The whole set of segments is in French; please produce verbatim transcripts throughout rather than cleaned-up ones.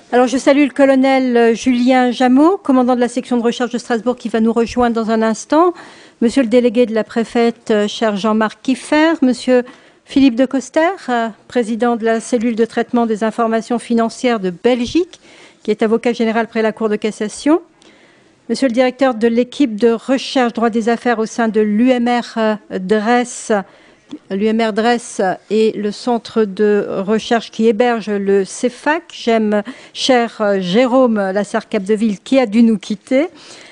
Alors, je salue le colonel Julien Jameau, commandant de la section de recherche de Strasbourg, qui va nous rejoindre dans un instant. Monsieur le délégué de la préfète, cher Jean-Marc Kiffer. Monsieur Philippe de Coster, président de la cellule de traitement des informations financières de Belgique, qui est avocat général près la Cour de cassation. Monsieur le directeur de l'équipe de recherche droit des affaires au sein de l'U M R Dress, l'U M R Dress et le centre de recherche qui héberge le CEFAC. J'aime, cher Jérôme Lassard-Capdeville, qui a dû nous quitter.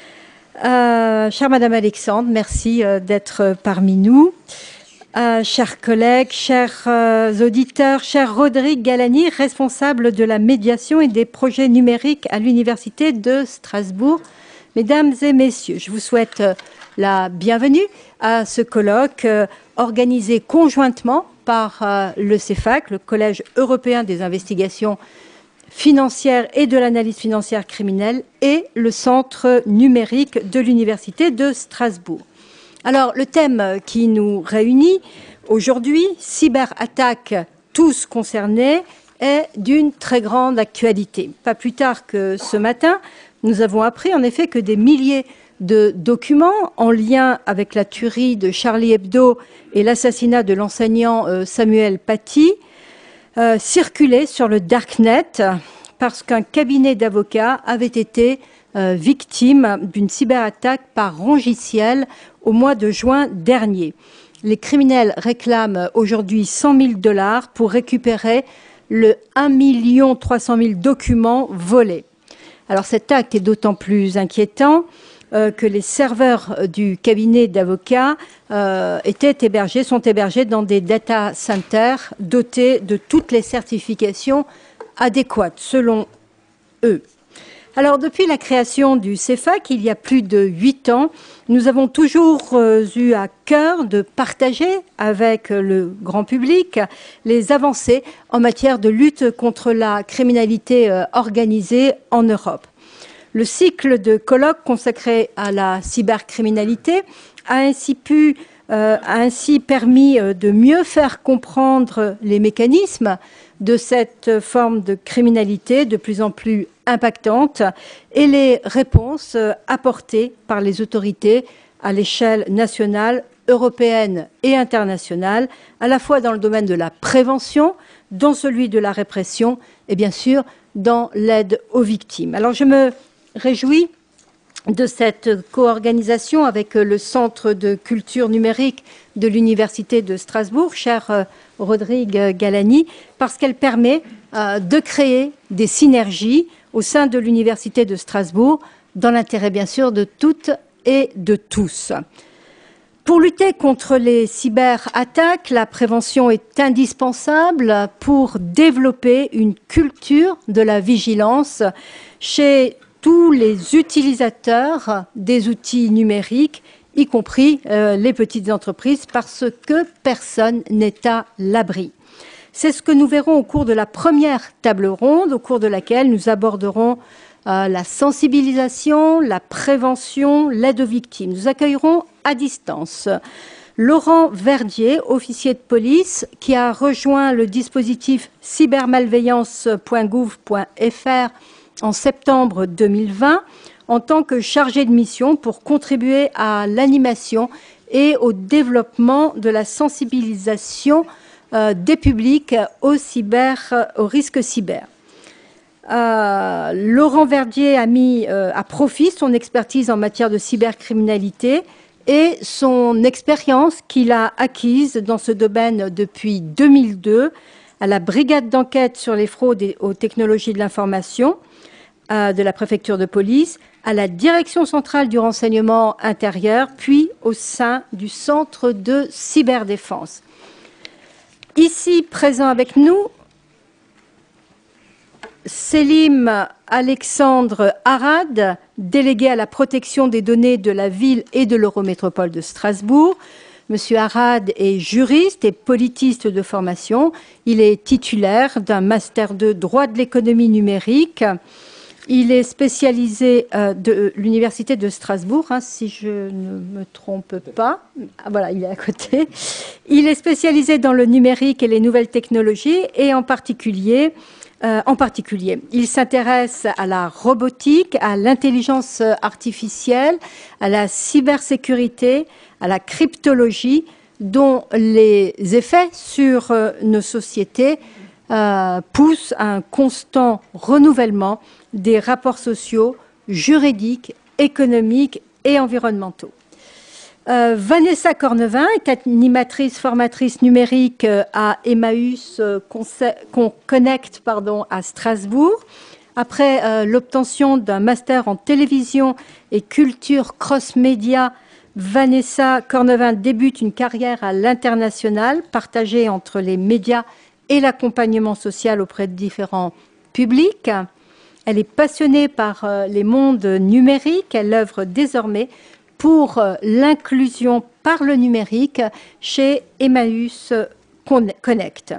Euh, chère Madame Alexandre, merci d'être parmi nous. Euh, chers collègues, chers euh, auditeurs, cher Rodrigue Galani, responsable de la médiation et des projets numériques à l'Université de Strasbourg. Mesdames et messieurs, je vous souhaite la bienvenue à ce colloque euh, organisé conjointement par euh, le CEFAC, le Collège européen des investigations financières et de l'analyse financière criminelle, et le Centre numérique de l'Université de Strasbourg. Alors, le thème qui nous réunit aujourd'hui, cyberattaques tous concernés, est d'une très grande actualité. Pas plus tard que ce matin, nous avons appris en effet que des milliers de documents en lien avec la tuerie de Charlie Hebdo et l'assassinat de l'enseignant Samuel Paty euh, circulaient sur le Darknet parce qu'un cabinet d'avocats avait été euh, victime d'une cyberattaque par Rongiciel au mois de juin dernier. Les criminels réclament aujourd'hui cent mille dollars pour récupérer le un million trois cent mille documents volés. Alors cet acte est d'autant plus inquiétant euh, que les serveurs du cabinet d'avocats euh, étaient hébergés, sont hébergés dans des data centers dotés de toutes les certifications adéquates, selon eux. Alors, depuis la création du CEFAC, il y a plus de huit ans, nous avons toujours euh, eu à cœur de partager avec le grand public les avancées en matière de lutte contre la criminalité euh, organisée en Europe. Le cycle de colloques consacré à la cybercriminalité a ainsi, pu, euh, a ainsi permis euh, de mieux faire comprendre les mécanismes de cette forme de criminalité de plus en plus impactante et les réponses apportées par les autorités à l'échelle nationale, européenne et internationale, à la fois dans le domaine de la prévention, dans celui de la répression et bien sûr dans l'aide aux victimes. Alors je me réjouis de cette co-organisation avec le Centre de culture numérique de l'Université de Strasbourg, cher Rodrigue Galani, parce qu'elle permet euh, de créer des synergies au sein de l'Université de Strasbourg, dans l'intérêt bien sûr de toutes et de tous. Pour lutter contre les cyberattaques, la prévention est indispensable pour développer une culture de la vigilance chez tous les utilisateurs des outils numériques, y compris euh, les petites entreprises, parce que personne n'est à l'abri. C'est ce que nous verrons au cours de la première table ronde, au cours de laquelle nous aborderons euh, la sensibilisation, la prévention, l'aide aux victimes. Nous accueillerons à distance Laurent Verdier, officier de police, qui a rejoint le dispositif cybermalveillance point gouv point F R en septembre deux mille vingt en tant que chargé de mission pour contribuer à l'animation et au développement de la sensibilisation euh, des publics au, cyber, au risque cyber. Euh, Laurent Verdier a mis euh, à profit son expertise en matière de cybercriminalité et son expérience qu'il a acquise dans ce domaine depuis deux mille deux à la brigade d'enquête sur les fraudes et aux technologies de l'information euh, de la préfecture de police, à la direction centrale du renseignement intérieur, puis au sein du centre de cyberdéfense. Ici, présent avec nous, Selim Alexandre Arad, délégué à la protection des données de la ville et de l'Eurométropole de Strasbourg. Monsieur Arad est juriste et politiste de formation. Il est titulaire d'un master de droit de l'économie numérique. Il est spécialisé euh, de l'Université de Strasbourg, hein, si je ne me trompe pas. Ah, voilà, il est à côté. Il est spécialisé dans le numérique et les nouvelles technologies, et en particulier euh, en particulier. Il s'intéresse à la robotique, à l'intelligence artificielle, à la cybersécurité, à la cryptologie, dont les effets sur euh, nos sociétés euh, poussent à un constant renouvellement des rapports sociaux, juridiques, économiques et environnementaux. Euh, Vanessa Cornevin est animatrice, formatrice numérique euh, à Emmaüs euh, Connect pardon, à Strasbourg. Après euh, l'obtention d'un master en télévision et culture cross-média, Vanessa Cornevin débute une carrière à l'international, partagée entre les médias et l'accompagnement social auprès de différents publics. Elle est passionnée par euh, les mondes numériques. Elle œuvre désormais pour euh, l'inclusion par le numérique chez Emmaüs Connect.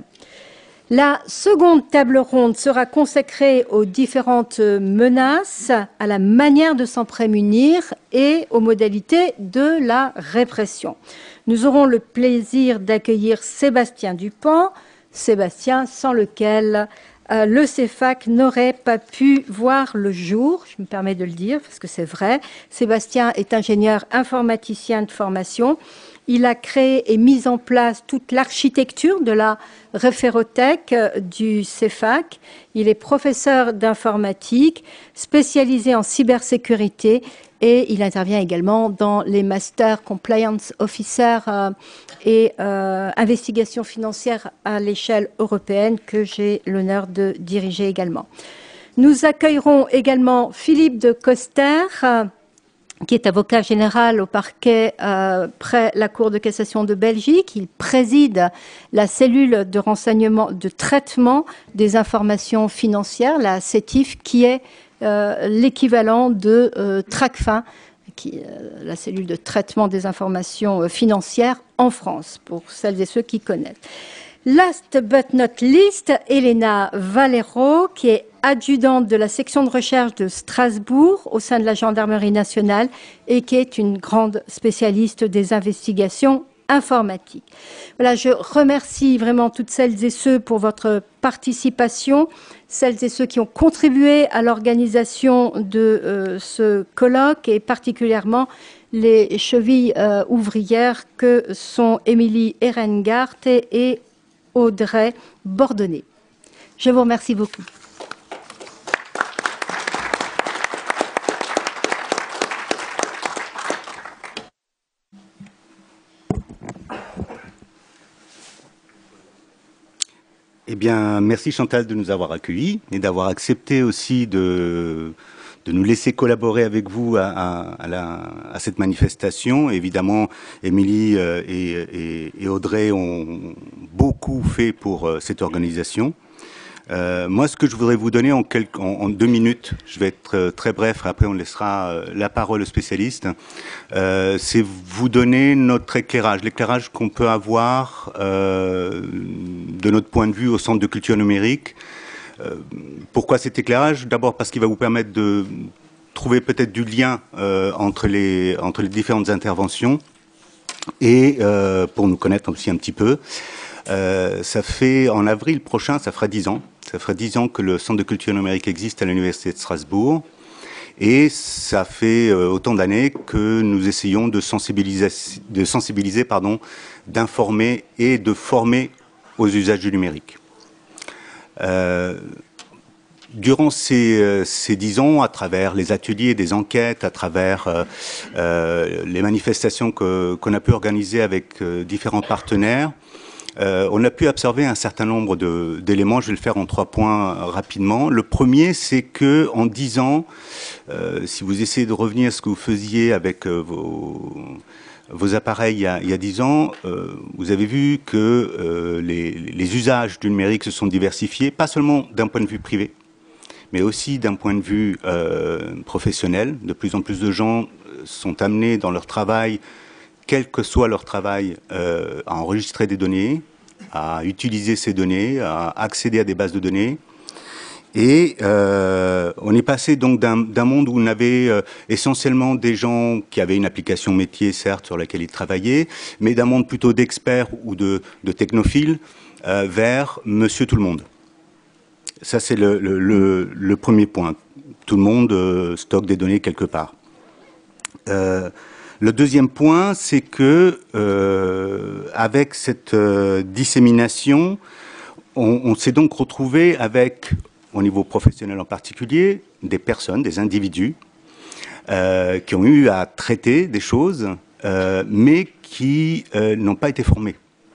La seconde table ronde sera consacrée aux différentes menaces, à la manière de s'en prémunir et aux modalités de la répression. Nous aurons le plaisir d'accueillir Sébastien Dupont, Sébastien sans lequel euh, le CEFAC n'aurait pas pu voir le jour, je me permets de le dire parce que c'est vrai. Sébastien est ingénieur informaticien de formation. Il a créé et mis en place toute l'architecture de la référothèque du CEFAC. Il est professeur d'informatique, spécialisé en cybersécurité et il intervient également dans les masters Compliance Officer euh, et euh, investigation financière à l'échelle européenne que j'ai l'honneur de diriger également. Nous accueillerons également Philippe de Coster, euh, qui est avocat général au parquet euh, près la Cour de cassation de Belgique. Il préside la cellule de renseignement, de traitement des informations financières, la CETIF, qui est euh, l'équivalent de euh, TRACFIN, qui, euh, la cellule de traitement des informations euh, financières en France, pour celles et ceux qui connaissent. Last but not least, Elena Valero, qui est adjudante de la section de recherche de Strasbourg au sein de la Gendarmerie nationale et qui est une grande spécialiste des investigations informatiques. Voilà, je remercie vraiment toutes celles et ceux pour votre participation, celles et ceux qui ont contribué à l'organisation de euh, ce colloque et particulièrement les chevilles euh, ouvrières que sont Émilie Erengart et, et Audrey Bordonnet. Je vous remercie beaucoup. Eh bien, merci Chantal de nous avoir accueillis et d'avoir accepté aussi de, de nous laisser collaborer avec vous à, à, à, la, à cette manifestation. Évidemment, Émilie et, et, et Audrey ont beaucoup fait pour cette organisation. Euh, moi, ce que je voudrais vous donner en, quelques, en, en deux minutes, je vais être très bref, après on laissera la parole aux spécialistes, euh, c'est vous donner notre éclairage, l'éclairage qu'on peut avoir euh, de notre point de vue au Centre de culture numérique. Euh, pourquoi cet éclairage? D'abord parce qu'il va vous permettre de trouver peut-être du lien euh, entre, les, entre les différentes interventions et euh, pour nous connaître aussi un petit peu. Euh, ça fait, en avril prochain, ça fera dix ans. Ça fera dix ans que le Centre de culture numérique existe à l'Université de Strasbourg. Et ça fait euh, autant d'années que nous essayons de sensibiliser, de sensibiliser, pardon, d'informer et de former aux usages du numérique. Euh, Durant ces, ces dix ans, à travers les ateliers, des enquêtes, à travers euh, euh, les manifestations que, qu'on a pu organiser avec euh, différents partenaires, Euh, on a pu observer un certain nombre d'éléments. Je vais le faire en trois points euh, rapidement. Le premier, c'est que en dix ans, euh, si vous essayez de revenir à ce que vous faisiez avec euh, vos, vos appareils il y a, il y a dix ans, euh, vous avez vu que euh, les, les usages du numérique se sont diversifiés, pas seulement d'un point de vue privé, mais aussi d'un point de vue euh, professionnel. De plus en plus de gens sont amenés dans leur travail, quel que soit leur travail, euh, à enregistrer des données, à utiliser ces données, à accéder à des bases de données. Et euh, on est passé donc d'un monde où on avait euh, essentiellement des gens qui avaient une application métier, certes, sur laquelle ils travaillaient, mais d'un monde plutôt d'experts ou de, de technophiles euh, vers monsieur tout le monde. Ça, c'est le, le, le, le premier point. Tout le monde euh, stocke des données quelque part. Euh, le deuxième point, c'est que euh, avec cette euh, dissémination, on, on s'est donc retrouvé avec, au niveau professionnel en particulier, des personnes, des individus euh, qui ont eu à traiter des choses, euh, mais qui euh, n'ont pas été formés.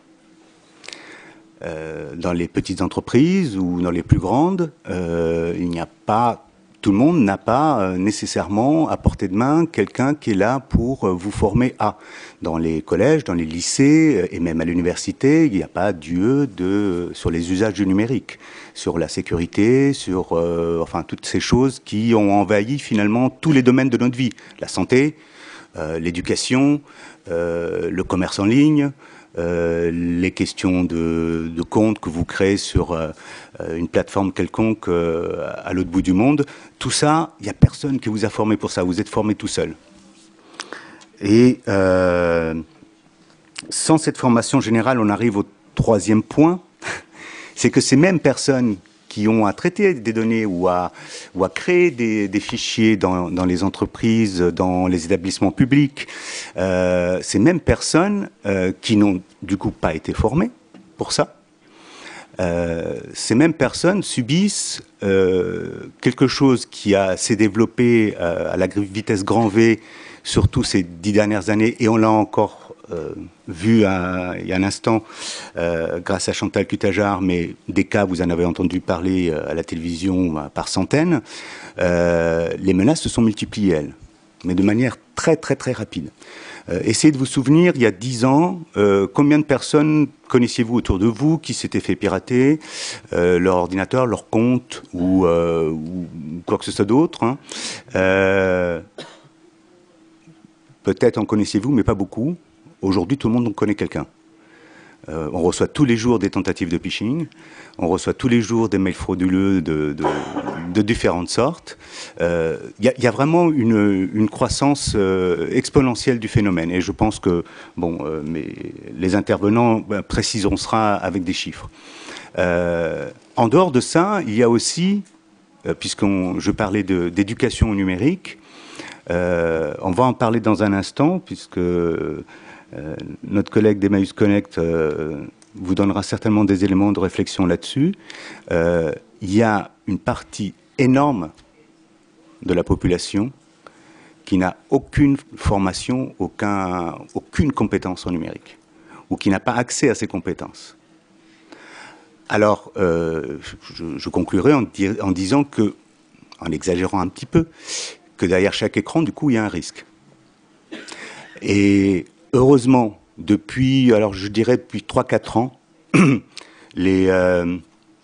Euh, dans les petites entreprises ou dans les plus grandes, euh, il n'y a pas, tout le monde n'a pas euh, nécessairement à portée de main quelqu'un qui est là pour euh, vous former à. Dans les collèges, dans les lycées euh, et même à l'université, il n'y a pas d'U E de, sur les usages du numérique, sur la sécurité, sur euh, enfin toutes ces choses qui ont envahi finalement tous les domaines de notre vie, la santé, euh, l'éducation, euh, le commerce en ligne. Euh, les questions de, de compte que vous créez sur euh, une plateforme quelconque euh, à l'autre bout du monde, tout ça, il n'y a personne qui vous a formé pour ça, vous êtes formé tout seul. Et euh, sans cette formation générale, on arrive au troisième point, c'est que ces mêmes personnes qui ont à traiter des données ou à, ou à créer des, des fichiers dans, dans les entreprises, dans les établissements publics, euh, ces mêmes personnes euh, qui n'ont du coup pas été formées pour ça, euh, ces mêmes personnes subissent euh, quelque chose qui a s'est développé euh, à la vitesse grand V, surtout ces dix dernières années, et on l'a encore Euh, vu à, il y a un instant euh, grâce à Chantal Cutajar, mais des cas, vous en avez entendu parler euh, à la télévision euh, par centaines, euh, les menaces se sont multipliées, elles, mais de manière très très très rapide. Euh, essayez de vous souvenir, il y a dix ans, euh, combien de personnes connaissiez-vous autour de vous qui s'étaient fait pirater euh, leur ordinateur, leur compte ou, euh, ou quoi que ce soit d'autre, hein. euh, Peut-être en connaissiez-vous, mais pas beaucoup. Aujourd'hui, tout le monde en connaît quelqu'un. Euh, on reçoit tous les jours des tentatives de phishing, on reçoit tous les jours des mails frauduleux de, de, de différentes sortes. Il euh, y, y a vraiment une, une croissance euh, exponentielle du phénomène. Et je pense que bon, euh, mais les intervenants ben, préciseront ça avec des chiffres. Euh, en dehors de ça, il y a aussi, euh, puisqu'on, je parlais d'éducation au numérique, euh, on va en parler dans un instant, puisque Euh, notre collègue d'Emmaüs Connect euh, vous donnera certainement des éléments de réflexion là-dessus. Euh, il y a une partie énorme de la population qui n'a aucune formation, aucun, aucune compétence en numérique, ou qui n'a pas accès à ces compétences. Alors, euh, je, je conclurai en, di en disant que, en exagérant un petit peu, que derrière chaque écran, du coup, il y a un risque. Et heureusement, depuis, alors je dirais depuis trois quatre ans, les euh,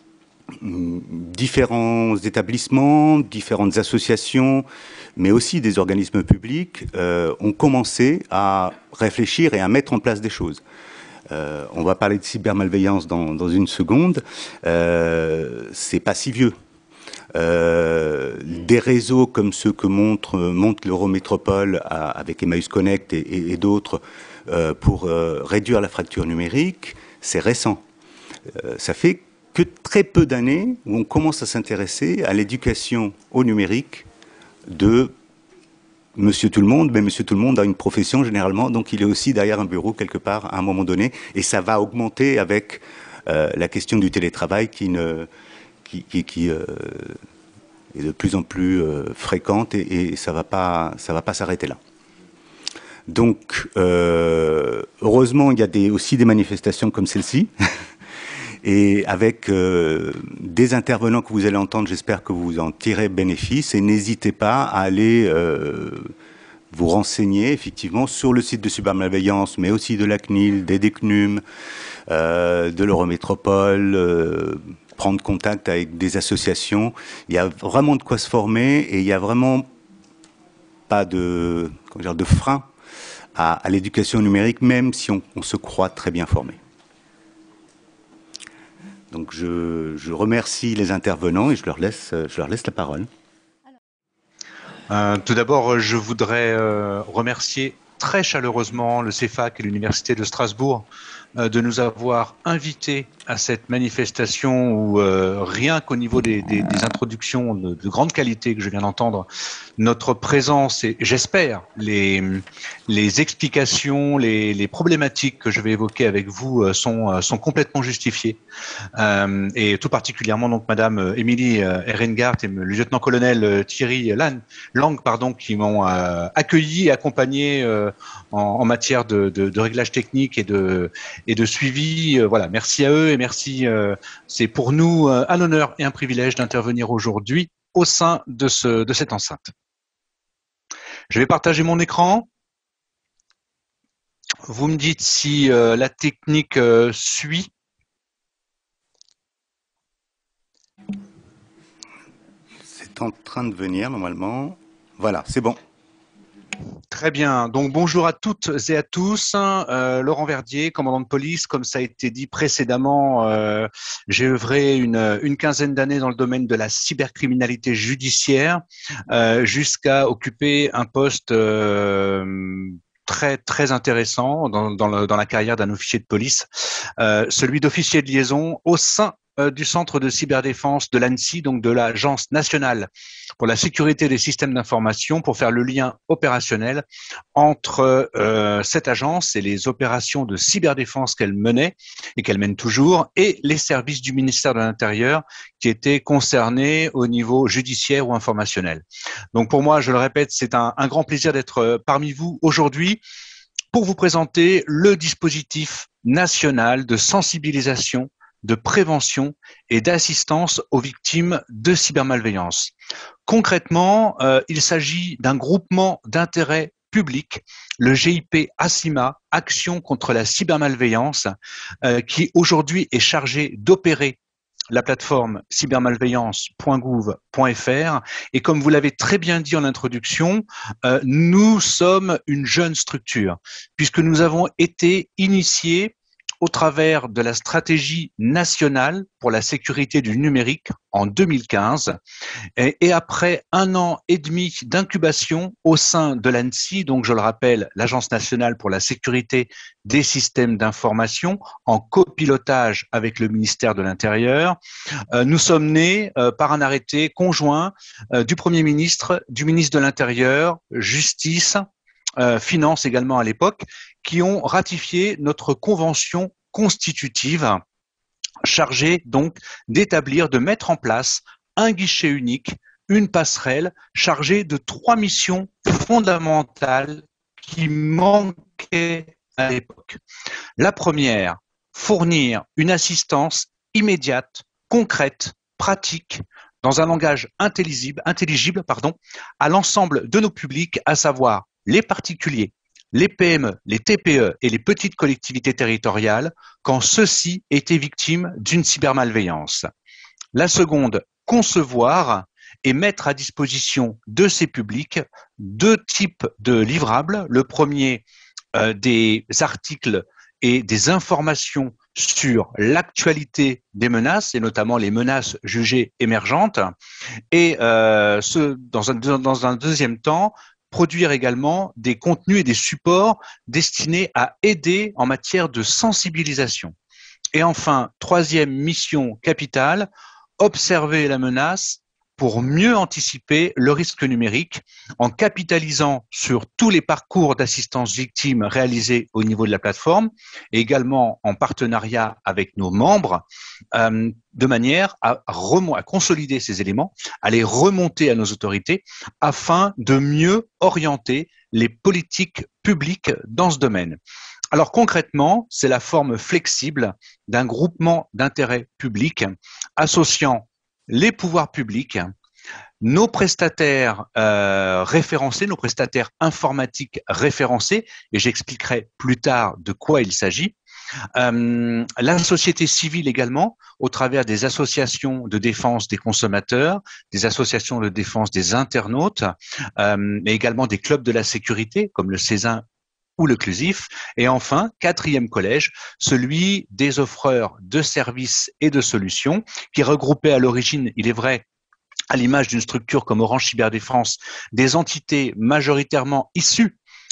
différents établissements, différentes associations, mais aussi des organismes publics euh, ont commencé à réfléchir et à mettre en place des choses. Euh, on va parler de cybermalveillance dans, dans une seconde. Euh, c'est pas si vieux. Euh, des réseaux comme ceux que montre, montre l'Eurométropole avec Emmaüs Connect et, et, et d'autres euh, pour euh, réduire la fracture numérique, c'est récent. Euh, ça fait que très peu d'années où on commence à s'intéresser à l'éducation au numérique de Monsieur Tout-le-Monde, mais Monsieur Tout-le-Monde a une profession généralement, donc il est aussi derrière un bureau quelque part à un moment donné, et ça va augmenter avec euh, la question du télétravail qui ne qui, qui, qui euh, est de plus en plus euh, fréquente et, et ça va pas, ça va pas s'arrêter là. Donc, euh, heureusement, il y a des, aussi des manifestations comme celle-ci, et avec euh, des intervenants que vous allez entendre, j'espère que vous en tirez bénéfice, et n'hésitez pas à aller euh, vous renseigner, effectivement, sur le site de Cybermalveillance, mais aussi de la C N I L, des D C N U M, euh, de l'Eurométropole, euh, prendre contact avec des associations. Il y a vraiment de quoi se former et il n'y a vraiment pas de, comment dire, de frein à, à l'éducation numérique, même si on, on se croit très bien formé. Donc je, je remercie les intervenants et je leur laisse, je leur laisse la parole. Euh, tout d'abord, je voudrais euh, remercier très chaleureusement le C E F A C et l'Université de Strasbourg euh, de nous avoir invités à cette manifestation où euh, rien qu'au niveau des, des, des introductions de, de grande qualité que je viens d'entendre, notre présence et j'espère les, les explications, les, les problématiques que je vais évoquer avec vous euh, sont, sont complètement justifiées. Euh, et tout particulièrement donc Madame Émilie Ehrengardt et le lieutenant-colonel Thierry Lang, pardon, qui m'ont euh, accueilli et accompagné euh, en, en matière de, de, de réglage technique et de, et de suivi. Euh, voilà, merci à eux et merci. Euh, c'est pour nous euh, un honneur et un privilège d'intervenir aujourd'hui au sein de, ce, de cette enceinte. Je vais partager mon écran. Vous me dites si euh, la technique euh, suit. C'est en train de venir normalement. Voilà, c'est bon. Très bien. Donc bonjour à toutes et à tous. Euh, Laurent Verdier, commandant de police. Comme ça a été dit précédemment, euh, j'ai œuvré une, une quinzaine d'années dans le domaine de la cybercriminalité judiciaire, euh, jusqu'à occuper un poste euh, très très intéressant dans, dans, le, dans la carrière d'un officier de police, euh, celui d'officier de liaison au sein du centre de cyberdéfense de l'ANSSI, donc de l'Agence nationale pour la sécurité des systèmes d'information, pour faire le lien opérationnel entre euh, cette agence et les opérations de cyberdéfense qu'elle menait et qu'elle mène toujours, et les services du ministère de l'Intérieur qui étaient concernés au niveau judiciaire ou informationnel. Donc pour moi, je le répète, c'est un, un grand plaisir d'être parmi vous aujourd'hui pour vous présenter le dispositif national de sensibilisation, de prévention et d'assistance aux victimes de cybermalveillance. Concrètement, euh, il s'agit d'un groupement d'intérêt public, le G I P ACIMA, Action contre la cybermalveillance, euh, qui aujourd'hui est chargé d'opérer la plateforme cybermalveillance point gouv point f r. Et comme vous l'avez très bien dit en introduction, euh, nous sommes une jeune structure, puisque nous avons été initiés au travers de la stratégie nationale pour la sécurité du numérique en deux mille quinze et, et après un an et demi d'incubation au sein de l'ANSSI, donc je le rappelle, l'Agence nationale pour la sécurité des systèmes d'information, en copilotage avec le ministère de l'Intérieur, euh, nous sommes nés euh, par un arrêté conjoint euh, du Premier ministre, du ministre de l'Intérieur, Justice, Euh, Finances également à l'époque, qui ont ratifié notre convention constitutive chargée donc d'établir, de mettre en place un guichet unique, une passerelle chargée de trois missions fondamentales qui manquaient à l'époque. La première, fournir une assistance immédiate, concrète, pratique, dans un langage intelligible, intelligible pardon, à l'ensemble de nos publics, à savoir les particuliers, les P M E, les T P E et les petites collectivités territoriales, quand ceux-ci étaient victimes d'une cybermalveillance. La seconde, concevoir et mettre à disposition de ces publics deux types de livrables. Le premier, euh, des articles et des informations sur l'actualité des menaces, et notamment les menaces jugées émergentes. Et euh, ce, dans, un, dans un deuxième temps, produire également des contenus et des supports destinés à aider en matière de sensibilisation. Et enfin, troisième mission capitale, observer la menace pour mieux anticiper le risque numérique en capitalisant sur tous les parcours d'assistance victime réalisés au niveau de la plateforme et également en partenariat avec nos membres, euh, de manière à, à consolider ces éléments, à les remonter à nos autorités afin de mieux orienter les politiques publiques dans ce domaine. Alors concrètement, c'est la forme flexible d'un groupement d'intérêt public associant les pouvoirs publics, nos prestataires euh, référencés, nos prestataires informatiques référencés, et j'expliquerai plus tard de quoi il s'agit, euh, la société civile également, au travers des associations de défense des consommateurs, des associations de défense des internautes, euh, mais également des clubs de la sécurité, comme le Césin ou le Clusif, et enfin, quatrième collège, celui des offreurs de services et de solutions, qui regroupait à l'origine, il est vrai, à l'image d'une structure comme Orange Cyberdéfense, des entités majoritairement issues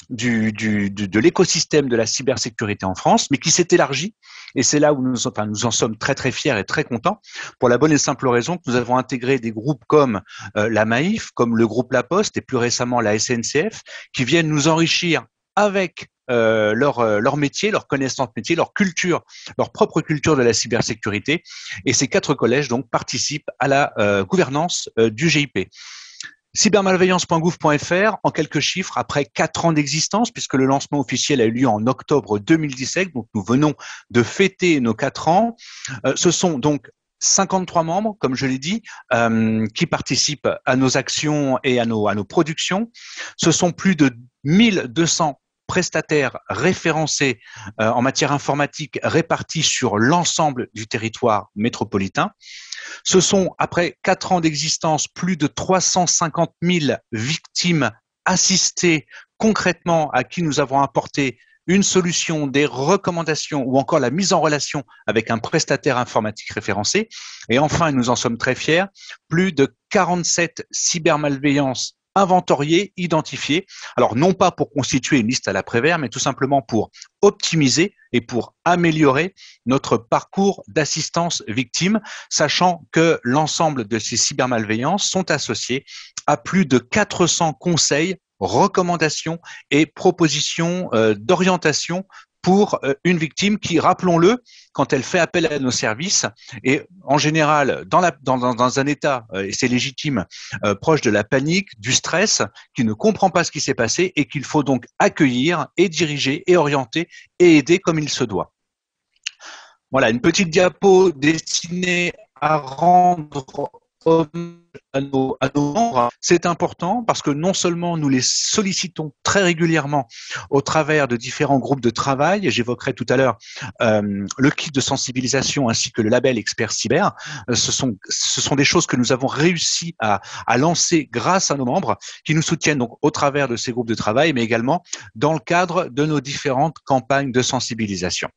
du, du, du, de l'écosystème de la cybersécurité en France, mais qui s'est élargi. Et c'est là où nous, enfin, nous en sommes très très fiers et très contents, pour la bonne et simple raison que nous avons intégré des groupes comme euh, la Maïf, comme le groupe La Poste et plus récemment la S N C F, qui viennent nous enrichir avec euh, leur, euh, leur métier, leur connaissance métier, leur culture, leur propre culture de la cybersécurité. Et ces quatre collèges donc participent à la euh, gouvernance euh, du G I P. cybermalveillance point gouv point f r, en quelques chiffres, après quatre ans d'existence, puisque le lancement officiel a eu lieu en octobre deux mille dix-sept, donc nous venons de fêter nos quatre ans. Euh, ce sont donc cinquante-trois membres, comme je l'ai dit, euh, qui participent à nos actions et à nos, à nos productions. Ce sont plus de mille deux cents prestataires référencés euh, en matière informatique répartis sur l'ensemble du territoire métropolitain. Ce sont, après quatre ans d'existence, plus de trois cent cinquante mille victimes assistées concrètement à qui nous avons apporté une solution, des recommandations ou encore la mise en relation avec un prestataire informatique référencé. Et enfin, nous en sommes très fiers, plus de quarante-sept cybermalveillances inventoriées, identifiées. Alors, non pas pour constituer une liste à l'après-vert, mais tout simplement pour optimiser et pour améliorer notre parcours d'assistance victime, sachant que l'ensemble de ces cybermalveillances sont associées à plus de quatre cents conseils, recommandations et propositions euh, d'orientation pour euh, une victime qui, rappelons-le, quand elle fait appel à nos services, est en général dans, la, dans, dans, dans un état, euh, et c'est légitime, euh, proche de la panique, du stress, qui ne comprend pas ce qui s'est passé et qu'il faut donc accueillir et diriger et orienter et aider comme il se doit. Voilà, une petite diapo destinée à rendre à nos, à nos membres. C'est important parce que non seulement nous les sollicitons très régulièrement au travers de différents groupes de travail, j'évoquerai tout à l'heure euh, le kit de sensibilisation ainsi que le label Expert Cyber, ce sont, ce sont des choses que nous avons réussi à, à lancer grâce à nos membres qui nous soutiennent donc au travers de ces groupes de travail, mais également dans le cadre de nos différentes campagnes de sensibilisation.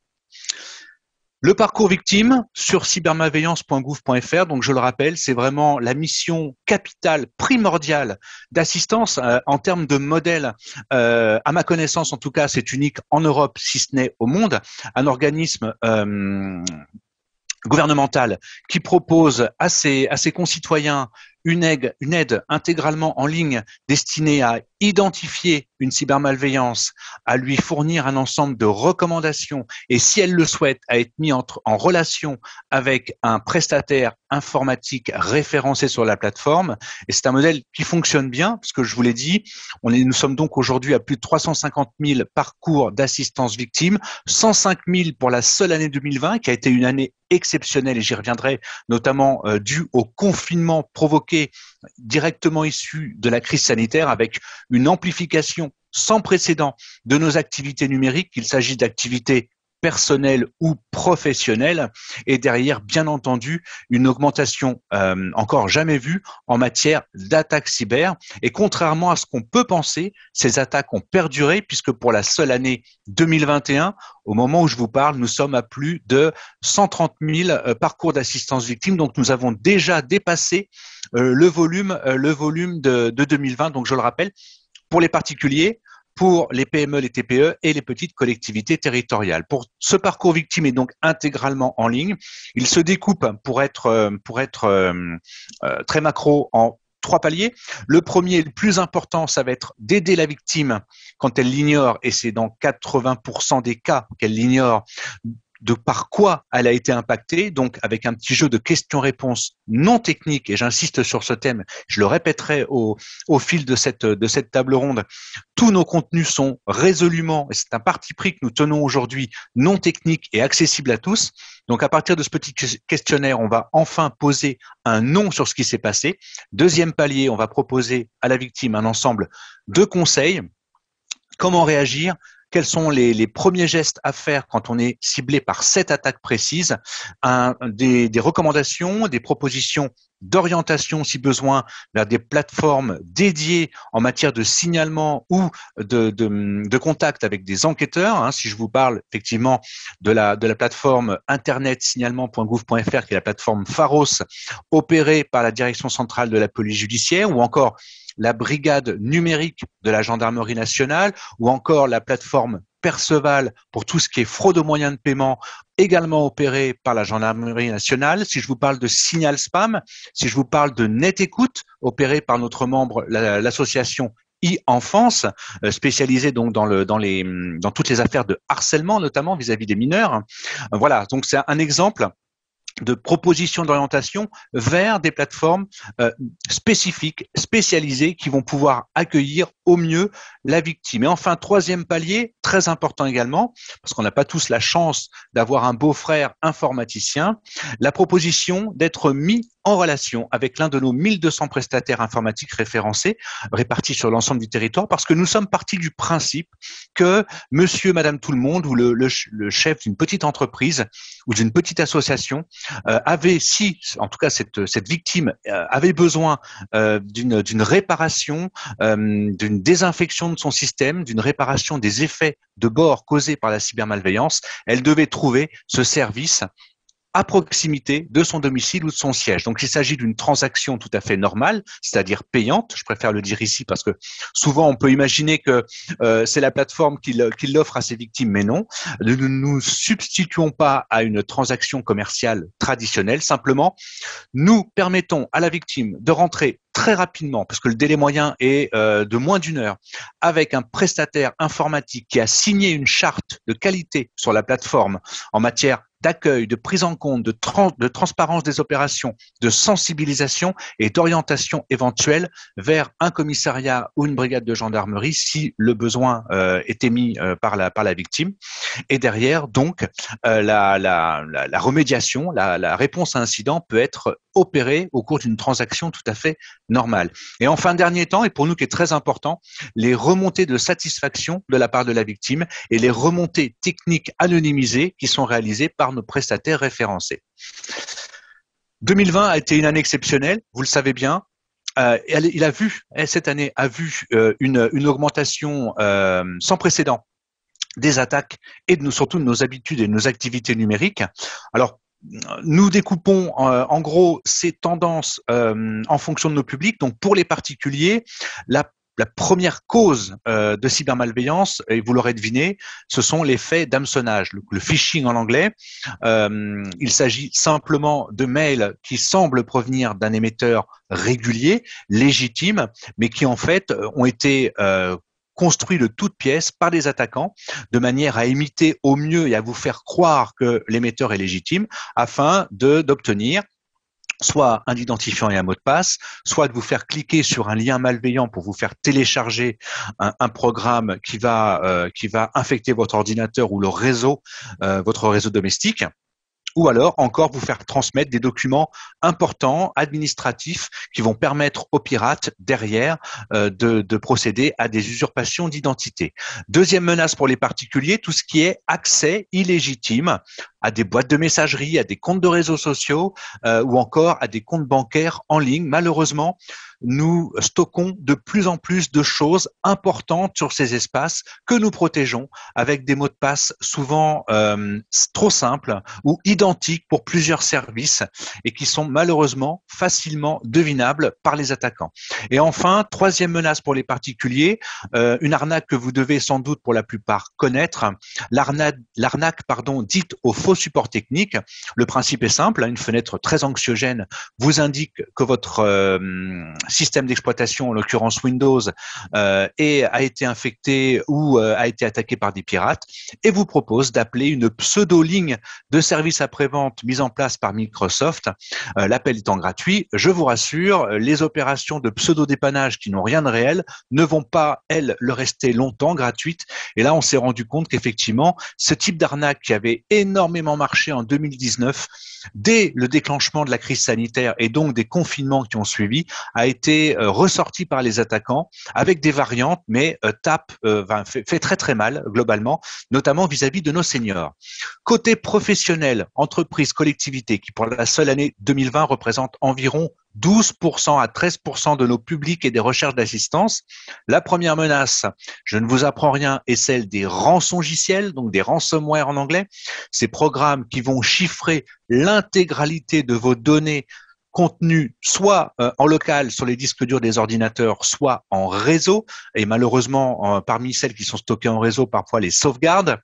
Le parcours victime sur cybermalveillance point gouv point f r, donc je le rappelle, c'est vraiment la mission capitale, primordiale d'assistance euh, en termes de modèle. Euh, à ma connaissance, en tout cas, c'est unique en Europe, si ce n'est au monde. Un organisme euh, gouvernemental qui propose à ses, à ses concitoyens une aide, une aide intégralement en ligne destinée à identifier une cybermalveillance, à lui fournir un ensemble de recommandations et, si elle le souhaite, à être mis en, en relation avec un prestataire informatique référencé sur la plateforme. Et c'est un modèle qui fonctionne bien, parce que je vous l'ai dit, on est, nous sommes donc aujourd'hui à plus de trois cent cinquante mille parcours d'assistance victime, cent cinq mille pour la seule année deux mille vingt, qui a été une année exceptionnelle, et j'y reviendrai, notamment euh, dû au confinement provoqué directement issu de la crise sanitaire, avec une amplification sans précédent de nos activités numériques, qu'il s'agisse d'activités personnelles ou professionnelles, et derrière, bien entendu, une augmentation euh, encore jamais vue en matière d'attaques cyber. Et contrairement à ce qu'on peut penser, ces attaques ont perduré, puisque pour la seule année deux mille vingt et un, au moment où je vous parle, nous sommes à plus de cent trente mille euh, parcours d'assistance victime. Donc, nous avons déjà dépassé euh, le volume, euh, le volume de, de deux mille vingt. Donc, je le rappelle, pour les particuliers, pour les P M E, les T P E et les petites collectivités territoriales. Pour ce parcours victime est donc intégralement en ligne. Il se découpe, pour être, pour être euh, euh, très macro, en trois paliers. Le premier, le plus important, ça va être d'aider la victime quand elle l'ignore, et c'est dans quatre-vingts pour cent des cas qu'elle l'ignore, de par quoi elle a été impactée, donc avec un petit jeu de questions-réponses non techniques, et j'insiste sur ce thème, je le répéterai au, au fil de cette, de cette table ronde, tous nos contenus sont résolument, et c'est un parti pris que nous tenons aujourd'hui, non techniques et accessibles à tous. Donc à partir de ce petit questionnaire, on va enfin poser un nom sur ce qui s'est passé. Deuxième palier, on va proposer à la victime un ensemble de conseils. Comment réagir ? Quels sont les, les premiers gestes à faire quand on est ciblé par cette attaque précise, un, des, des recommandations, des propositions d'orientation si besoin vers des plateformes dédiées en matière de signalement ou de, de, de contact avec des enquêteurs. Hein, si je vous parle effectivement de la, de la plateforme internet signalement point gouv point f r, qui est la plateforme Pharos opérée par la Direction centrale de la police judiciaire, ou encore la brigade numérique de la gendarmerie nationale ou encore la plateforme Perceval pour tout ce qui est fraude aux moyens de paiement, également opéré par la gendarmerie nationale. Si je vous parle de Signal Spam, si je vous parle de Net Écoute, opéré par notre membre, l'association e-Enfance, spécialisée donc dans le dans les dans toutes les affaires de harcèlement, notamment vis-à-vis des mineurs. Voilà, donc c'est un exemple de propositions d'orientation vers des plateformes euh, spécifiques, spécialisées, qui vont pouvoir accueillir au mieux la victime. Et enfin, troisième palier, très important également, parce qu'on n'a pas tous la chance d'avoir un beau-frère informaticien, la proposition d'être mis en relation avec l'un de nos mille deux cents prestataires informatiques référencés, répartis sur l'ensemble du territoire, parce que nous sommes partis du principe que monsieur, madame, tout le monde, ou le, le, le chef d'une petite entreprise ou d'une petite association euh, avait, si, en tout cas cette, cette victime euh, avait besoin euh, d'une, d'une réparation, euh, d'une désinfection de son système, d'une réparation des effets de bord causés par la cybermalveillance, elle devait trouver ce service à proximité de son domicile ou de son siège. Donc, il s'agit d'une transaction tout à fait normale, c'est-à-dire payante. Je préfère le dire ici parce que souvent, on peut imaginer que euh, c'est la plateforme qui, qui l'offre à ses victimes, mais non. Nous ne nous substituons pas à une transaction commerciale traditionnelle. Simplement, nous permettons à la victime de rentrer très rapidement, parce que le délai moyen est euh, de moins d'une heure, avec un prestataire informatique qui a signé une charte de qualité sur la plateforme en matière d'accueil, de prise en compte, de, trans de transparence des opérations, de sensibilisation et d'orientation éventuelle vers un commissariat ou une brigade de gendarmerie si le besoin euh, est émis euh, par, la, par la victime. Et derrière, donc, euh, la, la, la, la remédiation, la, la réponse à incident peut être opérée au cours d'une transaction tout à fait normale. Et enfin, dernier temps, et pour nous qui est très important, les remontées de satisfaction de la part de la victime et les remontées techniques anonymisées qui sont réalisées par nos prestataires référencés. deux mille vingt a été une année exceptionnelle, vous le savez bien. Euh, il a vu, cette année a vu euh, une, une augmentation euh, sans précédent des attaques et de nous, surtout de nos habitudes et de nos activités numériques. Alors, nous découpons euh, en gros ces tendances euh, en fonction de nos publics. Donc, pour les particuliers, la La première cause euh, de cybermalveillance, et vous l'aurez deviné, ce sont les faits d'hameçonnage, le, le phishing en anglais. Euh, il s'agit simplement de mails qui semblent provenir d'un émetteur régulier, légitime, mais qui en fait ont été euh, construits de toutes pièces par des attaquants de manière à imiter au mieux et à vous faire croire que l'émetteur est légitime afin de d'obtenir soit un identifiant et un mot de passe, soit de vous faire cliquer sur un lien malveillant pour vous faire télécharger un, un programme qui va euh, qui va infecter votre ordinateur ou le réseau, euh, votre réseau domestique. Ou alors encore vous faire transmettre des documents importants, administratifs, qui vont permettre aux pirates derrière euh, de, de procéder à des usurpations d'identité. Deuxième menace pour les particuliers, tout ce qui est accès illégitime à des boîtes de messagerie, à des comptes de réseaux sociaux euh, ou encore à des comptes bancaires en ligne. Malheureusement, nous stockons de plus en plus de choses importantes sur ces espaces que nous protégeons avec des mots de passe souvent euh, trop simples ou identiques pour plusieurs services et qui sont malheureusement facilement devinables par les attaquants. Et enfin, troisième menace pour les particuliers, euh, une arnaque que vous devez sans doute pour la plupart connaître, l'arnaque, l'arnaque pardon, dite au faux support technique. Le principe est simple, une fenêtre très anxiogène vous indique que votre euh, système d'exploitation, en l'occurrence Windows, euh, est, a été infecté ou euh, a été attaqué par des pirates et vous propose d'appeler une pseudo-ligne de service après-vente mise en place par Microsoft. Euh, l'appel étant gratuit, je vous rassure, les opérations de pseudo-dépannage qui n'ont rien de réel ne vont pas, elles, le rester longtemps gratuites. Et là, on s'est rendu compte qu'effectivement, ce type d'arnaque qui avait énormément marché en deux mille dix-neuf, dès le déclenchement de la crise sanitaire et donc des confinements qui ont suivi, a été euh, ressorti par les attaquants avec des variantes, mais euh, tape, euh, fait, fait très très mal globalement, notamment vis-à-vis de nos seniors. Côté professionnel, entreprise, collectivité, qui pour la seule année deux mille vingt représente environ douze pour cent à treize pour cent de nos publics et des recherches d'assistance. La première menace, je ne vous apprends rien, est celle des rançongiciels, donc des ransomware en anglais. Ces programmes qui vont chiffrer l'intégralité de vos données contenus soit euh, en local sur les disques durs des ordinateurs, soit en réseau. Et malheureusement, euh, parmi celles qui sont stockées en réseau, parfois les sauvegardent,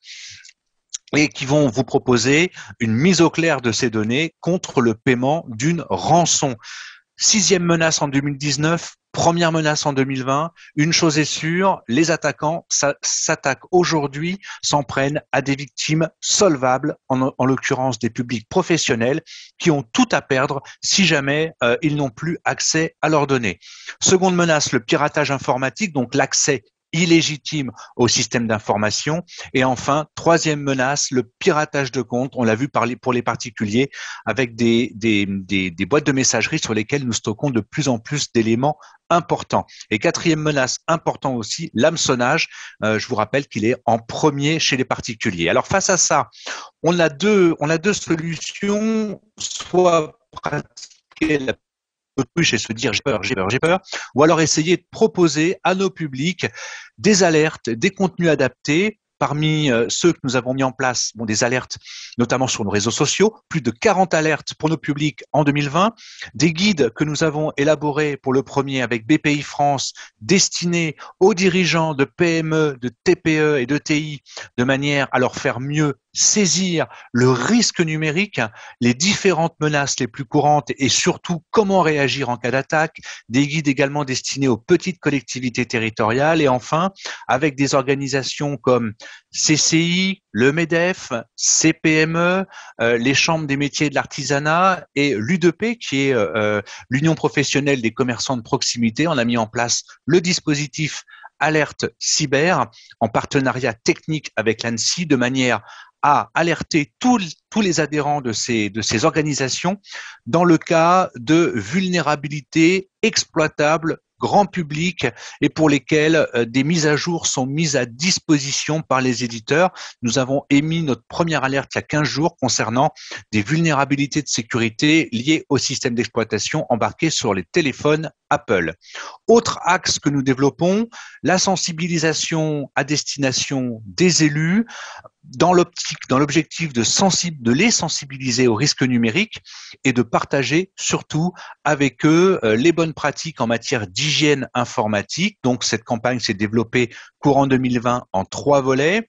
et qui vont vous proposer une mise au clair de ces données contre le paiement d'une rançon. Sixième menace en deux mille dix-neuf, première menace en deux mille vingt. Une chose est sûre, les attaquants s'attaquent aujourd'hui, s'en prennent à des victimes solvables, en, en l'occurrence des publics professionnels, qui ont tout à perdre si jamais euh, ils n'ont plus accès à leurs données. Seconde menace, le piratage informatique, donc l'accès illégitime au système d'information. Et enfin, troisième menace, le piratage de comptes. On l'a vu par les, pour les particuliers avec des, des, des, des boîtes de messagerie sur lesquelles nous stockons de plus en plus d'éléments importants. Et quatrième menace important aussi, l'hameçonnage. Euh, je vous rappelle qu'il est en premier chez les particuliers. Alors face à ça, on a deux, on a deux solutions, soit pratiquer la autruche et se dire j'ai peur, j'ai peur, j'ai peur, ou alors essayer de proposer à nos publics des alertes, des contenus adaptés. Parmi euh, ceux que nous avons mis en place, bon, des alertes notamment sur nos réseaux sociaux, plus de quarante alertes pour nos publics en deux mille vingt, des guides que nous avons élaborés pour le premier avec B P I France, destinés aux dirigeants de P M E, de T P E et de T I, de manière à leur faire mieux saisir le risque numérique, les différentes menaces les plus courantes et surtout comment réagir en cas d'attaque, des guides également destinés aux petites collectivités territoriales et enfin avec des organisations comme C C I, le MEDEF, C P M E, euh, les chambres des métiers et de l'artisanat et l'U D P qui est euh, l'Union professionnelle des commerçants de proximité. On a mis en place le dispositif Alerte Cyber en partenariat technique avec l'ANSSI de manière à alerter tous, tous les adhérents de ces, de ces organisations dans le cas de vulnérabilités exploitables grand public et pour lesquels euh, des mises à jour sont mises à disposition par les éditeurs. Nous avons émis notre première alerte il y a quinze jours concernant des vulnérabilités de sécurité liées au système d'exploitation embarqué sur les téléphones Apple. Autre axe que nous développons, la sensibilisation à destination des élus dans l'optique, dans l'objectif de, sensible, de les sensibiliser aux risques numériques et de partager surtout avec eux euh, les bonnes pratiques en matière d'hygiène informatique. Donc cette campagne s'est développée courant deux mille vingt en trois volets.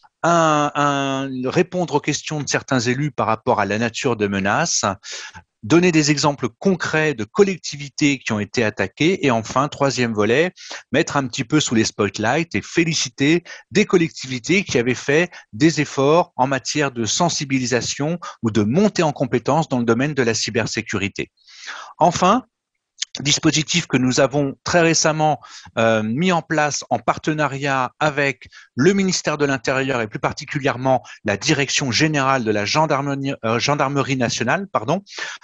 Un, un, répondre aux questions de certains élus par rapport à la nature de menaces, donner des exemples concrets de collectivités qui ont été attaquées et enfin, troisième volet, mettre un petit peu sous les spotlights et féliciter des collectivités qui avaient fait des efforts en matière de sensibilisation ou de montée en compétences dans le domaine de la cybersécurité. Enfin, dispositif que nous avons très récemment euh, mis en place en partenariat avec le ministère de l'Intérieur et plus particulièrement la Direction générale de la gendarmerie, euh, gendarmerie nationale, pardon,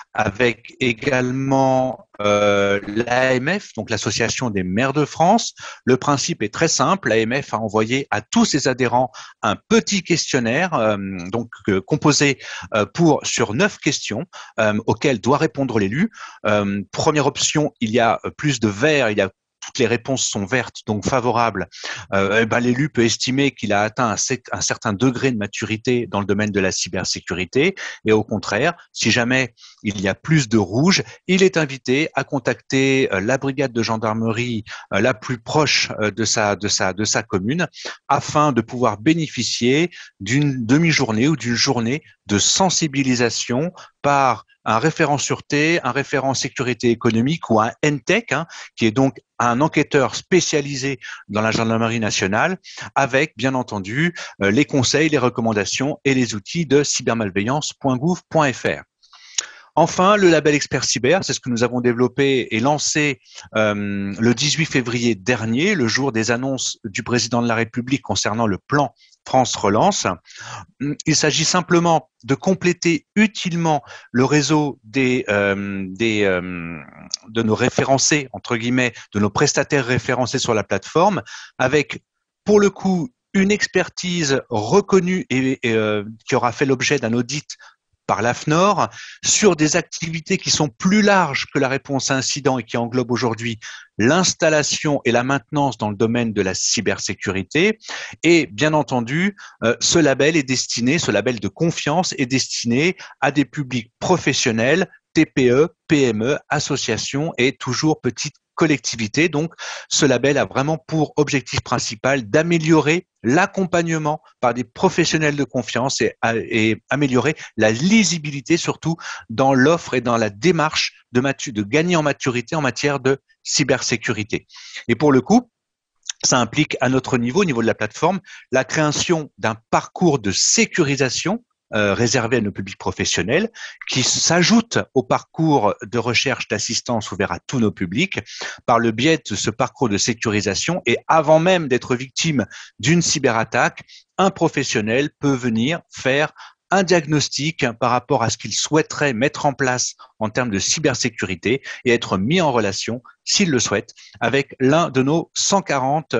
avec également euh, l'A M F, donc l'Association des maires de France. Le principe est très simple. L'A M F a envoyé à tous ses adhérents un petit questionnaire, euh, donc euh, composé euh, pour sur neuf questions euh, auxquelles doit répondre l'élu. Euh, première option, il y a plus de vert, il y a toutes les réponses sont vertes, donc favorables, euh, eh ben, l'élu peut estimer qu'il a atteint un, un certain degré de maturité dans le domaine de la cybersécurité. Et au contraire, si jamais il y a plus de rouge, il est invité à contacter euh, la brigade de gendarmerie euh, la plus proche euh, de sa de sa de sa commune, afin de pouvoir bénéficier d'une demi-journée ou d'une journée de sensibilisation par un référent sûreté, un référent sécurité économique ou un N T E C, hein, qui est donc un enquêteur spécialisé dans la gendarmerie nationale, avec bien entendu euh, les conseils, les recommandations et les outils de cybermalveillance point gouv point f r. Enfin, le label Expert Cyber, c'est ce que nous avons développé et lancé euh, le dix-huit février dernier, le jour des annonces du président de la République concernant le plan France Relance. Il s'agit simplement de compléter utilement le réseau des, euh, des, euh, de nos référencés, entre guillemets, de nos prestataires référencés sur la plateforme, avec, pour le coup, une expertise reconnue et, et euh, qui aura fait l'objet d'un audit par l'A F N O R sur des activités qui sont plus larges que la réponse à incident et qui englobent aujourd'hui l'installation et la maintenance dans le domaine de la cybersécurité. Et bien entendu, euh, ce label est destiné, ce label de confiance est destiné à des publics professionnels T P E, P M E, associations et toujours petites collectivités. Donc, ce label a vraiment pour objectif principal d'améliorer l'accompagnement par des professionnels de confiance et, et améliorer la lisibilité, surtout dans l'offre et dans la démarche de, matu- de gagner en maturité en matière de cybersécurité. Et pour le coup, ça implique à notre niveau, au niveau de la plateforme, la création d'un parcours de sécurisation euh, réservé à nos publics professionnels qui s'ajoute au parcours de recherche d'assistance ouvert à tous nos publics par le biais de ce parcours de sécurisation. Et avant même d'être victime d'une cyberattaque, un professionnel peut venir faire un diagnostic par rapport à ce qu'il souhaiterait mettre en place en termes de cybersécurité et être mis en relation, s'il le souhaite, avec l'un de nos cent quarante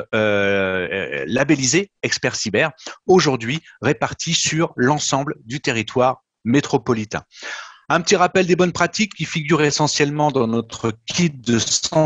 euh, labellisés experts cyber, aujourd'hui répartis sur l'ensemble du territoire métropolitain. Un petit rappel des bonnes pratiques qui figurent essentiellement dans notre kit de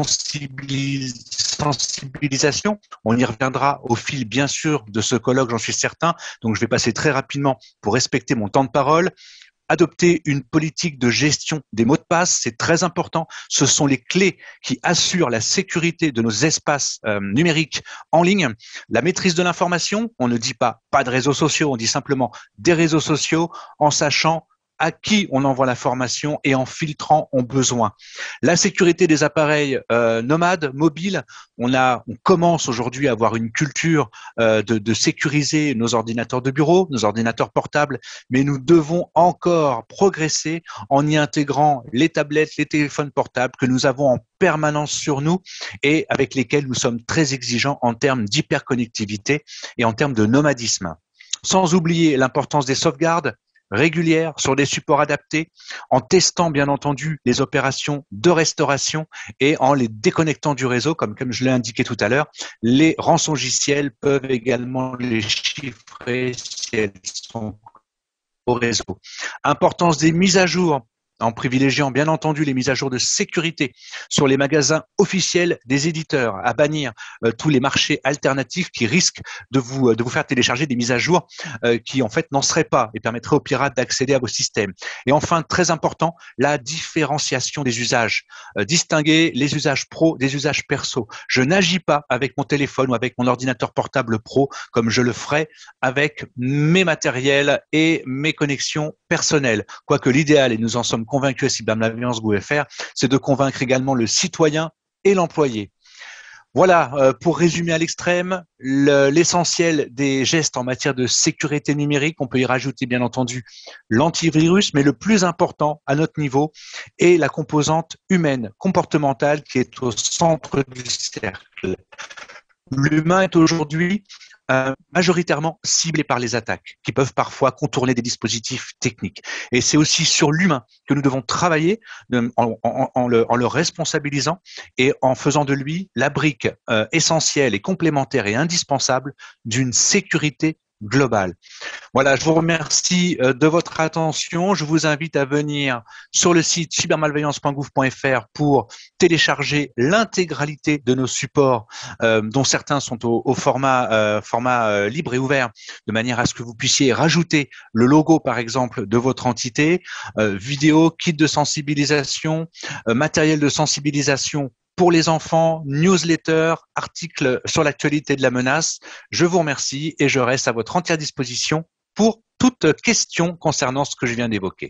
sensibilis- sensibilisation. On y reviendra au fil, bien sûr, de ce colloque, j'en suis certain. Donc, je vais passer très rapidement pour respecter mon temps de parole. Adopter une politique de gestion des mots de passe, c'est très important. Ce sont les clés qui assurent la sécurité de nos espaces euh, numériques en ligne. La maîtrise de l'information, on ne dit pas pas de réseaux sociaux, on dit simplement des réseaux sociaux en sachant à qui on envoie l'information et en filtrant au besoin. La sécurité des appareils euh, nomades, mobiles, on a, on commence aujourd'hui à avoir une culture euh, de, de sécuriser nos ordinateurs de bureau, nos ordinateurs portables, mais nous devons encore progresser en y intégrant les tablettes, les téléphones portables que nous avons en permanence sur nous et avec lesquels nous sommes très exigeants en termes d'hyperconnectivité et en termes de nomadisme. Sans oublier l'importance des sauvegardes régulière sur des supports adaptés, en testant bien entendu les opérations de restauration et en les déconnectant du réseau, comme, comme je l'ai indiqué tout à l'heure. Les rançongiciels peuvent également les chiffrer si elles sont au réseau. Importance des mises à jour, en privilégiant bien entendu les mises à jour de sécurité sur les magasins officiels des éditeurs, à bannir euh, tous les marchés alternatifs qui risquent de vous, de vous faire télécharger des mises à jour euh, qui en fait n'en seraient pas et permettraient aux pirates d'accéder à vos systèmes. Et enfin, très important, la différenciation des usages. Euh, distinguer les usages pro des usages perso. Je n'agis pas avec mon téléphone ou avec mon ordinateur portable pro comme je le ferais avec mes matériels et mes connexions personnelles. Quoique l'idéal, et nous en sommes convaincus à Cybermalveillance GoFR, c'est de convaincre également le citoyen et l'employé. Voilà, euh, pour résumer à l'extrême, le, l'essentiel des gestes en matière de sécurité numérique. On peut y rajouter bien entendu l'antivirus, mais le plus important à notre niveau est la composante humaine, comportementale, qui est au centre du cercle. L'humain est aujourd'hui Euh, majoritairement ciblés par les attaques, qui peuvent parfois contourner des dispositifs techniques. Et c'est aussi sur l'humain que nous devons travailler de, en, en, en, le, en le responsabilisant et en faisant de lui la brique euh, essentielle et complémentaire et indispensable d'une sécurité globale. Voilà, je vous remercie euh, de votre attention. Je vous invite à venir sur le site cybermalveillance point gouv point fr pour télécharger l'intégralité de nos supports, euh, dont certains sont au, au format, euh, format euh, libre et ouvert, de manière à ce que vous puissiez rajouter le logo, par exemple, de votre entité, euh, vidéo, kit de sensibilisation, euh, matériel de sensibilisation pour les enfants, newsletter, articles sur l'actualité de la menace. Je vous remercie et je reste à votre entière disposition pour toute question concernant ce que je viens d'évoquer.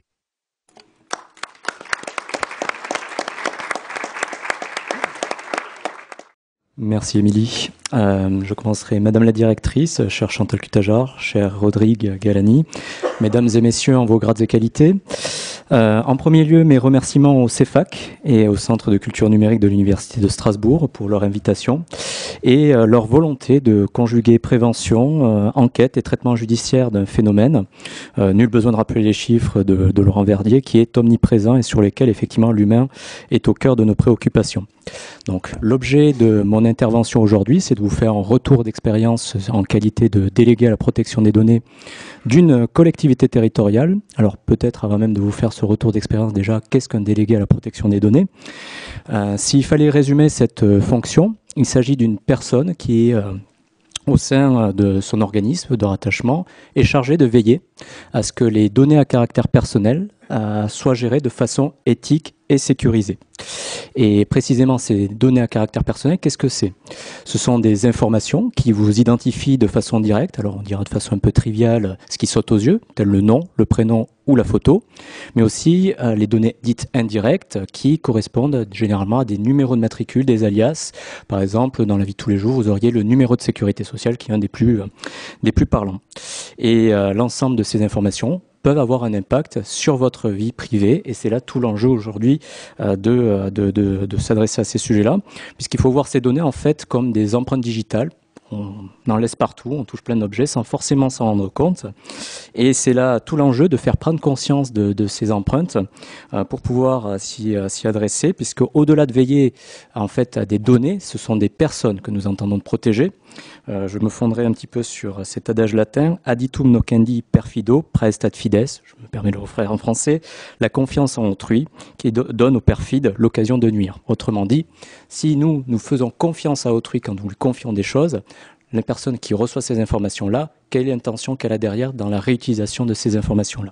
Merci Émilie. Euh, je commencerai. Madame la directrice, chère Chantal Cutajar, cher Rodrigue Galani, mesdames et messieurs en vos grades et qualités. Euh, en premier lieu, mes remerciements au C E F A C et au Centre de culture numérique de l'Université de Strasbourg pour leur invitation et euh, leur volonté de conjuguer prévention, euh, enquête et traitement judiciaire d'un phénomène. Euh, nul besoin de rappeler les chiffres de, de Laurent Verdier, qui est omniprésent et sur lesquels effectivement l'humain est au cœur de nos préoccupations. Donc, l'objet de mon intervention aujourd'hui, c'est de vous faire un retour d'expérience en qualité de délégué à la protection des données d'une collectivité territoriale. Alors, peut-être avant même de vous faire ce retour d'expérience, déjà, qu'est-ce qu'un délégué à la protection des données ? euh, S'il fallait résumer cette euh, fonction, il s'agit d'une personne qui est euh, au sein de son organisme de rattachement est chargée de veiller à ce que les données à caractère personnel euh, soient gérées de façon éthique et sécurisée. Et précisément, ces données à caractère personnel, qu'est-ce que c'est? Ce sont des informations qui vous identifient de façon directe, alors on dira de façon un peu triviale ce qui saute aux yeux, tel le nom, le prénom ou la photo, mais aussi euh, les données dites indirectes qui correspondent généralement à des numéros de matricule, des alias. Par exemple, dans la vie de tous les jours, vous auriez le numéro de sécurité sociale qui est un des plus, euh, des plus parlants. Et euh, l'ensemble de ces informations peuvent avoir un impact sur votre vie privée, et c'est là tout l'enjeu aujourd'hui euh, de, de, de, de s'adresser à ces sujets-là, puisqu'il faut voir ces données en fait comme des empreintes digitales. On en laisse partout, on touche plein d'objets sans forcément s'en rendre compte. Et c'est là tout l'enjeu de faire prendre conscience de, de ces empreintes euh, pour pouvoir euh, s'y, euh, s'y adresser, puisque au-delà de veiller en fait à des données, ce sont des personnes que nous entendons protéger. Euh, je me fonderai un petit peu sur cet adage latin, aditum nocendi perfido, praestat fides, je me permets de le refaire en français, la confiance en autrui qui do- donne aux perfides l'occasion de nuire. Autrement dit, si nous, nous faisons confiance à autrui quand nous lui confions des choses, la personne qui reçoit ces informations-là, quelle est l'intention qu'elle a derrière dans la réutilisation de ces informations-là?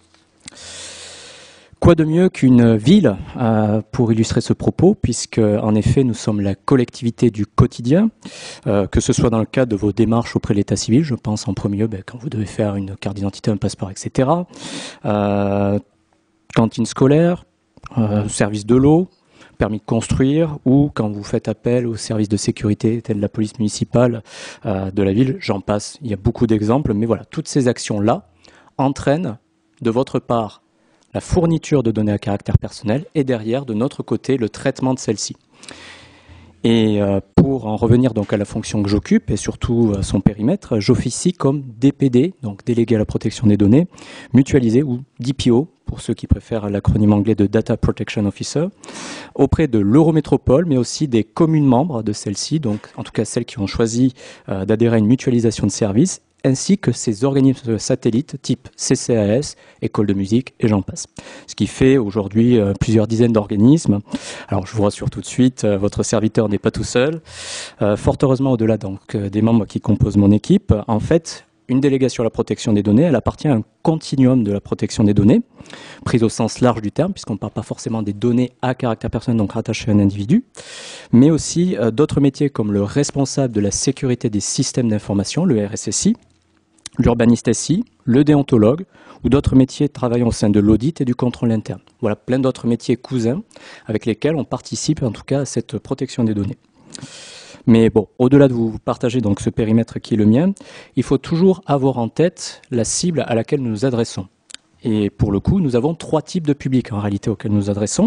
Quoi de mieux qu'une ville euh, pour illustrer ce propos, puisque en effet nous sommes la collectivité du quotidien, euh, que ce soit dans le cadre de vos démarches auprès de l'état civil, je pense en premier lieu ben, quand vous devez faire une carte d'identité, un passeport, et cetera. Euh, cantine scolaire, euh, service de l'eau, permis de construire, ou quand vous faites appel aux services de sécurité tels la police municipale euh, de la ville, j'en passe. Il y a beaucoup d'exemples, mais voilà, toutes ces actions-là entraînent de votre part la fourniture de données à caractère personnel et derrière, de notre côté, le traitement de celles-ci. Et euh, pour en revenir donc à la fonction que j'occupe et surtout à son périmètre, j'officie comme D P D, donc délégué à la protection des données, mutualisé ou D P O, pour ceux qui préfèrent l'acronyme anglais de Data Protection Officer, auprès de l'Eurométropole, mais aussi des communes membres de celle-ci, donc en tout cas celles qui ont choisi euh, d'adhérer à une mutualisation de services, ainsi que ces organismes satellites type C C A S, école de musique et j'en passe. Ce qui fait aujourd'hui euh, plusieurs dizaines d'organismes. Alors je vous rassure tout de suite, euh, votre serviteur n'est pas tout seul. Euh, fort heureusement, au-delà donc euh, des membres qui composent mon équipe, en fait, une délégation à la protection des données, elle appartient à un continuum de la protection des données, prise au sens large du terme, puisqu'on ne parle pas forcément des données à caractère personnel, donc rattachées à un individu, mais aussi euh, d'autres métiers comme le responsable de la sécurité des systèmes d'information, le R S S I, l'urbaniste S I, le déontologue, ou d'autres métiers travaillant au sein de l'audit et du contrôle interne. Voilà, plein d'autres métiers cousins avec lesquels on participe en tout cas à cette protection des données. Mais bon, au-delà de vous partager donc ce périmètre qui est le mien, il faut toujours avoir en tête la cible à laquelle nous nous adressons. Et pour le coup, nous avons trois types de publics en réalité auxquels nous nous adressons.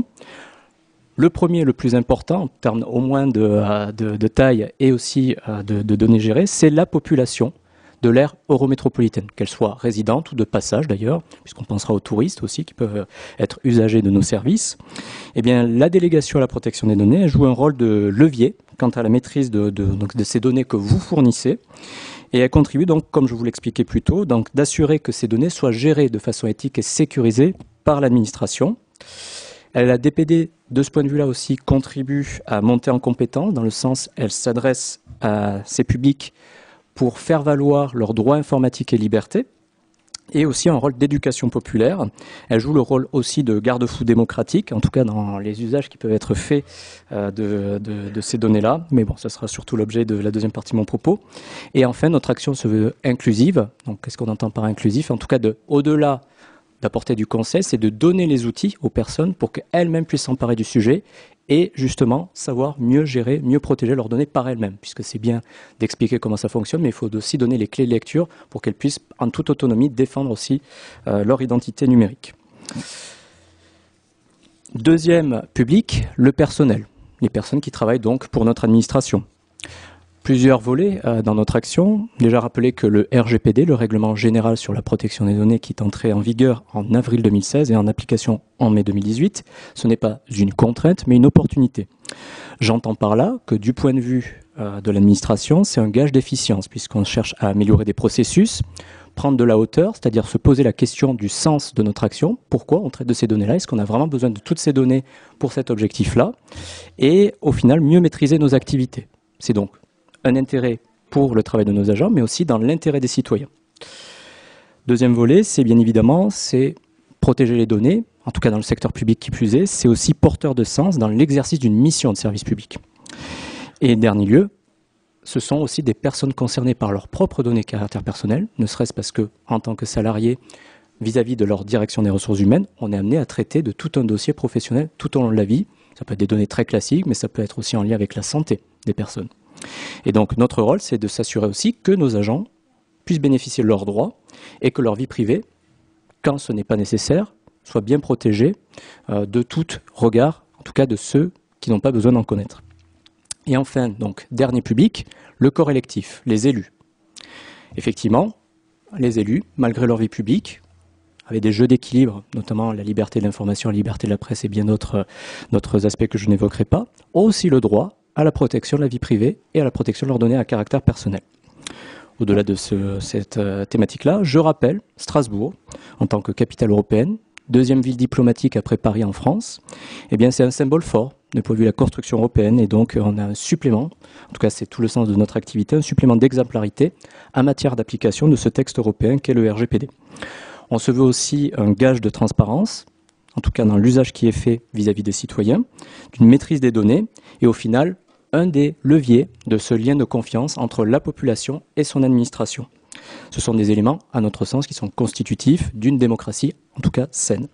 Le premier, le plus important, en termes au moins de, de, de taille et aussi de, de données gérées, c'est la population de l'aire eurométropolitaine, qu'elle soit résidente ou de passage d'ailleurs, puisqu'on pensera aux touristes aussi qui peuvent être usagers de nos services. Eh bien, la délégation à la protection des données joue un rôle de levier quant à la maîtrise de, de, donc de ces données que vous fournissez. Et elle contribue donc, comme je vous l'expliquais plus tôt, donc d'assurer que ces données soient gérées de façon éthique et sécurisée par l'administration. La D P D, de ce point de vue-là aussi, contribue à monter en compétence, dans le sens elle s'adresse à ces publics pour faire valoir leurs droits informatiques et libertés, et aussi un rôle d'éducation populaire. Elle joue le rôle aussi de garde-fou démocratique, en tout cas dans les usages qui peuvent être faits euh, de, de, de ces données-là. Mais bon, ça sera surtout l'objet de la deuxième partie de mon propos. Et enfin, notre action se veut inclusive. Donc, qu'est-ce qu'on entend par inclusif? En tout cas, de, au-delà d'apporter du conseil, c'est de donner les outils aux personnes pour qu'elles-mêmes puissent s'emparer du sujet et justement savoir mieux gérer, mieux protéger leurs données par elles-mêmes, puisque c'est bien d'expliquer comment ça fonctionne, mais il faut aussi donner les clés de lecture pour qu'elles puissent en toute autonomie défendre aussi euh, leur identité numérique. Deuxième public, le personnel, les personnes qui travaillent donc pour notre administration. Plusieurs volets euh, dans notre action. Déjà rappelé que le R G P D, le Règlement général sur la protection des données, qui est entré en vigueur en avril deux mille seize et en application en mai deux mille dix-huit, ce n'est pas une contrainte, mais une opportunité. J'entends par là que du point de vue euh, de l'administration, c'est un gage d'efficience, puisqu'on cherche à améliorer des processus, prendre de la hauteur, c'est-à-dire se poser la question du sens de notre action. Pourquoi on traite de ces données-là? Est-ce qu'on a vraiment besoin de toutes ces données pour cet objectif-là? Et au final, mieux maîtriser nos activités. C'est donc un intérêt pour le travail de nos agents, mais aussi dans l'intérêt des citoyens. Deuxième volet, c'est bien évidemment c'est protéger les données, en tout cas dans le secteur public qui plus est, c'est aussi porteur de sens dans l'exercice d'une mission de service public. Et dernier lieu, ce sont aussi des personnes concernées par leurs propres données de caractère personnel, ne serait-ce parce que, en tant que salarié, vis-à-vis de leur direction des ressources humaines, on est amené à traiter de tout un dossier professionnel tout au long de la vie. Ça peut être des données très classiques, mais ça peut être aussi en lien avec la santé des personnes. Et donc notre rôle, c'est de s'assurer aussi que nos agents puissent bénéficier de leurs droits et que leur vie privée, quand ce n'est pas nécessaire, soit bien protégée euh, de tout regard, en tout cas de ceux qui n'ont pas besoin d'en connaître. Et enfin, donc, dernier public, le corps électif, les élus. Effectivement, les élus, malgré leur vie publique, avec des jeux d'équilibre, notamment la liberté de l'information, la liberté de la presse et bien d'autres, d'autres aspects que je n'évoquerai pas, ont aussi le droit à la protection de la vie privée et à la protection de leurs données à caractère personnel. Au-delà de ce, cette euh, thématique-là, je rappelle Strasbourg, en tant que capitale européenne, deuxième ville diplomatique après Paris en France, eh bien c'est un symbole fort du point de vue de la construction européenne et donc on a un supplément, en tout cas c'est tout le sens de notre activité, un supplément d'exemplarité en matière d'application de ce texte européen qu'est le R G P D. On se veut aussi un gage de transparence, en tout cas dans l'usage qui est fait vis-à-vis des citoyens, d'une maîtrise des données et au final un des leviers de ce lien de confiance entre la population et son administration. Ce sont des éléments, à notre sens, qui sont constitutifs d'une démocratie, en tout cas saine.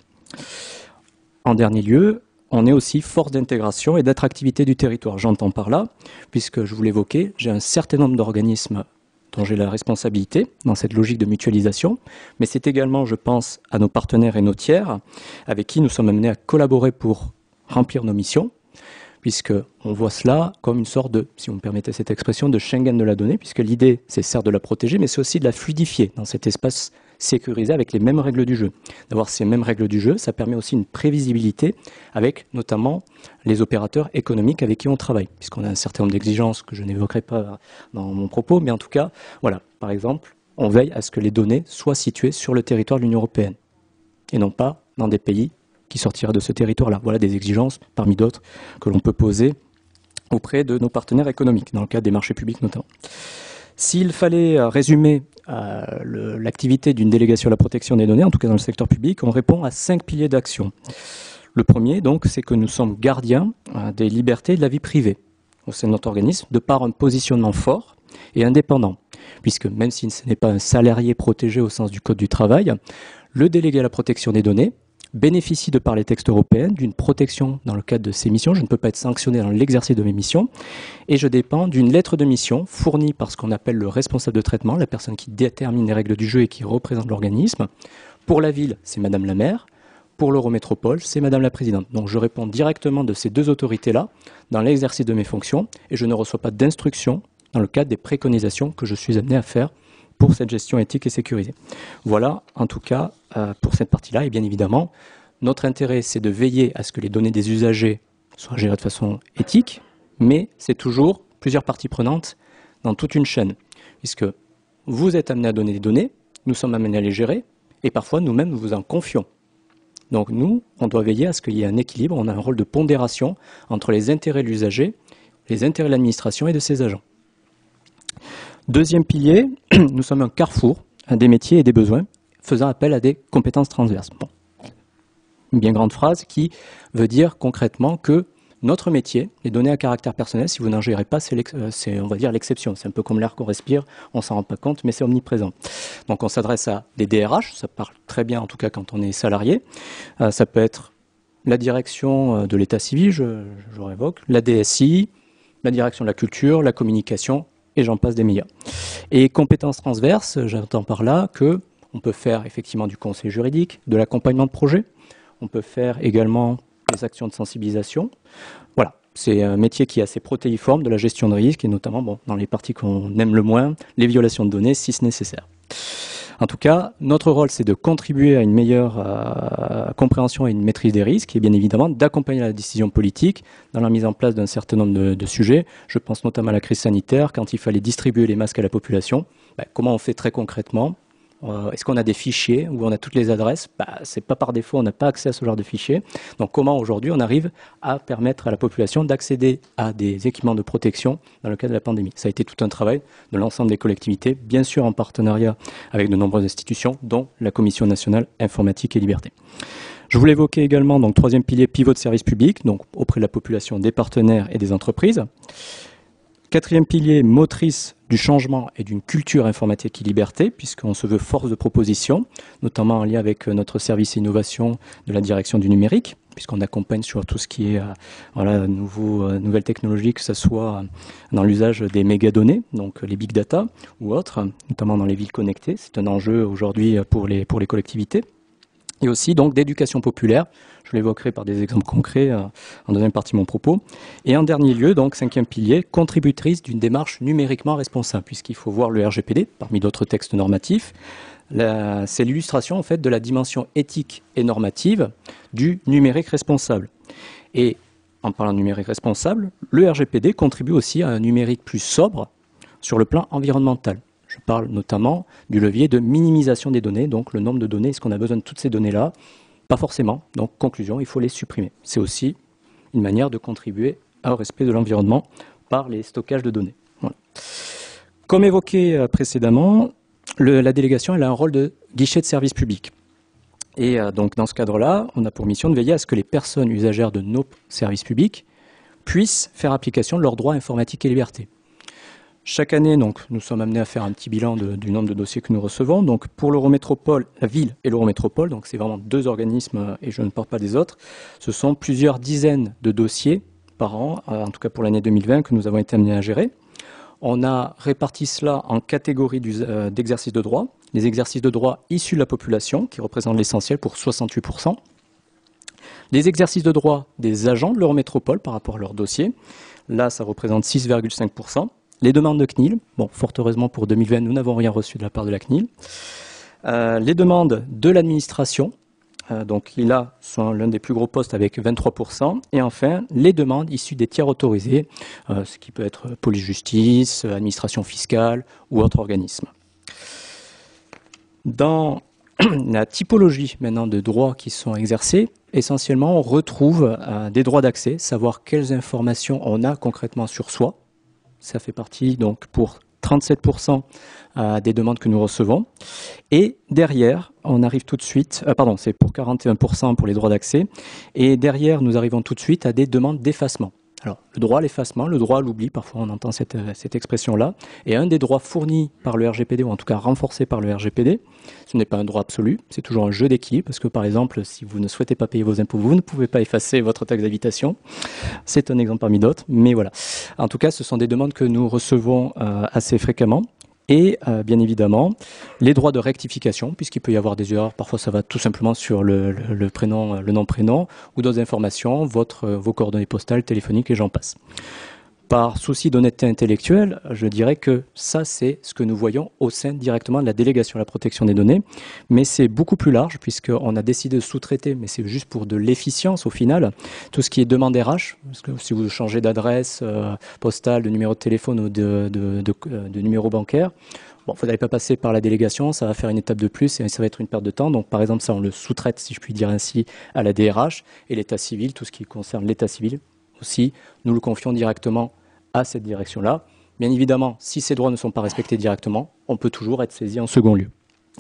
En dernier lieu, on est aussi force d'intégration et d'attractivité du territoire. J'entends par là, puisque je vous l'évoquais, j'ai un certain nombre d'organismes dont j'ai la responsabilité dans cette logique de mutualisation, mais c'est également, je pense, à nos partenaires et nos tiers avec qui nous sommes amenés à collaborer pour remplir nos missions, puisqu'on voit cela comme une sorte de, si vous me permettez cette expression, de Schengen de la donnée, puisque l'idée, c'est certes de la protéger, mais c'est aussi de la fluidifier dans cet espace sécurisé avec les mêmes règles du jeu. D'avoir ces mêmes règles du jeu, ça permet aussi une prévisibilité avec notamment les opérateurs économiques avec qui on travaille, puisqu'on a un certain nombre d'exigences que je n'évoquerai pas dans mon propos, mais en tout cas, voilà, par exemple, on veille à ce que les données soient situées sur le territoire de l'Union européenne, et non pas dans des pays qui sortira de ce territoire-là. Voilà des exigences, parmi d'autres, que l'on peut poser auprès de nos partenaires économiques, dans le cadre des marchés publics notamment. S'il fallait résumer euh, le, l'activité d'une délégation à la protection des données, en tout cas dans le secteur public, on répond à cinq piliers d'action. Le premier, donc, c'est que nous sommes gardiens euh, des libertés et de la vie privée au sein de notre organisme, de par un positionnement fort et indépendant, puisque même si ce n'est pas un salarié protégé au sens du Code du travail, le délégué à la protection des données bénéficie de par les textes européens d'une protection dans le cadre de ses missions. Je ne peux pas être sanctionné dans l'exercice de mes missions et je dépends d'une lettre de mission fournie par ce qu'on appelle le responsable de traitement, la personne qui détermine les règles du jeu et qui représente l'organisme. Pour la ville, c'est Madame la maire. Pour l'Eurométropole, c'est Madame la présidente. Donc je réponds directement de ces deux autorités-là dans l'exercice de mes fonctions et je ne reçois pas d'instructions dans le cadre des préconisations que je suis amené à faire pour cette gestion éthique et sécurisée. Voilà, en tout cas, euh, pour cette partie-là. Et bien évidemment, notre intérêt, c'est de veiller à ce que les données des usagers soient gérées de façon éthique, mais c'est toujours plusieurs parties prenantes dans toute une chaîne, puisque vous êtes amené à donner des données, nous sommes amenés à les gérer, et parfois nous-mêmes, nous vous en confions. Donc nous, on doit veiller à ce qu'il y ait un équilibre, on a un rôle de pondération entre les intérêts de l'usager, les intérêts de l'administration et de ses agents. Deuxième pilier, nous sommes un carrefour des métiers et des besoins, faisant appel à des compétences transverses. Bon. Une bien grande phrase qui veut dire concrètement que notre métier, les données à caractère personnel, si vous n'en gérez pas, c'est, c'est on va dire l'exception. C'est un peu comme l'air qu'on respire, on ne s'en rend pas compte, mais c'est omniprésent. Donc on s'adresse à des D R H, ça parle très bien en tout cas quand on est salarié. Euh, ça peut être la direction de l'état civil, je, je révoque, la D S I, la direction de la culture, la communication, et j'en passe des meilleurs. Et compétences transverses, j'entends par là que on peut faire effectivement du conseil juridique, de l'accompagnement de projet, on peut faire également des actions de sensibilisation. Voilà, c'est un métier qui est assez protéiforme de la gestion de risque et notamment bon, dans les parties qu'on aime le moins, les violations de données si c'est nécessaire. En tout cas, notre rôle, c'est de contribuer à une meilleure euh, compréhension et une maîtrise des risques et bien évidemment d'accompagner la décision politique dans la mise en place d'un certain nombre de, de sujets. Je pense notamment à la crise sanitaire, quand il fallait distribuer les masques à la population. Ben, comment on fait très concrètement Euh, Est-ce qu'on a des fichiers où on a toutes les adresses? Bah, c'est pas par défaut, on n'a pas accès à ce genre de fichiers. Donc comment aujourd'hui on arrive à permettre à la population d'accéder à des équipements de protection dans le cadre de la pandémie? Ça a été tout un travail de l'ensemble des collectivités, bien sûr en partenariat avec de nombreuses institutions, dont la Commission nationale informatique et liberté. Je voulais évoquer également, donc, troisième pilier, pivot de service public, donc auprès de la population, des partenaires et des entreprises. Quatrième pilier, motrice du changement et d'une culture informatique et liberté, puisqu'on se veut force de proposition, notamment en lien avec notre service innovation de la direction du numérique, puisqu'on accompagne sur tout ce qui est euh, voilà, nouveau, euh, nouvelles technologies, que ce soit dans l'usage des mégadonnées, donc les big data ou autres, notamment dans les villes connectées. C'est un enjeu aujourd'hui pour les, pour les collectivités. Et aussi donc d'éducation populaire, je l'évoquerai par des exemples concrets euh, en deuxième partie de mon propos. Et en dernier lieu, donc cinquième pilier, contributrice d'une démarche numériquement responsable, puisqu'il faut voir le R G P D, parmi d'autres textes normatifs. C'est l'illustration en fait de la dimension éthique et normative du numérique responsable. Et en parlant de numérique responsable, le R G P D contribue aussi à un numérique plus sobre sur le plan environnemental. Je parle notamment du levier de minimisation des données, donc le nombre de données, est-ce qu'on a besoin de toutes ces données-là? Pas forcément, donc conclusion, il faut les supprimer. C'est aussi une manière de contribuer au respect de l'environnement par les stockages de données. Voilà. Comme évoqué précédemment, le, la délégation elle a un rôle de guichet de service public. Et euh, donc dans ce cadre-là, on a pour mission de veiller à ce que les personnes usagères de nos services publics puissent faire application de leurs droits informatiques et libertés. Chaque année, donc, nous sommes amenés à faire un petit bilan de, du nombre de dossiers que nous recevons. Donc, pour l'Eurométropole, la ville et l'Eurométropole, donc c'est vraiment deux organismes et je ne parle pas des autres, ce sont plusieurs dizaines de dossiers par an, en tout cas pour l'année deux mille vingt, que nous avons été amenés à gérer. On a réparti cela en catégories d'exercices de droit. Les exercices de droit issus de la population, qui représentent l'essentiel pour soixante-huit pour cent. Les exercices de droit des agents de l'Eurométropole par rapport à leurs dossiers. Là, ça représente six virgule cinq pour cent. Les demandes de C N I L, bon, fort heureusement pour deux mille vingt, nous n'avons rien reçu de la part de la C N I L. Euh, les demandes de l'administration, euh, donc là, sont l'un des plus gros postes avec vingt-trois pour cent. Et enfin, les demandes issues des tiers autorisés, euh, ce qui peut être police-justice, administration fiscale ou autre organisme. Dans la typologie maintenant de droits qui sont exercés, essentiellement, on retrouve euh, des droits d'accès, savoir quelles informations on a concrètement sur soi. Ça fait partie donc pour trente-sept pour cent euh, des demandes que nous recevons. Et derrière, on arrive tout de suite, euh, pardon, c'est pour quarante et un pour cent pour les droits d'accès. Et derrière, nous arrivons tout de suite à des demandes d'effacement. Alors, le droit à l'effacement, le droit à l'oubli, parfois on entend cette, cette expression-là, est un des droits fournis par le R G P D, ou en tout cas renforcés par le R G P D. Ce n'est pas un droit absolu, c'est toujours un jeu d'équilibre, parce que par exemple, si vous ne souhaitez pas payer vos impôts, vous ne pouvez pas effacer votre taxe d'habitation. C'est un exemple parmi d'autres, mais voilà. En tout cas, ce sont des demandes que nous recevons euh, assez fréquemment. Et euh, bien évidemment, les droits de rectification, puisqu'il peut y avoir des erreurs, parfois ça va tout simplement sur le, le, le prénom, le nom-prénom, ou d'autres informations, votre, vos coordonnées postales, téléphoniques et j'en passe. Par souci d'honnêteté intellectuelle, je dirais que ça, c'est ce que nous voyons au sein directement de la délégation à la protection des données, mais c'est beaucoup plus large, puisqu'on a décidé de sous-traiter, mais c'est juste pour de l'efficience au final, tout ce qui est demande R H, parce que si vous changez d'adresse euh, postale, de numéro de téléphone ou de, de, de, de, de numéro bancaire, bon, vous n'allez pas passer par la délégation, ça va faire une étape de plus et ça va être une perte de temps. Donc, par exemple, ça, on le sous-traite, si je puis dire ainsi, à la D R H et l'état civil, tout ce qui concerne l'état civil aussi, nous le confions directement à cette direction-là. Bien évidemment, si ces droits ne sont pas respectés directement, on peut toujours être saisi en second lieu.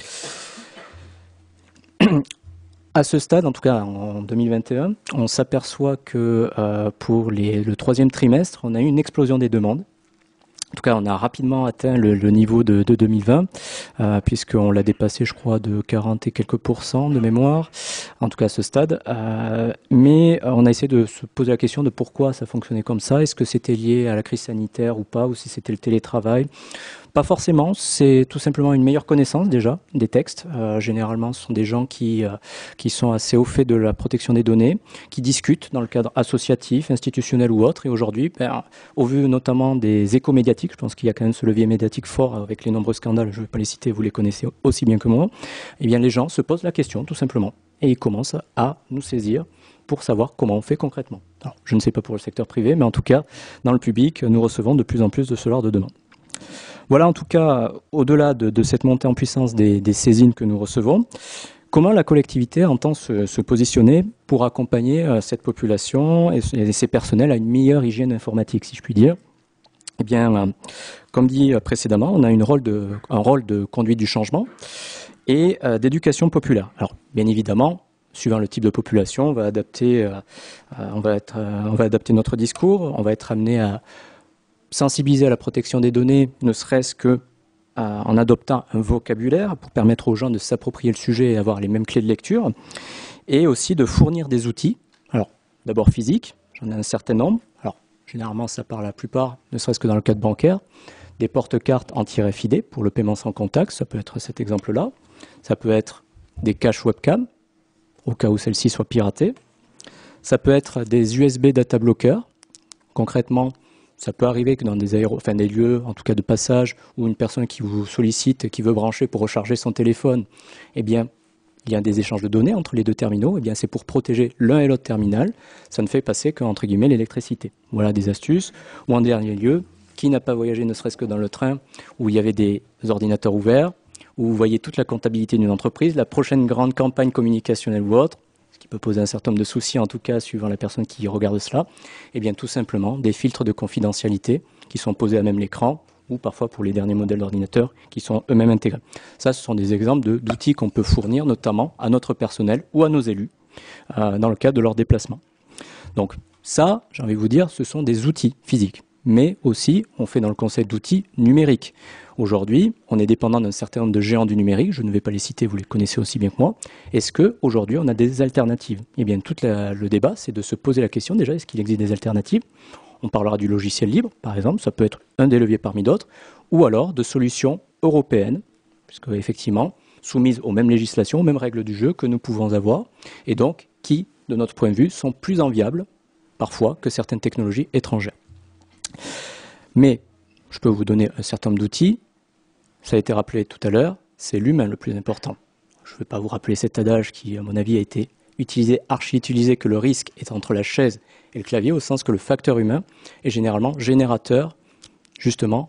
À ce stade, en tout cas en deux mille vingt et un, on s'aperçoit que euh, pour les, le troisième trimestre, on a eu une explosion des demandes. En tout cas, on a rapidement atteint le, le niveau de, de deux mille vingt, euh, puisqu'on l'a dépassé, je crois, de quarante et quelques pourcents de mémoire, en tout cas à ce stade. Euh, mais on a essayé de se poser la question de pourquoi ça fonctionnait comme ça. Est-ce que c'était lié à la crise sanitaire ou pas, ou si c'était le télétravail? Pas forcément, c'est tout simplement une meilleure connaissance déjà des textes. Euh, généralement, ce sont des gens qui, euh, qui sont assez au fait de la protection des données, qui discutent dans le cadre associatif, institutionnel ou autre. Et aujourd'hui, ben, au vu notamment des échos médiatiques, je pense qu'il y a quand même ce levier médiatique fort avec les nombreux scandales, je ne vais pas les citer, vous les connaissez aussi bien que moi, eh bien les gens se posent la question tout simplement et ils commencent à nous saisir pour savoir comment on fait concrètement. Alors, je ne sais pas pour le secteur privé, mais en tout cas, dans le public, nous recevons de plus en plus de ce genre de demandes. Voilà en tout cas, au-delà de, de cette montée en puissance des, des saisines que nous recevons, comment la collectivité entend se, se positionner pour accompagner euh, cette population et, et ses personnels à une meilleure hygiène informatique, si je puis dire. Eh bien, euh, comme dit précédemment, on a une rôle de, un rôle de conduite du changement et euh, d'éducation populaire. Alors, bien évidemment, suivant le type de population, on va adapter, euh, on va être, euh, on va adapter notre discours, on va être amené à sensibiliser à la protection des données, ne serait-ce que euh, en adoptant un vocabulaire pour permettre aux gens de s'approprier le sujet et avoir les mêmes clés de lecture, et aussi de fournir des outils. Alors, d'abord physiques, j'en ai un certain nombre. Alors, généralement, ça part la plupart, ne serait-ce que dans le cadre bancaire, des porte-cartes anti-R F I D pour le paiement sans contact, ça peut être cet exemple-là. Ça peut être des caches webcam, au cas où celle-ci soit piratée. Ça peut être des U S B data blockers. Concrètement, ça peut arriver que dans des, aéro... enfin, des lieux, en tout cas de passage, où une personne qui vous sollicite, qui veut brancher pour recharger son téléphone, eh bien, il y a des échanges de données entre les deux terminaux. Eh bien, c'est pour protéger l'un et l'autre terminal. Ça ne fait passer qu'entre guillemets l'électricité. Voilà des astuces. Ou en dernier lieu, qui n'a pas voyagé ne serait-ce que dans le train, où il y avait des ordinateurs ouverts, où vous voyez toute la comptabilité d'une entreprise, la prochaine grande campagne communicationnelle ou autre, ce qui peut poser un certain nombre de soucis, en tout cas, suivant la personne qui regarde cela, eh bien, tout simplement, des filtres de confidentialité qui sont posés à même l'écran, ou parfois pour les derniers modèles d'ordinateurs qui sont eux-mêmes intégrés. Ça, ce sont des exemples de, d'outils qu'on peut fournir, notamment à notre personnel ou à nos élus, euh, dans le cadre de leur déplacement. Donc, ça, j'ai envie de vous dire, ce sont des outils physiques. Mais aussi, on fait dans le concept d'outils numériques. Aujourd'hui, on est dépendant d'un certain nombre de géants du numérique, je ne vais pas les citer, vous les connaissez aussi bien que moi. Est-ce qu'aujourd'hui, on a des alternatives? Eh bien, tout la, le débat, c'est de se poser la question, déjà, est-ce qu'il existe des alternatives? On parlera du logiciel libre, par exemple, ça peut être un des leviers parmi d'autres, ou alors de solutions européennes, puisque effectivement, soumises aux mêmes législations, aux mêmes règles du jeu que nous pouvons avoir, et donc qui, de notre point de vue, sont plus enviables, parfois, que certaines technologies étrangères. Mais je peux vous donner un certain nombre d'outils. Ça a été rappelé tout à l'heure, c'est l'humain le plus important. Je ne vais pas vous rappeler cet adage qui, à mon avis, a été utilisé, archi-utilisé, que le risque est entre la chaise et le clavier, au sens que le facteur humain est généralement générateur, justement,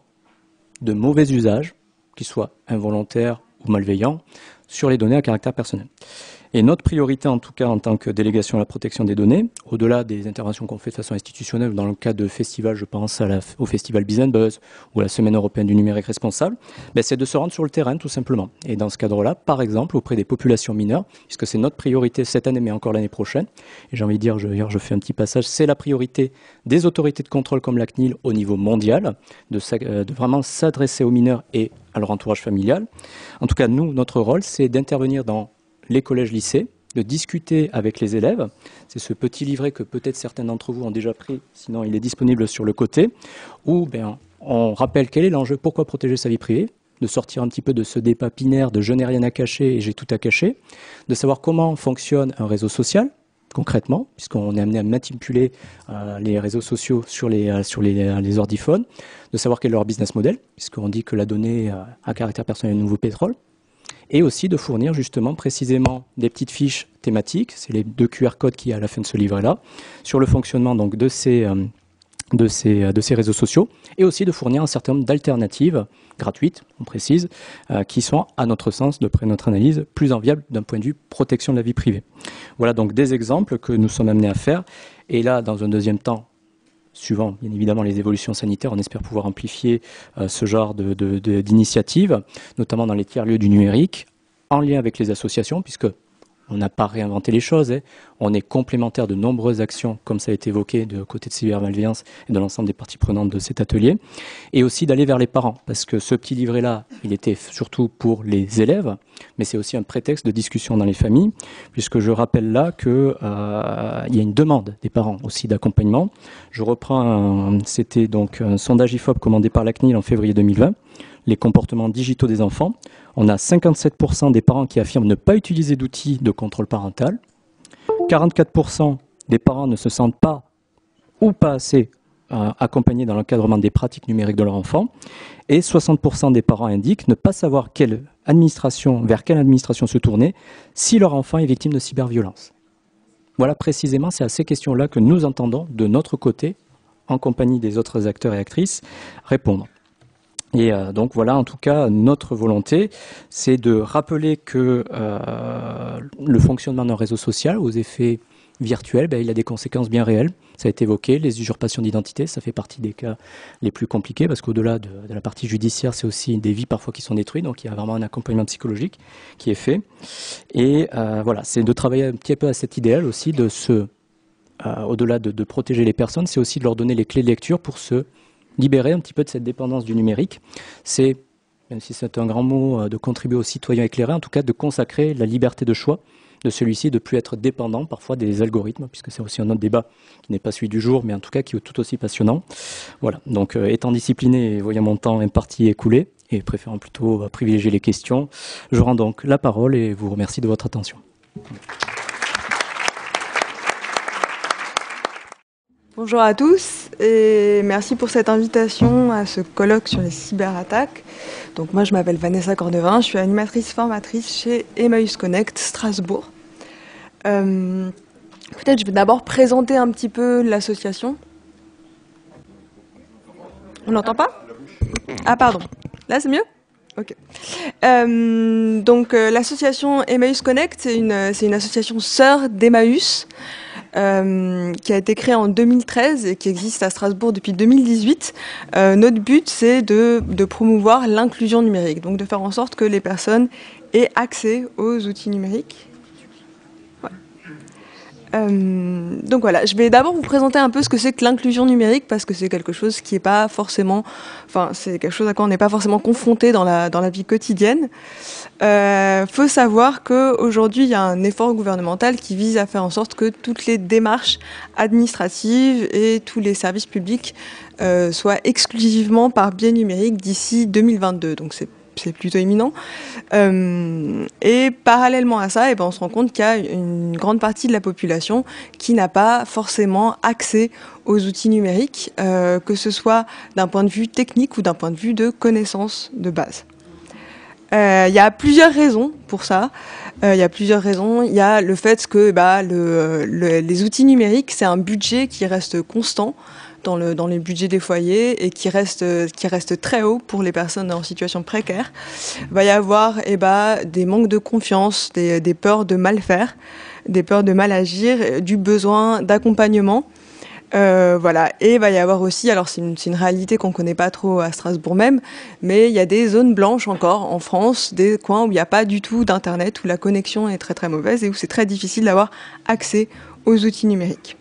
de mauvais usages, qu'ils soient involontaires ou malveillants, sur les données à caractère personnel. Et notre priorité, en tout cas, en tant que délégation à la protection des données, au-delà des interventions qu'on fait de façon institutionnelle, dans le cadre de festivals, je pense à la, au festival Biz and Buzz ou à la Semaine européenne du numérique responsable, ben c'est de se rendre sur le terrain, tout simplement. Et dans ce cadre-là, par exemple, auprès des populations mineures, puisque c'est notre priorité cette année, mais encore l'année prochaine, et j'ai envie de dire, je, je fais un petit passage, c'est la priorité des autorités de contrôle comme la C N I L au niveau mondial, de, de vraiment s'adresser aux mineurs et à leur entourage familial. En tout cas, nous, notre rôle, c'est d'intervenir dans les collèges-lycées, de discuter avec les élèves. C'est ce petit livret que peut-être certains d'entre vous ont déjà pris, sinon il est disponible sur le côté, où ben, on rappelle quel est l'enjeu, pourquoi protéger sa vie privée, de sortir un petit peu de ce débat binaire de je n'ai rien à cacher et j'ai tout à cacher, de savoir comment fonctionne un réseau social, concrètement, puisqu'on est amené à manipuler euh, les réseaux sociaux sur les, euh, sur les, euh, les ordiphones, de savoir quel est leur business model, puisqu'on dit que la donnée euh, à caractère personnel est le nouveau pétrole, et aussi de fournir justement précisément des petites fiches thématiques, c'est les deux Q R codes qu'il y a à la fin de ce livret-là, sur le fonctionnement donc de ces, euh, de, ces, de ces réseaux sociaux, et aussi de fournir un certain nombre d'alternatives gratuites, on précise, euh, qui sont, à notre sens, d'après notre analyse, plus enviables d'un point de vue protection de la vie privée. Voilà donc des exemples que nous sommes amenés à faire, et là, dans un deuxième temps, suivant bien évidemment les évolutions sanitaires, on espère pouvoir amplifier euh, ce genre de, de, de, d'initiatives, notamment dans les tiers-lieux du numérique, en lien avec les associations, puisque on n'a pas réinventé les choses, hein. On est complémentaire de nombreuses actions, comme ça a été évoqué, de côté de Cybermalveillance et de l'ensemble des parties prenantes de cet atelier, et aussi d'aller vers les parents, parce que ce petit livret-là, il était surtout pour les élèves, mais c'est aussi un prétexte de discussion dans les familles, puisque je rappelle là qu'il euh, y a une demande des parents aussi d'accompagnement. Je reprends, un, c'était donc un sondage I F O P commandé par la C N I L en février deux mille vingt, les comportements digitaux des enfants. On a cinquante-sept pour cent des parents qui affirment ne pas utiliser d'outils de contrôle parental. quarante-quatre pour cent des parents ne se sentent pas ou pas assez euh, accompagnés dans l'encadrement des pratiques numériques de leur enfant. Et soixante pour cent des parents indiquent ne pas savoir quelle administration, vers quelle administration se tourner si leur enfant est victime de cyberviolence. Voilà précisément, c'est à ces questions-là que nous entendons de notre côté, en compagnie des autres acteurs et actrices, répondre. Et euh, donc voilà, en tout cas, notre volonté, c'est de rappeler que euh, le fonctionnement d'un réseau social aux effets virtuels, ben, il a des conséquences bien réelles. Ça a été évoqué, les usurpations d'identité, ça fait partie des cas les plus compliqués, parce qu'au-delà de, de la partie judiciaire, c'est aussi des vies parfois qui sont détruites, donc il y a vraiment un accompagnement psychologique qui est fait. Et euh, voilà, c'est de travailler un petit peu à cet idéal aussi, de se, euh, au-delà de, de protéger les personnes, c'est aussi de leur donner les clés de lecture pour se libérer un petit peu de cette dépendance du numérique. C'est, même si c'est un grand mot, de contribuer aux citoyens éclairés, en tout cas de consacrer la liberté de choix de celui-ci, de ne plus être dépendant parfois des algorithmes, puisque c'est aussi un autre débat qui n'est pas celui du jour, mais en tout cas qui est tout aussi passionnant. Voilà, donc euh, étant discipliné et voyant mon temps imparti écoulé, et préférant plutôt euh, privilégier les questions, je rends donc la parole et vous remercie de votre attention. Bonjour à tous et merci pour cette invitation à ce colloque sur les cyberattaques. Donc moi je m'appelle Vanessa Cordevin, je suis animatrice formatrice chez Emmaüs Connect Strasbourg. Euh, peut-être je vais d'abord présenter un petit peu l'association. On n'entend pas ? Ah pardon, là c'est mieux ? Ok. Euh, donc euh, l'association Emmaüs Connect, c'est une, c'est une association sœur d'Emmaüs. Euh, qui a été créé en deux mille treize et qui existe à Strasbourg depuis deux mille dix-huit. Euh, notre but, c'est de, de promouvoir l'inclusion numérique, donc de faire en sorte que les personnes aient accès aux outils numériques. Ouais. Euh, donc voilà, je vais d'abord vous présenter un peu ce que c'est que l'inclusion numérique, parce que c'est quelque chose qui n'est pas forcément, enfin c'est quelque chose à quoi on n'est pas forcément confronté dans la, dans la vie quotidienne. Il euh, faut savoir qu'aujourd'hui, il y a un effort gouvernemental qui vise à faire en sorte que toutes les démarches administratives et tous les services publics euh, soient exclusivement par biais numérique d'ici deux mille vingt-deux. Donc c'est c'est plutôt imminent. Euh, et parallèlement à ça, eh ben, on se rend compte qu'il y a une grande partie de la population qui n'a pas forcément accès aux outils numériques, euh, que ce soit d'un point de vue technique ou d'un point de vue de connaissance de base. Euh, il y a plusieurs raisons pour ça. Euh, il y a plusieurs raisons. Il y a le fait que bah, le, le, les outils numériques, c'est un budget qui reste constant dans le dans les budgets des foyers et qui reste qui reste très haut pour les personnes en situation précaire. Il va y avoir eh bah, des manques de confiance, des, des peurs de mal faire, des peurs de mal agir, du besoin d'accompagnement. Euh, voilà, et il va y avoir aussi, alors c'est une, c'est une réalité qu'on ne connaît pas trop à Strasbourg même, mais il y a des zones blanches encore en France, des coins où il n'y a pas du tout d'internet, où la connexion est très très mauvaise et où c'est très difficile d'avoir accès aux outils numériques.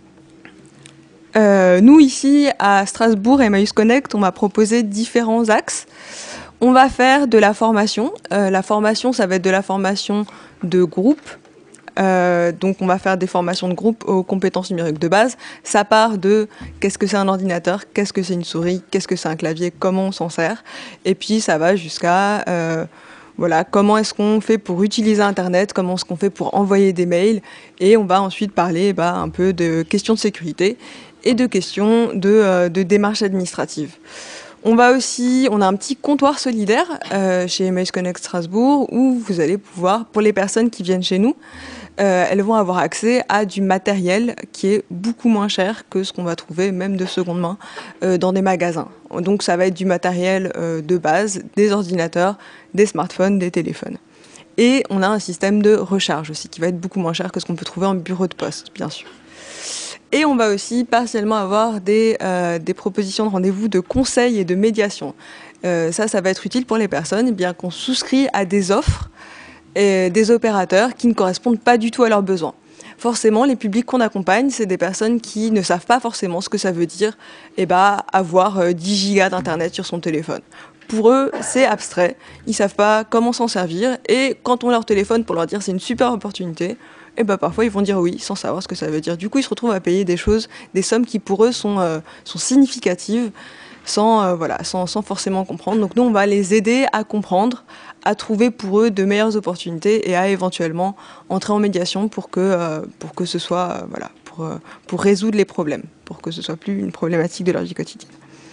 Euh, nous ici à Strasbourg, Emmaüs Connect, on m'a proposé différents axes. On va faire de la formation. Euh, la formation, ça va être de la formation de groupe. Euh, donc on va faire des formations de groupe aux compétences numériques de base. Ça part de qu'est-ce que c'est un ordinateur, qu'est-ce que c'est une souris, qu'est-ce que c'est un clavier, comment on s'en sert. Et puis ça va jusqu'à euh, voilà, comment est-ce qu'on fait pour utiliser Internet, comment est-ce qu'on fait pour envoyer des mails. Et on va ensuite parler bah, un peu de questions de sécurité et de questions de, euh, de démarches administratives. On va aussi, on a un petit comptoir solidaire euh, chez Emmaüs Connect Strasbourg où vous allez pouvoir, pour les personnes qui viennent chez nous, euh, elles vont avoir accès à du matériel qui est beaucoup moins cher que ce qu'on va trouver même de seconde main euh, dans des magasins. Donc ça va être du matériel euh, de base, des ordinateurs, des smartphones, des téléphones. Et on a un système de recharge aussi qui va être beaucoup moins cher que ce qu'on peut trouver en bureau de poste, bien sûr. Et on va aussi partiellement avoir des, euh, des propositions de rendez-vous de conseils et de médiation. Euh, ça, ça va être utile pour les personnes eh bien qu'on souscrit à des offres et des opérateurs qui ne correspondent pas du tout à leurs besoins. Forcément, les publics qu'on accompagne, c'est des personnes qui ne savent pas forcément ce que ça veut dire eh ben, avoir dix gigas d'internet sur son téléphone. Pour eux, c'est abstrait, ils ne savent pas comment s'en servir et quand on leur téléphone pour leur dire c'est une super opportunité, et ben parfois ils vont dire oui sans savoir ce que ça veut dire. Du coup, ils se retrouvent à payer des choses, des sommes qui pour eux sont, euh, sont significatives sans, euh, voilà, sans, sans forcément comprendre. Donc nous, on va les aider à comprendre, à trouver pour eux de meilleures opportunités et à éventuellement entrer en médiation pour que, euh, pour que ce soit, euh, voilà, pour, euh, pour résoudre les problèmes, pour que ce soit plus une problématique de leur vie quotidienne.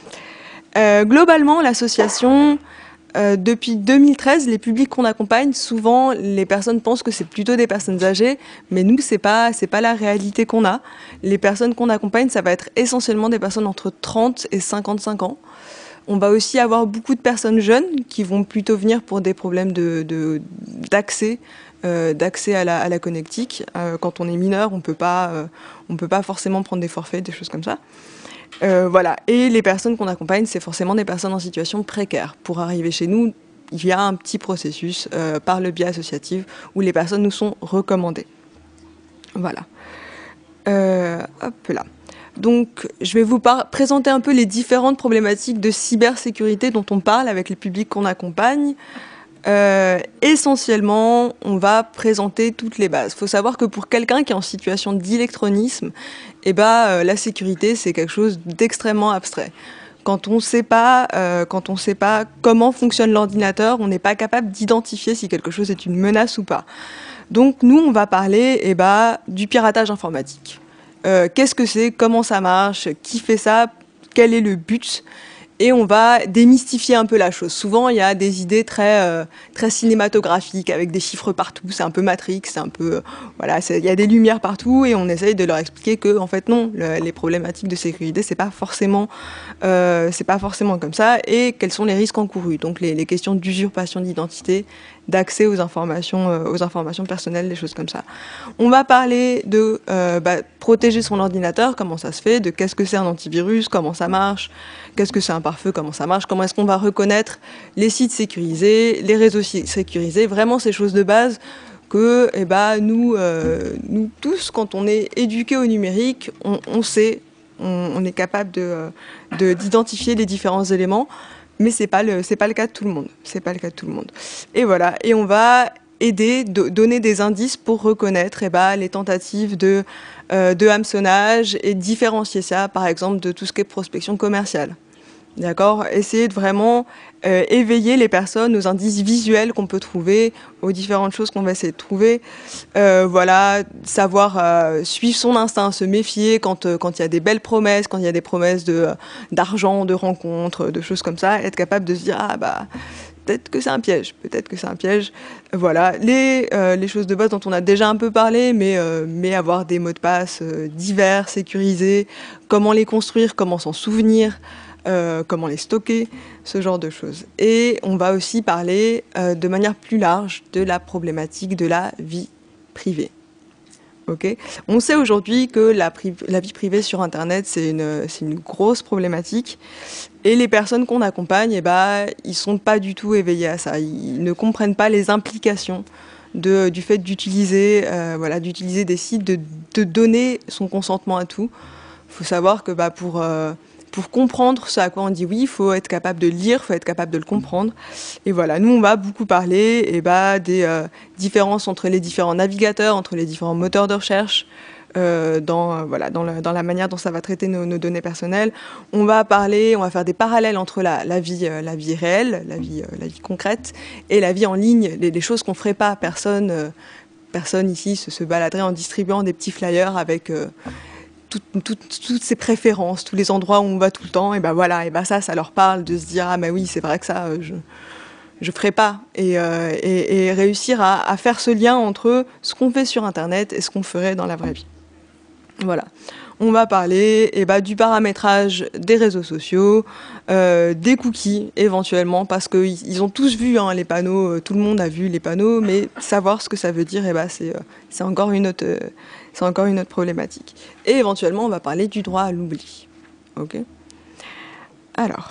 Euh, globalement, l'association... Euh, depuis deux mille treize, les publics qu'on accompagne, souvent les personnes pensent que c'est plutôt des personnes âgées, mais nous, c'est pas, c'est pas la réalité qu'on a. Les personnes qu'on accompagne, ça va être essentiellement des personnes entre trente et cinquante-cinq ans. On va aussi avoir beaucoup de personnes jeunes qui vont plutôt venir pour des problèmes de, de, d'accès, euh, d'accès à la, à la connectique. Euh, quand on est mineur, on peut pas, euh, on peut pas forcément prendre des forfaits, des choses comme ça. Euh, voilà. Et les personnes qu'on accompagne, c'est forcément des personnes en situation précaire. Pour arriver chez nous, il y a un petit processus euh, par le biais associatif où les personnes nous sont recommandées. Voilà. Euh, hop là. Donc, je vais vous présenter un peu les différentes problématiques de cybersécurité dont on parle avec les publics qu'on accompagne. Euh, essentiellement, on va présenter toutes les bases. Il faut savoir que pour quelqu'un qui est en situation d'électronisme, eh ben, euh, la sécurité, c'est quelque chose d'extrêmement abstrait. Quand on ne sait pas, euh, quand on sait pas comment fonctionne l'ordinateur, on n'est pas capable d'identifier si quelque chose est une menace ou pas. Donc, nous, on va parler eh ben, du piratage informatique. Euh, qu'est-ce que c'est, comment ça marche, qui fait ça, quel est le but, et on va démystifier un peu la chose. Souvent, il y a des idées très, euh, très cinématographiques, avec des chiffres partout, c'est un peu Matrix, c'est un peu, euh, voilà, il y a des lumières partout, et on essaye de leur expliquer que, en fait, non, le, les problématiques de sécurité, c'est pas forcément, euh, c'est pas forcément comme ça, et quels sont les risques encourus. Donc, les, les questions d'usurpation d'identité, d'accès aux informations, euh, aux informations personnelles, des choses comme ça. On va parler de euh, bah, protéger son ordinateur, comment ça se fait, de qu'est-ce que c'est un antivirus, comment ça marche, qu'est-ce que c'est un pare-feu, comment ça marche, comment est-ce qu'on va reconnaître les sites sécurisés, les réseaux sécurisés, vraiment ces choses de base que eh bah, nous, euh, nous tous, quand on est éduqués au numérique, on, on sait, on, on est capable de, de, d'identifier les différents éléments. Mais c'est pas le c'est pas le cas de tout le monde. C'est pas le cas de tout le monde. Et voilà. Et on va aider, do, donner des indices pour reconnaître eh ben, les tentatives de euh, de hameçonnage et différencier ça, par exemple, de tout ce qui est prospection commerciale. D'accord ? Essayer de vraiment euh, éveiller les personnes aux indices visuels qu'on peut trouver, aux différentes choses qu'on va essayer de trouver. Euh, voilà, savoir euh, suivre son instinct, se méfier quand euh, quand il y a des belles promesses, quand il y a des promesses de euh, d'argent, de rencontres, de choses comme ça, être capable de se dire ah bah peut-être que c'est un piège, peut-être que c'est un piège. Voilà, les euh, les choses de base dont on a déjà un peu parlé, mais euh, mais avoir des mots de passe euh, divers, sécurisés, comment les construire, comment s'en souvenir. Euh, comment les stocker, ce genre de choses. Et on va aussi parler euh, de manière plus large de la problématique de la vie privée. Okay. On sait aujourd'hui que la, la vie privée sur Internet, c'est une, c'est une grosse problématique. Et les personnes qu'on accompagne, eh ben, ils ne sont pas du tout éveillés à ça. Ils ne comprennent pas les implications de, du fait d'utiliser, euh, voilà, d'utiliser des sites, de, de donner son consentement à tout. Il faut savoir que bah, pour... Euh, Pour comprendre ce à quoi on dit oui, il faut être capable de lire, il faut être capable de le comprendre. Et voilà, nous, on va beaucoup parler et bah, des euh, différences entre les différents navigateurs, entre les différents moteurs de recherche, euh, dans, euh, voilà, dans, le, dans la manière dont ça va traiter nos, nos données personnelles. On va parler, on va faire des parallèles entre la, la, vie, euh, la vie réelle, la vie, euh, la vie concrète, et la vie en ligne, les, les choses qu'on ne ferait pas. Personne, euh, personne ici se, se baladerait en distribuant des petits flyers avec... Euh, Toutes, toutes, toutes ces préférences, tous les endroits où on va tout le temps, et ben voilà, et ben ça, ça leur parle de se dire ah ben oui, c'est vrai que ça, je je ferai pas, et, euh, et, et réussir à, à faire ce lien entre ce qu'on fait sur Internet et ce qu'on ferait dans la vraie vie. Voilà. On va parler et ben, du paramétrage des réseaux sociaux, euh, des cookies éventuellement, parce qu'ils ils ont tous vu hein, les panneaux, tout le monde a vu les panneaux, mais savoir ce que ça veut dire, et ben, c'est, c'est encore une autre, c'est encore une autre problématique. Et éventuellement, on va parler du droit à l'oubli. Ok ? Alors,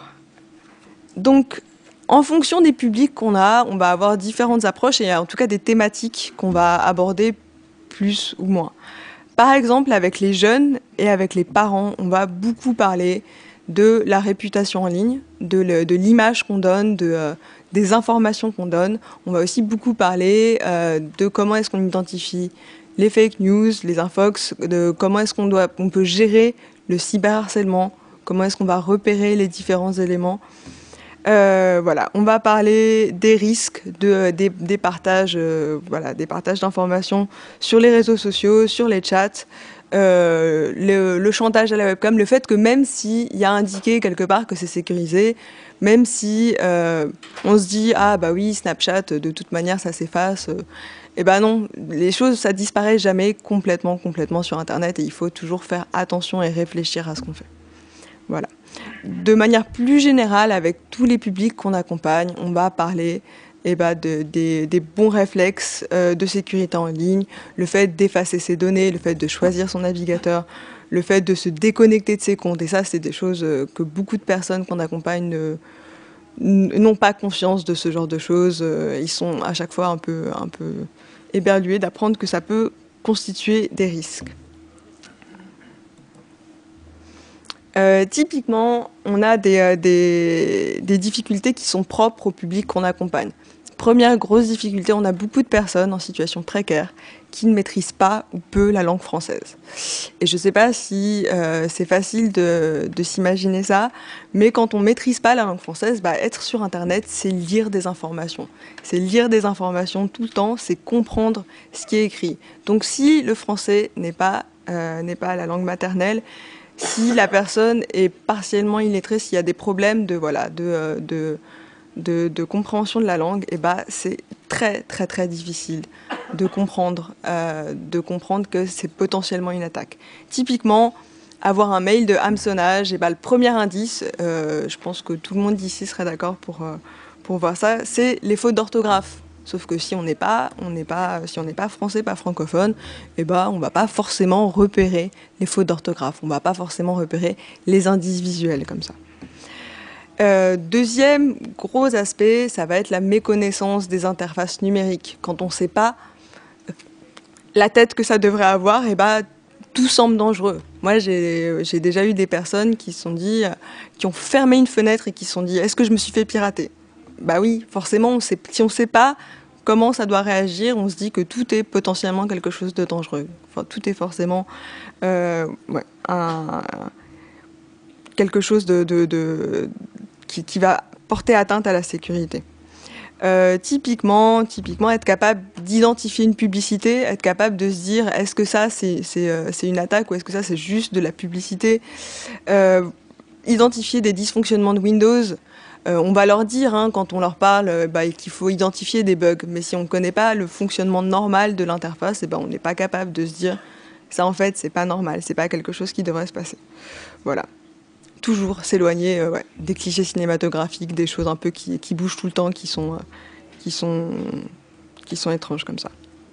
donc, en fonction des publics qu'on a, on va avoir différentes approches et en tout cas des thématiques qu'on va aborder plus ou moins. Par exemple, avec les jeunes et avec les parents, on va beaucoup parler de la réputation en ligne, de, le, de l'image qu'on donne, de, euh, des informations qu'on donne. On va aussi beaucoup parler euh, de comment est-ce qu'on identifie les fake news, les infox, de comment est-ce qu'on doit, on peut gérer le cyberharcèlement, comment est-ce qu'on va repérer les différents éléments. Euh, voilà, on va parler des risques de, des, des partages, euh, voilà, des partages d'informations sur les réseaux sociaux, sur les chats, euh, le, le chantage à la webcam, le fait que même s'il y a indiqué quelque part que c'est sécurisé, même si euh, on se dit ah bah oui Snapchat de toute manière ça s'efface, euh, et ben non, les choses ça disparaît jamais complètement complètement sur Internet et il faut toujours faire attention et réfléchir à ce qu'on fait. Voilà. de manière plus générale, avec tous les publics qu'on accompagne, on va parler eh ben, de, des, des bons réflexes euh, de sécurité en ligne, le fait d'effacer ses données, le fait de choisir son navigateur, le fait de se déconnecter de ses comptes. Et ça, c'est des choses euh, que beaucoup de personnes qu'on accompagne ne, n'ont pas conscience de ce genre de choses. Euh, ils sont à chaque fois un peu, un peu éberlués d'apprendre que ça peut constituer des risques. Euh, typiquement, on a des, euh, des, des difficultés qui sont propres au public qu'on accompagne. Première grosse difficulté, on a beaucoup de personnes en situation précaire qui ne maîtrisent pas ou peu la langue française. Et je ne sais pas si euh, c'est facile de, de s'imaginer ça, mais quand on ne maîtrise pas la langue française, bah, être sur Internet, c'est lire des informations. C'est lire des informations tout le temps, c'est comprendre ce qui est écrit. Donc si le français n'est pas, euh, n'est pas la langue maternelle, si la personne est partiellement illettrée, s'il y a des problèmes de, voilà, de, de, de, de compréhension de la langue, eh ben, c'est très très très difficile de comprendre, euh, de comprendre que c'est potentiellement une attaque. Typiquement, avoir un mail de hameçonnage, eh ben, le premier indice, euh, je pense que tout le monde ici serait d'accord pour, euh, pour voir ça, c'est les fautes d'orthographe. Sauf que si on n'est pas, on n'est pas, si on n'est pas français, pas francophone, eh ben, on ne va pas forcément repérer les fautes d'orthographe. On ne va pas forcément repérer les indices visuels comme ça. Euh, deuxième gros aspect, ça va être la méconnaissance des interfaces numériques. Quand on ne sait pas la tête que ça devrait avoir, eh ben, tout semble dangereux. Moi, j'ai, j'ai déjà eu des personnes qui se sont dit, qui ont fermé une fenêtre et qui se sont dit « Est-ce que je me suis fait pirater ?» Bah oui, forcément, on sait, si on ne sait pas comment ça doit réagir, on se dit que tout est potentiellement quelque chose de dangereux. Enfin, tout est forcément euh, ouais, un, quelque chose de, de, de, qui, qui va porter atteinte à la sécurité. Euh, typiquement, typiquement, être capable d'identifier une publicité, être capable de se dire est-ce que ça c'est, c'est, euh, c'est une attaque ou est-ce que ça c'est juste de la publicité. Euh, identifier des dysfonctionnements de Windows. Euh, on va leur dire, hein, quand on leur parle, euh, bah, qu'il faut identifier des bugs. Mais si on ne connaît pas le fonctionnement normal de l'interface, eh ben, on n'est pas capable de se dire ça, en fait, c'est pas normal, c'est pas quelque chose qui devrait se passer. Voilà. Toujours s'éloigner euh, ouais, des clichés cinématographiques, des choses un peu qui, qui bougent tout le temps, qui sont, euh, qui sont, qui sont étranges comme ça.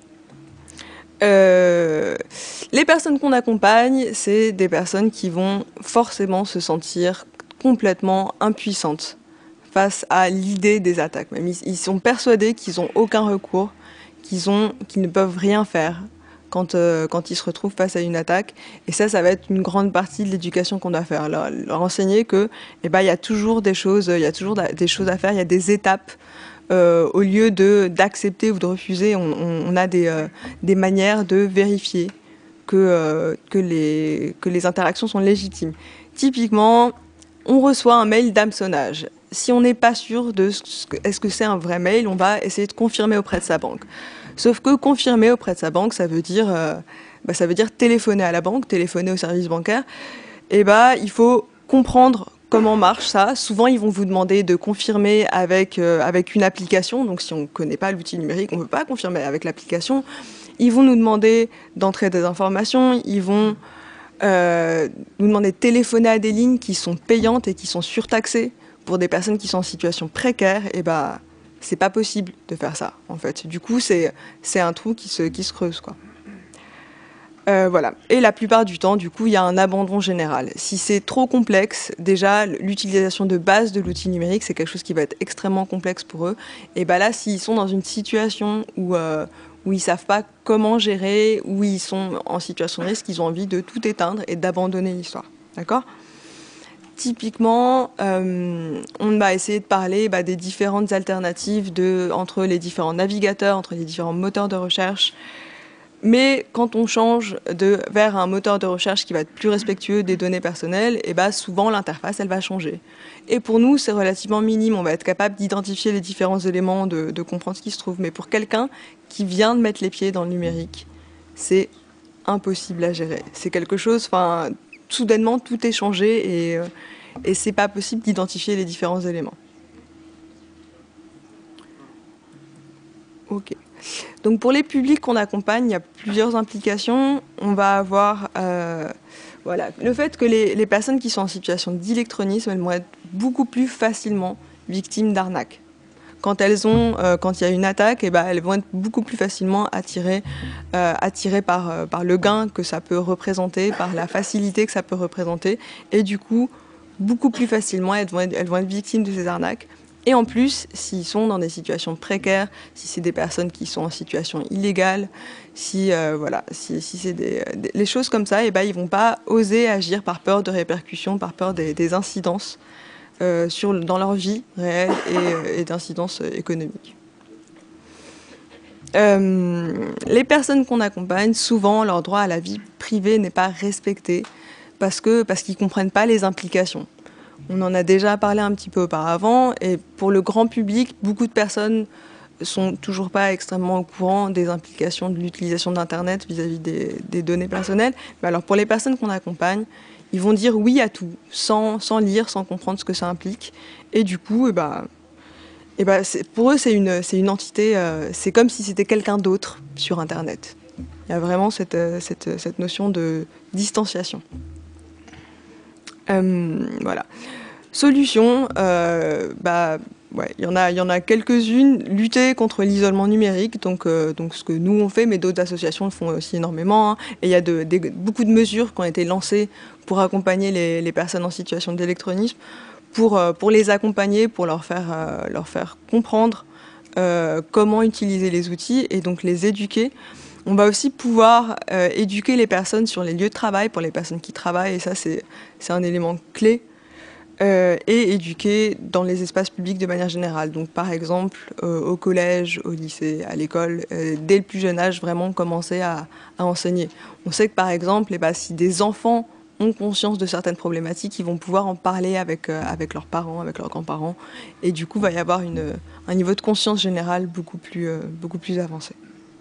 Euh, les personnes qu'on accompagne, c'est des personnes qui vont forcément se sentir complètement impuissantes face à l'idée des attaques. Même ils, ils sont persuadés qu'ils n'ont aucun recours, qu'ils, ont, qu'ils ne peuvent rien faire quand, euh, quand ils se retrouvent face à une attaque. Et ça, ça va être une grande partie de l'éducation qu'on doit faire. Leur, leur enseigner que, eh ben, il y a toujours des choses, il y a toujours des choses à faire, il y a des étapes. Euh, au lieu de, d'accepter ou de refuser, on, on, on a des, euh, des manières de vérifier que, euh, que, les, que les interactions sont légitimes. Typiquement, on reçoit un mail d'hameçonnage. Si on n'est pas sûr de ce que, est-ce que c'est un vrai mail, on va essayer de confirmer auprès de sa banque. Sauf que confirmer auprès de sa banque, ça veut dire, euh, bah, ça veut dire téléphoner à la banque, téléphoner au service bancaire. Et bah, il faut comprendre comment marche ça. Souvent, ils vont vous demander de confirmer avec, euh, avec une application. Donc, si on ne connaît pas l'outil numérique, on ne peut pas confirmer avec l'application. Ils vont nous demander d'entrer des informations. Ils vont euh, nous demander de téléphoner à des lignes qui sont payantes et qui sont surtaxées. Pour des personnes qui sont en situation précaire, et bah, c'est pas possible de faire ça, en fait. Du coup, c'est, c'est un trou qui se, qui se creuse, quoi. Euh, voilà. Et la plupart du temps, du coup, il y a un abandon général. Si c'est trop complexe, déjà, l'utilisation de base de l'outil numérique, c'est quelque chose qui va être extrêmement complexe pour eux. Et bah là, s'ils sont dans une situation où, euh, où ils savent pas comment gérer, où ils sont en situation de risque, ils ont envie de tout éteindre et d'abandonner l'histoire. D'accord ? Typiquement, euh, on va essayer de parler bah, des différentes alternatives de, entre les différents navigateurs, entre les différents moteurs de recherche. Mais quand on change de, vers un moteur de recherche qui va être plus respectueux des données personnelles, et bah, souvent l'interface elle va changer. Et pour nous, c'est relativement minime. On va être capable d'identifier les différents éléments, de, de comprendre ce qui se trouve. Mais pour quelqu'un qui vient de mettre les pieds dans le numérique, c'est impossible à gérer. C'est quelque chose... enfin. Soudainement, tout est changé et, euh, et c'est pas possible d'identifier les différents éléments. Ok. Donc pour les publics qu'on accompagne, il y a plusieurs implications. On va avoir, euh, Voilà. Le fait que les, les personnes qui sont en situation d'électronisme, elles vont être beaucoup plus facilement victimes d'arnaques. Quand elles ont, euh, quand il y a une attaque, eh ben, elles vont être beaucoup plus facilement attirées, euh, attirées par, euh, par le gain que ça peut représenter, par la facilité que ça peut représenter, et du coup, beaucoup plus facilement, elles vont être, elles vont être victimes de ces arnaques. Et en plus, s'ils sont dans des situations précaires, si c'est des personnes qui sont en situation illégale, si, euh, voilà, si, si c'est des, des, les choses comme ça, eh ben, ils ne vont pas oser agir par peur de répercussions, par peur des, des incidences euh, sur, dans leur vie réelle et, et d'incidences économiques. Euh, les personnes qu'on accompagne, souvent, leur droit à la vie privée n'est pas respecté parce que, parce qu'ils ne comprennent pas les implications. On en a déjà parlé un petit peu auparavant, et pour le grand public, beaucoup de personnes sont toujours pas extrêmement au courant des implications de l'utilisation d'Internet vis-à-vis des, des données personnelles. Mais alors pour les personnes qu'on accompagne, ils vont dire oui à tout, sans, sans lire, sans comprendre ce que ça implique. Et du coup, eh ben, eh ben, pour eux, c'est une, c'est une entité, euh, c'est comme si c'était quelqu'un d'autre sur Internet. Il y a vraiment cette, cette, cette notion de distanciation. Euh, voilà. Solution, euh, bah, ouais, il y en a, il y en a quelques-unes. Lutter contre l'isolement numérique, donc, euh, donc ce que nous on fait, mais d'autres associations le font aussi énormément. Hein. Et il y a de, de, beaucoup de mesures qui ont été lancées pour accompagner les, les personnes en situation d'électronisme, pour, euh, pour les accompagner, pour leur faire, euh, leur faire comprendre euh, comment utiliser les outils et donc les éduquer. On va aussi pouvoir euh, éduquer les personnes sur les lieux de travail, pour les personnes qui travaillent, et ça c'est un élément clé, euh, et éduquer dans les espaces publics de manière générale. Donc par exemple euh, au collège, au lycée, à l'école, euh, dès le plus jeune âge, vraiment commencer à, à enseigner. On sait que par exemple, eh ben, si des enfants ont conscience de certaines problématiques, ils vont pouvoir en parler avec, euh, avec leurs parents, avec leurs grands-parents, et du coup il va y avoir une, un niveau de conscience générale beaucoup plus, euh, beaucoup plus avancé.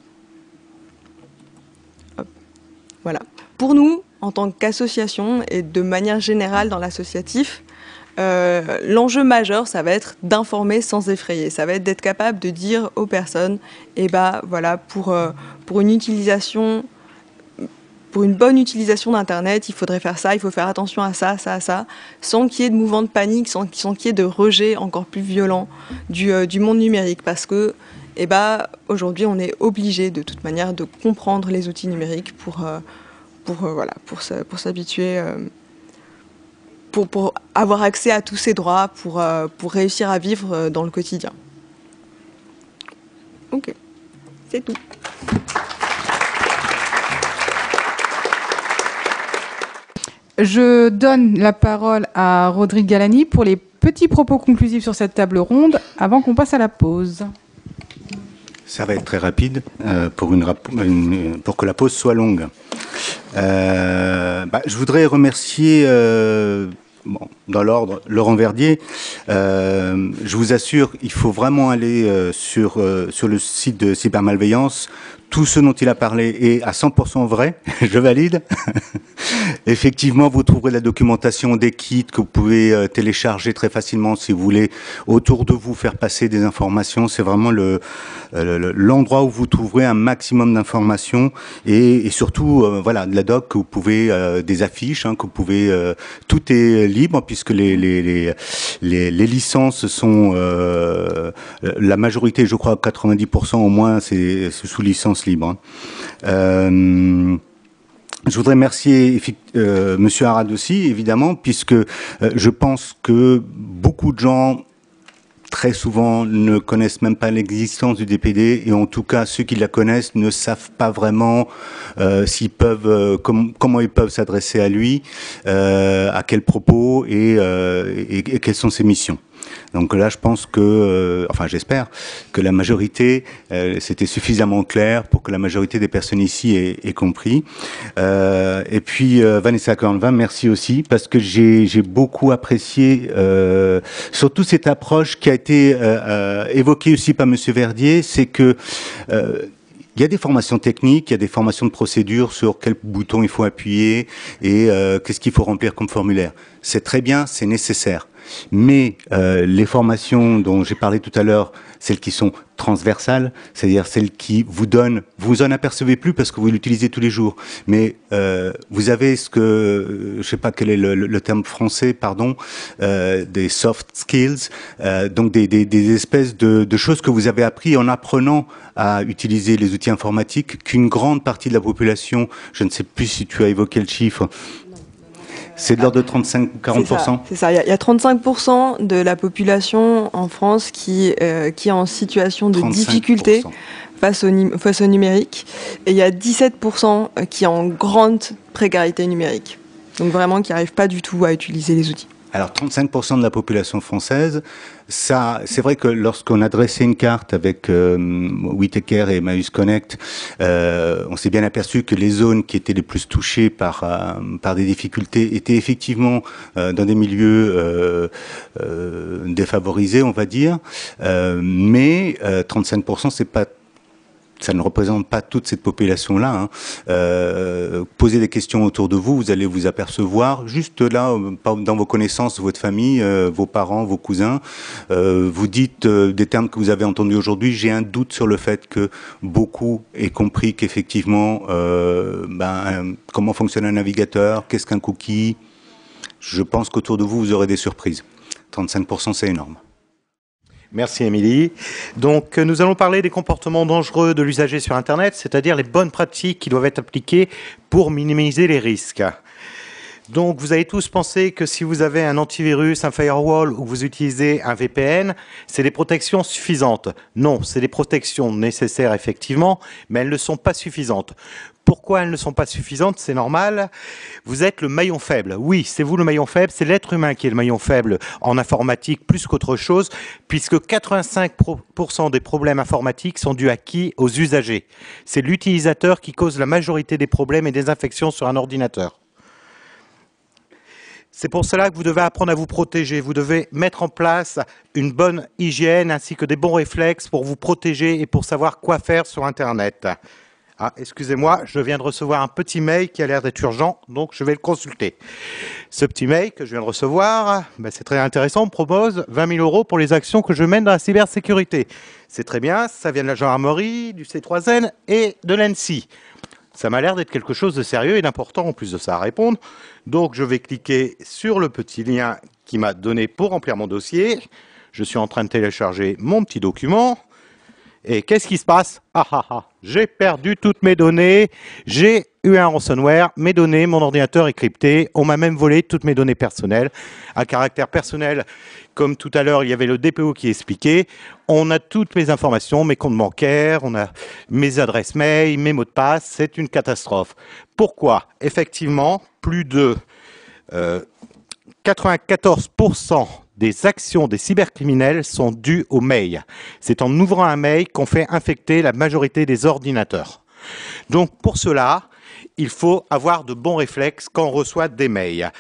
Voilà. Pour nous, en tant qu'association et de manière générale dans l'associatif, euh, l'enjeu majeur, ça va être d'informer sans effrayer. Ça va être d'être capable de dire aux personnes, eh ben, voilà, pour, euh, pour une utilisation, pour une bonne utilisation d'Internet, il faudrait faire ça, il faut faire attention à ça, ça, ça, sans qu'il y ait de mouvement de panique, sans, sans qu'il y ait de rejet encore plus violent du, euh, du monde numérique, parce que eh ben, aujourd'hui, on est obligé de toute manière de comprendre les outils numériques pour, euh, pour, euh, voilà, pour, pour s'habituer, euh, pour, pour avoir accès à tous ces droits, pour, euh, pour réussir à vivre dans le quotidien. Ok, c'est tout. Je donne la parole à Rodrigue Galani pour les petits propos conclusifs sur cette table ronde avant qu'on passe à la pause. Ça va être très rapide euh, pour, une, une, pour que la pause soit longue. Euh, bah, je voudrais remercier, euh, bon, dans l'ordre, Laurent Verdier. Euh, je vous assure, il faut vraiment aller euh, sur, euh, sur le site de Cybermalveillance. Tout ce dont il a parlé est à cent pour cent vrai, je valide. Effectivement, vous trouverez la documentation des kits que vous pouvez euh, télécharger très facilement si vous voulez autour de vous faire passer des informations. C'est vraiment le euh, l'endroit où vous trouverez un maximum d'informations et, et surtout euh, voilà de la doc que vous pouvez euh, des affiches hein, que vous pouvez euh, tout est libre puisque les les les les, les licences sont euh, la majorité, je crois quatre-vingt-dix pour cent au moins, c'est sous licence libre. Hein. Euh, Je voudrais remercier euh, Monsieur Arad aussi, évidemment, puisque euh, je pense que beaucoup de gens, très souvent, ne connaissent même pas l'existence du D P D, et en tout cas, ceux qui la connaissent ne savent pas vraiment euh, s'ils peuvent, euh, com comment ils peuvent s'adresser à lui, euh, à quel propos et, euh, et, et quelles sont ses missions. Donc là, je pense que, euh, enfin j'espère, que la majorité, euh, c'était suffisamment clair pour que la majorité des personnes ici aient, aient compris. Euh, et puis euh, Vanessa Cornevin, merci aussi, parce que j'ai beaucoup apprécié euh, surtout cette approche qui a été euh, euh, évoquée aussi par Monsieur Verdier, c'est que euh, il y a des formations techniques, il y a des formations de procédure sur quel bouton il faut appuyer et euh, qu'est-ce qu'il faut remplir comme formulaire. C'est très bien, c'est nécessaire. Mais euh, les formations dont j'ai parlé tout à l'heure, celles qui sont transversales, c'est-à-dire celles qui vous donnent, vous en apercevez plus parce que vous l'utilisez tous les jours, mais euh, vous avez ce que, je sais pas quel est le, le, le terme français, pardon, euh, des soft skills, euh, donc des, des, des espèces de, de choses que vous avez appris en apprenant à utiliser les outils informatiques, qu'une grande partie de la population, je ne sais plus si tu as évoqué le chiffre, c'est de l'ordre de trente-cinq à quarante pour cent. C'est ça, il y, y a trente-cinq pour cent de la population en France qui, euh, qui est en situation de difficulté face au, face au numérique. Et il y a dix-sept pour cent qui est en grande précarité numérique. Donc vraiment qui n'arrivent pas du tout à utiliser les outils. Alors trente-cinq pour cent de la population française, ça, c'est vrai que lorsqu'on a dressé une carte avec euh, WeTakeCare et Emmaüs Connect, euh, on s'est bien aperçu que les zones qui étaient les plus touchées par euh, par des difficultés étaient effectivement euh, dans des milieux euh, euh, défavorisés, on va dire. Euh, mais euh, trente-cinq pour cent, c'est pas ça ne représente pas toute cette population-là. Hein. Euh, posez des questions autour de vous, vous allez vous apercevoir, juste là, dans vos connaissances, votre famille, euh, vos parents, vos cousins, euh, vous dites euh, des termes que vous avez entendus aujourd'hui. J'ai un doute sur le fait que beaucoup aient compris qu'effectivement, euh, ben, comment fonctionne un navigateur, qu'est-ce qu'un cookie. Je pense qu'autour de vous, vous aurez des surprises. trente-cinq pour cent, c'est énorme. Merci Émilie. Donc nous allons parler des comportements dangereux de l'usager sur Internet, c'est-à-dire les bonnes pratiques qui doivent être appliquées pour minimiser les risques. Donc vous avez tous pensé que si vous avez un antivirus, un firewall ou vous utilisez un V P N, c'est des protections suffisantes. Non, c'est des protections nécessaires effectivement, mais elles ne sont pas suffisantes. Pourquoi elles ne sont pas suffisantes? C'est normal. Vous êtes le maillon faible. Oui, c'est vous le maillon faible. C'est l'être humain qui est le maillon faible en informatique plus qu'autre chose, puisque quatre-vingt-cinq pour cent des problèmes informatiques sont dus à qui? Aux usagers. C'est l'utilisateur qui cause la majorité des problèmes et des infections sur un ordinateur. C'est pour cela que vous devez apprendre à vous protéger. Vous devez mettre en place une bonne hygiène ainsi que des bons réflexes pour vous protéger et pour savoir quoi faire sur Internet. Ah, excusez-moi, je viens de recevoir un petit mail qui a l'air d'être urgent, donc je vais le consulter. Ce petit mail que je viens de recevoir, ben c'est très intéressant, on me propose vingt mille euros pour les actions que je mène dans la cybersécurité. C'est très bien, ça vient de la gendarmerie, du C trois N et de l'A N S I. Ça m'a l'air d'être quelque chose de sérieux et d'important en plus de ça à répondre. Donc je vais cliquer sur le petit lien qui m'a donné pour remplir mon dossier. Je suis en train de télécharger mon petit document. Et qu'est-ce qui se passe? Ah ah ah, j'ai perdu toutes mes données, j'ai eu un ransomware, mes données, mon ordinateur est crypté, on m'a même volé toutes mes données personnelles. À caractère personnel, comme tout à l'heure, il y avait le D P O qui expliquait, on a toutes mes informations, mes comptes bancaires, on a mes adresses mail, mes mots de passe, c'est une catastrophe. Pourquoi? Effectivement, plus de euh, quatre-vingt-quatorze pour cent des actions des cybercriminels sont dues aux mails. C'est en ouvrant un mail qu'on fait infecter la majorité des ordinateurs. Donc pour cela, il faut avoir de bons réflexes quand on reçoit des mails.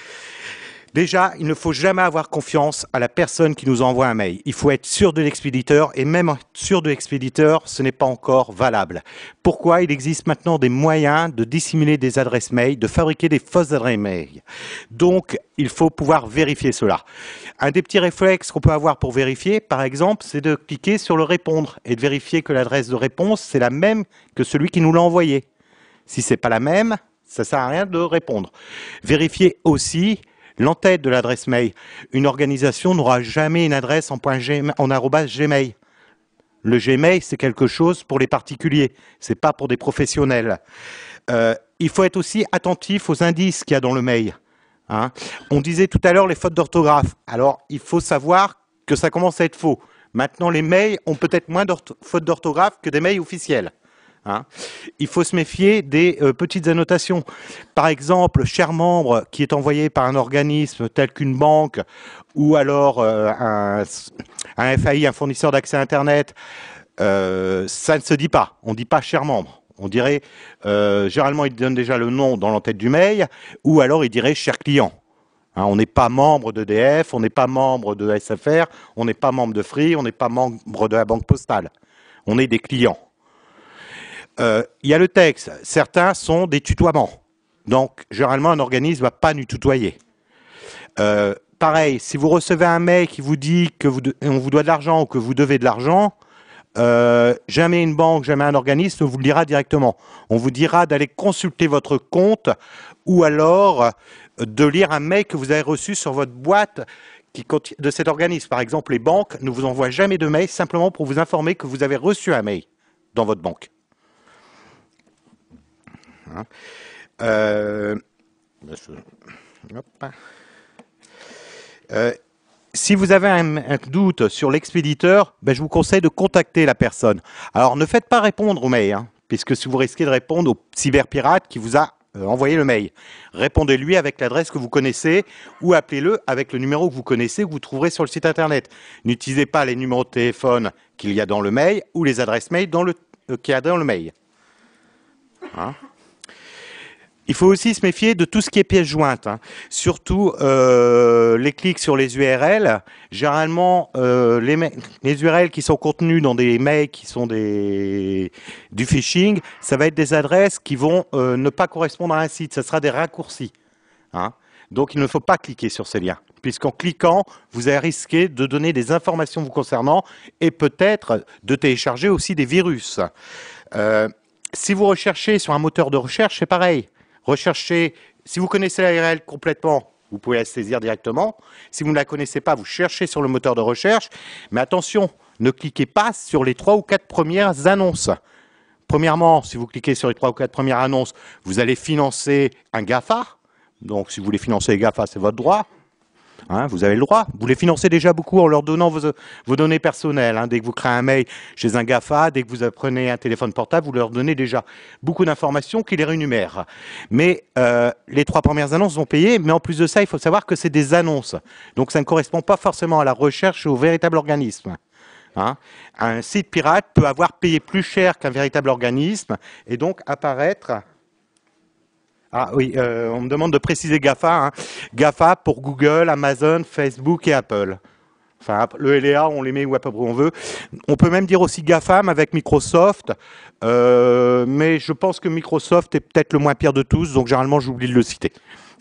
Déjà, il ne faut jamais avoir confiance à la personne qui nous envoie un mail. Il faut être sûr de l'expéditeur et même sûr de l'expéditeur, ce n'est pas encore valable. Pourquoi? Il existe maintenant des moyens de dissimuler des adresses mail, de fabriquer des fausses adresses mail. Donc, il faut pouvoir vérifier cela. Un des petits réflexes qu'on peut avoir pour vérifier, par exemple, c'est de cliquer sur le répondre et de vérifier que l'adresse de réponse, c'est la même que celui qui nous l'a envoyé. Si ce n'est pas la même, ça ne sert à rien de répondre. Vérifiez aussi l'entête de l'adresse mail. Une organisation n'aura jamais une adresse en, en arobase Gmail. Le Gmail, c'est quelque chose pour les particuliers, ce n'est pas pour des professionnels. Euh, il faut être aussi attentif aux indices qu'il y a dans le mail. Hein. On disait tout à l'heure les fautes d'orthographe. Alors, il faut savoir que ça commence à être faux. Maintenant, les mails ont peut-être moins de fautes d'orthographe que des mails officiels. Hein. Il faut se méfier des euh, petites annotations. Par exemple, cher membre qui est envoyé par un organisme tel qu'une banque ou alors euh, un, un F A I, un fournisseur d'accès à Internet, euh, ça ne se dit pas. On ne dit pas cher membre. On dirait, euh, généralement, il donne déjà le nom dans l'entête du mail ou alors il dirait cher client. Hein, on n'est pas membre d'E D F, on n'est pas membre de S F R, on n'est pas membre de Free, on n'est pas membre de la Banque Postale. On est des clients. Euh, il y a le texte. Certains sont des tutoiements. Donc, généralement, un organisme ne va pas nous tutoyer. Euh, pareil, si vous recevez un mail qui vous dit que vous de, on vous doit de l'argent ou que vous devez de l'argent, euh, jamais une banque, jamais un organisme vous le dira directement. On vous dira d'aller consulter votre compte ou alors de lire un mail que vous avez reçu sur votre boîte qui, de cet organisme. Par exemple, les banques ne vous envoient jamais de mail simplement pour vous informer que vous avez reçu un mail dans votre banque. Hein euh, hop. Euh, si vous avez un, un doute sur l'expéditeur, ben, je vous conseille de contacter la personne. Alors, ne faites pas répondre au mail, hein, puisque si vous risquez de répondre au cyberpirate qui vous a euh, envoyé le mail. Répondez-lui avec l'adresse que vous connaissez ou appelez-le avec le numéro que vous connaissez, que vous trouverez sur le site internet. N'utilisez pas les numéros de téléphone qu'il y a dans le mail ou les adresses mail dans le, euh, qu'il y a dans le mail. Hein ? Il faut aussi se méfier de tout ce qui est pièces jointes, hein. Surtout euh, les clics sur les U R L. Généralement, euh, les, les U R L qui sont contenus dans des mails qui sont des, du phishing, ça va être des adresses qui vont euh, ne pas correspondre à un site. Ça sera des raccourcis. Hein. Donc, il ne faut pas cliquer sur ces liens, puisqu'en cliquant, vous allez risquer de donner des informations vous concernant et peut-être de télécharger aussi des virus. Euh, si vous recherchez sur un moteur de recherche, c'est pareil. Recherchez, si vous connaissez la U R L complètement, vous pouvez la saisir directement. Si vous ne la connaissez pas, vous cherchez sur le moteur de recherche. Mais attention, ne cliquez pas sur les trois ou quatre premières annonces. Premièrement, si vous cliquez sur les trois ou quatre premières annonces, vous allez financer un GAFA. Donc, si vous voulez financer les GAFA, c'est votre droit. Hein, vous avez le droit. Vous les financez déjà beaucoup en leur donnant vos, vos données personnelles. Hein. Dès que vous créez un mail chez un GAFA, dès que vous prenez un téléphone portable, vous leur donnez déjà beaucoup d'informations qui les rémunèrent. Mais euh, les trois premières annonces vont payer. Mais en plus de ça, il faut savoir que c'est des annonces. Donc ça ne correspond pas forcément à la recherche ou au véritable organisme. Hein. Un site pirate peut avoir payé plus cher qu'un véritable organisme et donc apparaître... Ah oui, euh, on me demande de préciser GAFA. Hein. GAFA pour Google, Amazon, Facebook et Apple. Enfin, le L E A, on les met où à peu près on veut. On peut même dire aussi GAFAM avec Microsoft. Euh, mais je pense que Microsoft est peut-être le moins pire de tous, donc généralement j'oublie de le citer.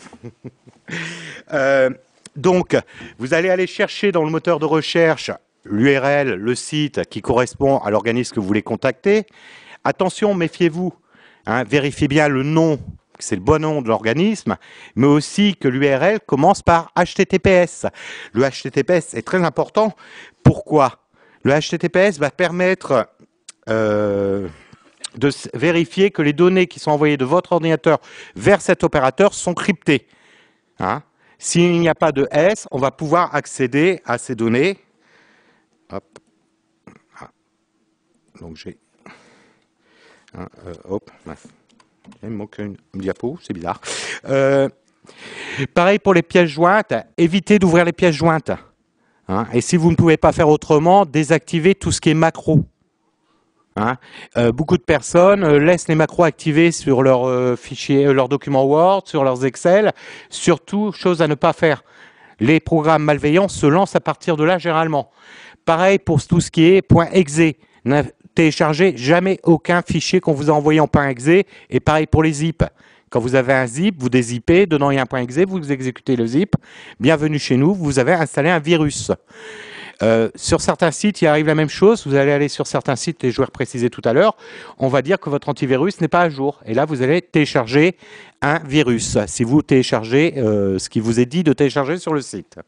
euh, donc, vous allez aller chercher dans le moteur de recherche l'U R L, le site qui correspond à l'organisme que vous voulez contacter. Attention, méfiez-vous. Hein, vérifiez bien le nom. C'est le bon nom de l'organisme, mais aussi que l'U R L commence par H T T P S. Le H T T P S est très important. Pourquoi? Le H T T P S va permettre euh, de vérifier que les données qui sont envoyées de votre ordinateur vers cet opérateur sont cryptées. Hein? S'il n'y a pas de S, on va pouvoir accéder à ces données. Hop. Ah. Donc j'ai... Hein, euh, hop. Il me manque une diapo, c'est bizarre. Euh, pareil pour les pièces jointes, évitez d'ouvrir les pièces jointes. Hein, et si vous ne pouvez pas faire autrement, désactivez tout ce qui est macro. Hein, euh, beaucoup de personnes euh, laissent les macros activés sur leurs euh, fichiers, euh, leurs documents Word, sur leurs Excel. Surtout, chose à ne pas faire. Les programmes malveillants se lancent à partir de là généralement. Pareil pour tout ce qui est .exe. Téléchargez jamais aucun fichier qu'on vous a envoyé en .exe et pareil pour les zips. Quand vous avez un zip, vous dézippez, dedans il y a un .exe, vous exécutez le zip. Bienvenue chez nous, vous avez installé un virus. Euh, sur certains sites, il arrive la même chose. Vous allez aller sur certains sites, les joueurs précisés tout à l'heure, on va dire que votre antivirus n'est pas à jour. Et là, vous allez télécharger un virus, si vous téléchargez euh, ce qui vous est dit de télécharger sur le site.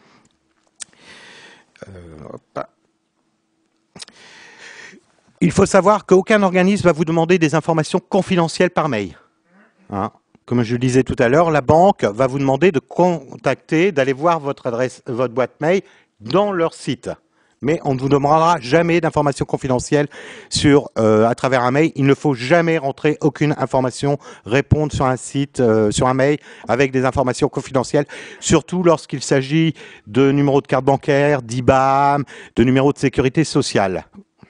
Euh, hop. Il faut savoir qu'aucun organisme va vous demander des informations confidentielles par mail. Hein. Comme je le disais tout à l'heure, la banque va vous demander de contacter, d'aller voir votre adresse, votre boîte mail dans leur site. Mais on ne vous demandera jamais d'informations confidentielles sur, euh, à travers un mail. Il ne faut jamais rentrer aucune information, répondre sur un site, euh, sur un mail avec des informations confidentielles, surtout lorsqu'il s'agit de numéros de carte bancaire, d'I B A M, de numéros de sécurité sociale.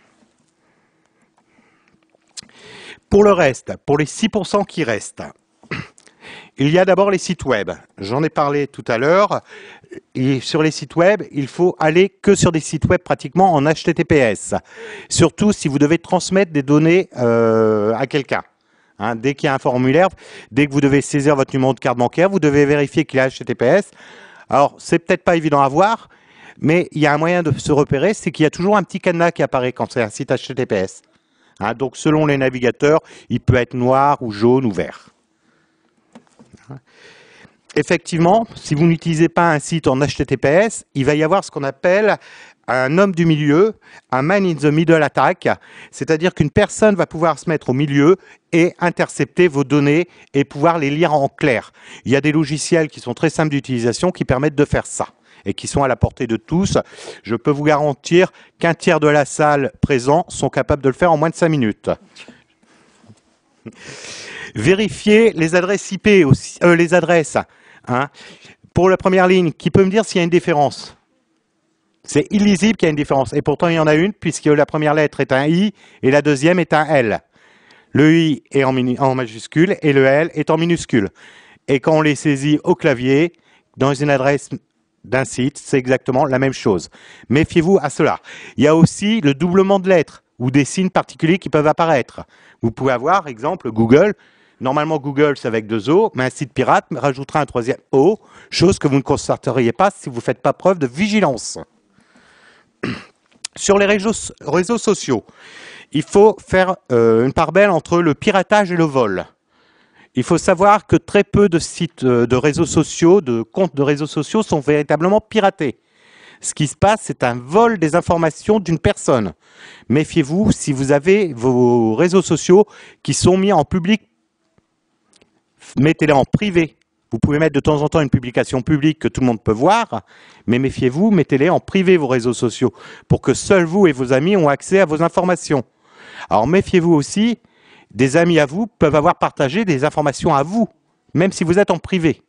Pour le reste, pour les six pour cent qui restent, il y a d'abord les sites web. J'en ai parlé tout à l'heure. Et sur les sites web, il faut aller que sur des sites web pratiquement en H T T P S. Surtout si vous devez transmettre des données euh, à quelqu'un. Hein, dès qu'il y a un formulaire, dès que vous devez saisir votre numéro de carte bancaire, vous devez vérifier qu'il est H T T P S. Alors, c'est peut-être pas évident à voir, mais il y a un moyen de se repérer, c'est qu'il y a toujours un petit cadenas qui apparaît quand c'est un site H T T P S. Hein, donc, selon les navigateurs, il peut être noir ou jaune ou vert. Effectivement, si vous n'utilisez pas un site en H T T P S, il va y avoir ce qu'on appelle un homme du milieu, un man in the middle attack, c'est-à-dire qu'une personne va pouvoir se mettre au milieu et intercepter vos données et pouvoir les lire en clair. Il y a des logiciels qui sont très simples d'utilisation qui permettent de faire ça et qui sont à la portée de tous. Je peux vous garantir qu'un tiers de la salle présent sont capables de le faire en moins de cinq minutes. Vérifiez les adresses I P, aussi, euh, les adresses. Hein. Pour la première ligne, qui peut me dire s'il y a une différence? C'est illisible qu'il y a une différence. Et pourtant, il y en a une, puisque la première lettre est un I et la deuxième est un L. Le I est en, en majuscule et le L est en minuscule. Et quand on les saisit au clavier, dans une adresse d'un site, c'est exactement la même chose. Méfiez-vous à cela. Il y a aussi le doublement de lettres ou des signes particuliers qui peuvent apparaître. Vous pouvez avoir, exemple, Google. Normalement, Google, c'est avec deux O, mais un site pirate rajoutera un troisième O, chose que vous ne constateriez pas si vous ne faites pas preuve de vigilance. Sur les réseaux, réseaux sociaux, il faut faire euh, une part belle entre le piratage et le vol. Il faut savoir que très peu de sites euh, de réseaux sociaux, de comptes de réseaux sociaux sont véritablement piratés. Ce qui se passe, c'est un vol des informations d'une personne. Méfiez-vous si vous avez vos réseaux sociaux qui sont mis en public, mettez-les en privé. Vous pouvez mettre de temps en temps une publication publique que tout le monde peut voir, mais méfiez-vous, mettez-les en privé vos réseaux sociaux pour que seuls vous et vos amis ont accès à vos informations. Alors méfiez-vous aussi, des amis à vous peuvent avoir partagé des informations à vous, même si vous êtes en privé.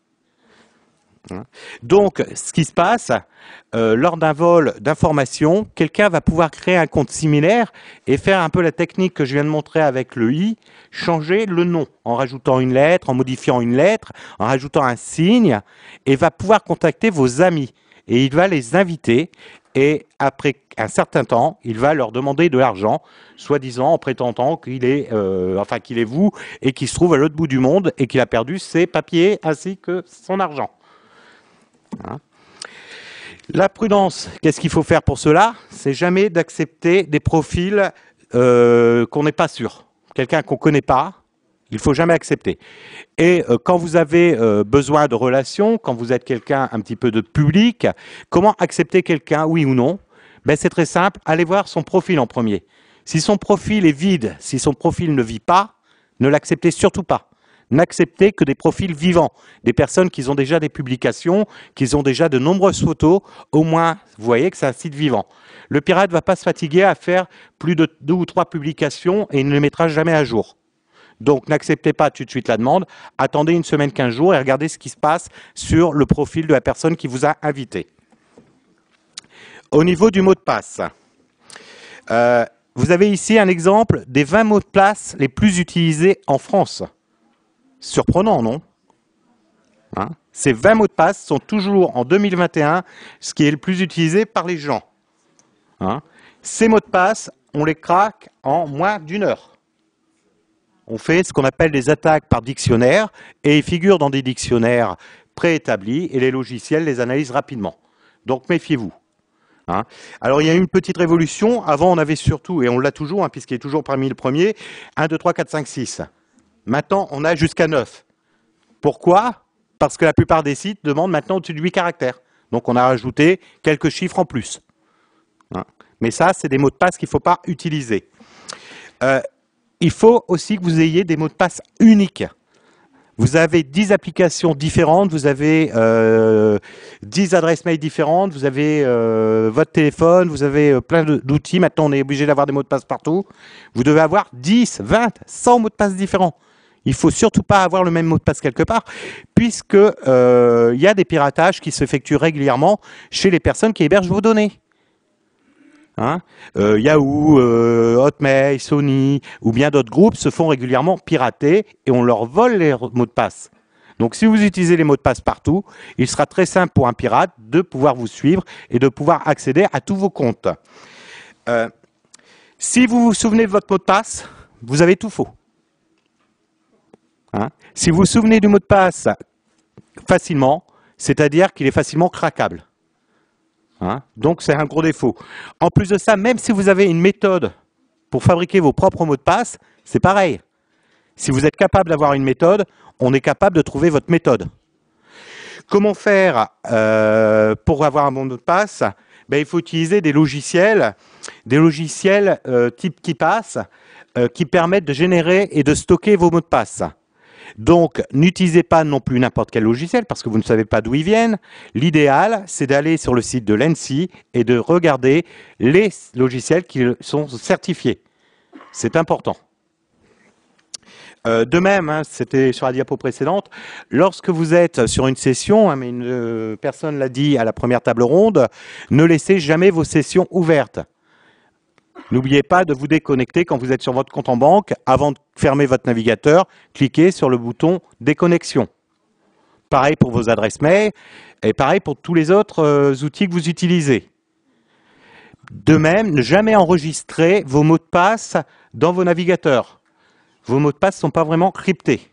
Donc, ce qui se passe, euh, lors d'un vol d'informations, quelqu'un va pouvoir créer un compte similaire et faire un peu la technique que je viens de montrer avec le i, changer le nom en rajoutant une lettre, en modifiant une lettre, en rajoutant un signe, et va pouvoir contacter vos amis. Et il va les inviter, et après un certain temps, il va leur demander de l'argent, soi-disant en prétendant qu'il est, euh, enfin qu'il est vous, et qu'il se trouve à l'autre bout du monde, et qu'il a perdu ses papiers ainsi que son argent. Hein. La prudence, qu'est-ce qu'il faut faire pour cela? C'est jamais d'accepter des profils euh, qu'on n'est pas sûr. Quelqu'un qu'on ne connaît pas, il ne faut jamais accepter. Et euh, quand vous avez euh, besoin de relations, quand vous êtes quelqu'un un petit peu de public, comment accepter quelqu'un, oui ou non? Ben, c'est très simple, allez voir son profil en premier. Si son profil est vide, si son profil ne vit pas, ne l'acceptez surtout pas. N'acceptez que des profils vivants, des personnes qui ont déjà des publications, qui ont déjà de nombreuses photos, au moins, vous voyez que c'est un site vivant. Le pirate ne va pas se fatiguer à faire plus de deux ou trois publications et il ne les mettra jamais à jour. Donc, n'acceptez pas tout de suite la demande, attendez une semaine, quinze jours et regardez ce qui se passe sur le profil de la personne qui vous a invité. Au niveau du mot de passe, euh, vous avez ici un exemple des vingt mots de passe les plus utilisés en France. Surprenant, non? Hein? Ces vingt mots de passe sont toujours en deux mille vingt et un ce qui est le plus utilisé par les gens. Hein? Ces mots de passe, on les craque en moins d'une heure. On fait ce qu'on appelle des attaques par dictionnaire et ils figurent dans des dictionnaires préétablis et les logiciels les analysent rapidement. Donc méfiez-vous. Hein? Alors il y a eu une petite révolution. Avant on avait surtout, et on l'a toujours, hein, puisqu'il est toujours parmi les premiers, un, deux, trois, quatre, cinq, six. Maintenant, on a jusqu'à neuf. Pourquoi? Parce que la plupart des sites demandent maintenant au-dessus de huit caractères. Donc, on a rajouté quelques chiffres en plus. Hein. Mais ça, c'est des mots de passe qu'il ne faut pas utiliser. Euh, il faut aussi que vous ayez des mots de passe uniques. Vous avez dix applications différentes, vous avez euh, dix adresses mail différentes, vous avez euh, votre téléphone, vous avez euh, plein d'outils. Maintenant, on est obligé d'avoir des mots de passe partout. Vous devez avoir dix, vingt, cent mots de passe différents. Il ne faut surtout pas avoir le même mot de passe quelque part, puisque euh, y a des piratages qui s'effectuent régulièrement chez les personnes qui hébergent vos données. Hein euh, Yahoo, euh, Hotmail, Sony ou bien d'autres groupes se font régulièrement pirater et on leur vole les mots de passe. Donc si vous utilisez les mots de passe partout, il sera très simple pour un pirate de pouvoir vous suivre et de pouvoir accéder à tous vos comptes. Euh, si vous vous souvenez de votre mot de passe, vous avez tout faux. Hein? Si vous vous souvenez du mot de passe facilement, c'est-à-dire qu'il est facilement craquable. Hein? Donc c'est un gros défaut. En plus de ça, même si vous avez une méthode pour fabriquer vos propres mots de passe, c'est pareil. Si vous êtes capable d'avoir une méthode, on est capable de trouver votre méthode. Comment faire euh, pour avoir un bon mot de passe? Ben, il faut utiliser des logiciels, des logiciels euh, type KeePass, euh, qui permettent de générer et de stocker vos mots de passe. Donc, n'utilisez pas non plus n'importe quel logiciel parce que vous ne savez pas d'où ils viennent. L'idéal, c'est d'aller sur le site de l'A N S I et de regarder les logiciels qui sont certifiés. C'est important. Euh, de même, hein, c'était sur la diapo précédente, lorsque vous êtes sur une session, hein, mais une euh, personne l'a dit à la première table ronde, ne laissez jamais vos sessions ouvertes. N'oubliez pas de vous déconnecter quand vous êtes sur votre compte en banque. Avant de fermer votre navigateur, cliquez sur le bouton déconnexion. Pareil pour vos adresses mail et pareil pour tous les autres euh, outils que vous utilisez. De même, ne jamais enregistrer vos mots de passe dans vos navigateurs. Vos mots de passe ne sont pas vraiment cryptés.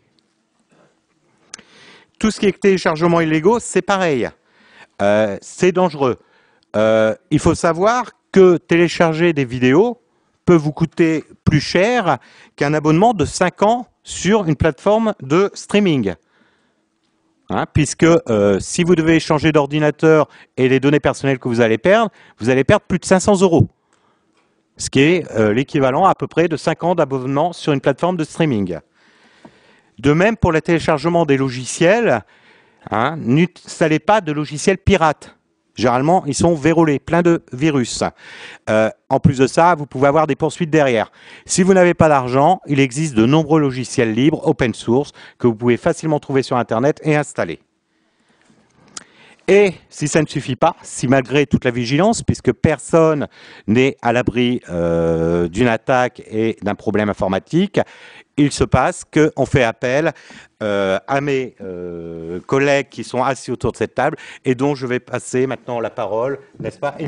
Tout ce qui est téléchargement illégaux, c'est pareil. Euh, c'est dangereux. Euh, il faut savoir que télécharger des vidéos peut vous coûter plus cher qu'un abonnement de cinq ans sur une plateforme de streaming. Hein, puisque euh, si vous devez changer d'ordinateur et les données personnelles que vous allez perdre, vous allez perdre plus de cinq cents euros. Ce qui est euh, l'équivalent à peu près de cinq ans d'abonnement sur une plateforme de streaming. De même, pour le téléchargement des logiciels, hein, n'installez pas de logiciels pirates. Généralement, ils sont vérolés, pleins de virus. Euh, en plus de ça, vous pouvez avoir des poursuites derrière. Si vous n'avez pas d'argent, il existe de nombreux logiciels libres, open source, que vous pouvez facilement trouver sur Internet et installer. Et si ça ne suffit pas, si malgré toute la vigilance, puisque personne n'est à l'abri euh, d'une attaque et d'un problème informatique, il se passe qu'on fait appel euh, à mes euh, collègues qui sont assis autour de cette table et dont je vais passer maintenant la parole, n'est-ce pas, Émilie ?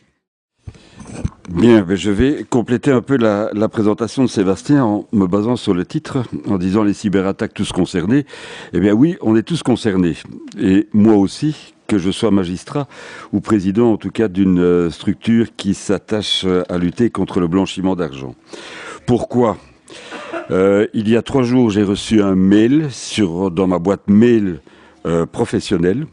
Bien, je vais compléter un peu la, la présentation de Sébastien en me basant sur le titre, en disant les cyberattaques tous concernés. Eh bien oui, on est tous concernés. Et moi aussi, que je sois magistrat ou président en tout cas d'une structure qui s'attache à lutter contre le blanchiment d'argent. Pourquoi ? Euh, il y a trois jours, j'ai reçu un mail sur, dans ma boîte mail euh, professionnelle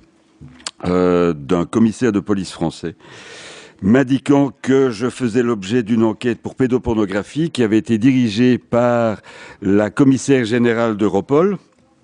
euh, d'un commissaire de police français m'indiquant que je faisais l'objet d'une enquête pour pédopornographie qui avait été dirigée par la commissaire générale d'Europol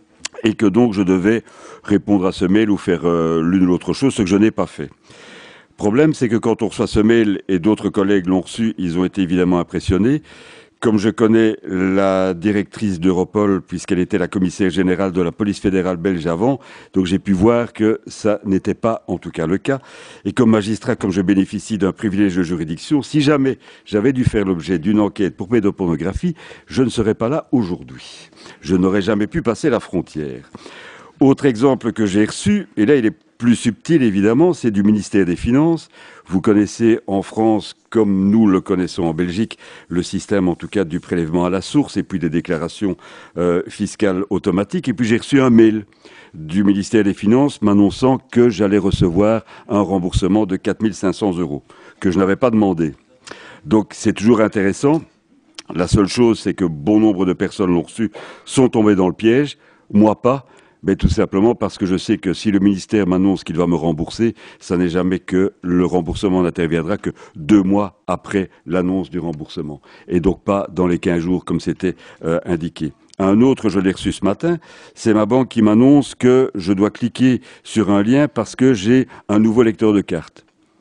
et que donc je devais répondre à ce mail ou faire euh, l'une ou l'autre chose, ce que je n'ai pas fait. Le problème, c'est que quand on reçoit ce mail et d'autres collègues l'ont reçu, ils ont été évidemment impressionnés. Comme je connais la directrice d'Europol, puisqu'elle était la commissaire générale de la police fédérale belge avant, donc j'ai pu voir que ça n'était pas en tout cas le cas. Et comme magistrat, comme je bénéficie d'un privilège de juridiction, si jamais j'avais dû faire l'objet d'une enquête pour pédopornographie, je ne serais pas là aujourd'hui. Je n'aurais jamais pu passer la frontière. Autre exemple que j'ai reçu, et là il est plus subtil évidemment, c'est du ministère des Finances. Vous connaissez en France, comme nous le connaissons en Belgique, le système en tout cas du prélèvement à la source et puis des déclarations euh, fiscales automatiques. Et puis j'ai reçu un mail du ministère des Finances m'annonçant que j'allais recevoir un remboursement de quatre mille cinq cents euros, que je n'avais pas demandé. Donc c'est toujours intéressant. La seule chose, c'est que bon nombre de personnes l'ont reçu, sont tombées dans le piège, moi pas. Mais tout simplement parce que je sais que si le ministère m'annonce qu'il va me rembourser, ça n'est jamais que le remboursement n'interviendra que deux mois après l'annonce du remboursement. Et donc pas dans les quinze jours comme c'était euh, indiqué. Un autre, je l'ai reçu ce matin, c'est ma banque qui m'annonce que je dois cliquer sur un lien parce que j'ai un nouveau lecteur de carte.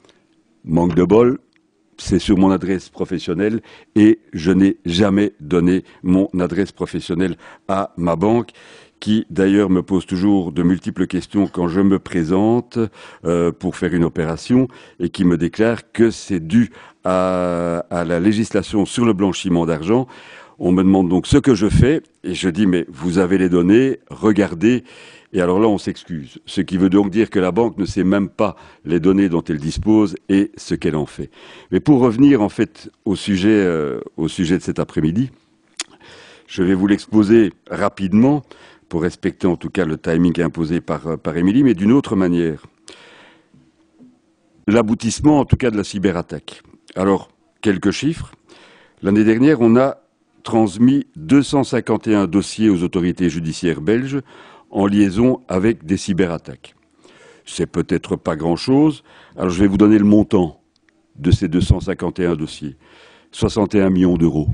Manque de bol, c'est sur mon adresse professionnelle et je n'ai jamais donné mon adresse professionnelle à ma banque, qui d'ailleurs me pose toujours de multiples questions quand je me présente euh, pour faire une opération et qui me déclare que c'est dû à, à la législation sur le blanchiment d'argent. On me demande donc ce que je fais et je dis mais vous avez les données, regardez. Et alors là on s'excuse, ce qui veut donc dire que la banque ne sait même pas les données dont elle dispose et ce qu'elle en fait. Mais pour revenir en fait au sujet, euh, au sujet de cet après-midi, je vais vous l'exposer rapidement pour respecter en tout cas le timing imposé par, par Émilie, mais d'une autre manière. L'aboutissement en tout cas de la cyberattaque. Alors, quelques chiffres. L'année dernière, on a transmis deux cent cinquante et un dossiers aux autorités judiciaires belges en liaison avec des cyberattaques. C'est peut-être pas grand-chose. Alors je vais vous donner le montant de ces deux cent cinquante et un dossiers. soixante et un millions d'euros.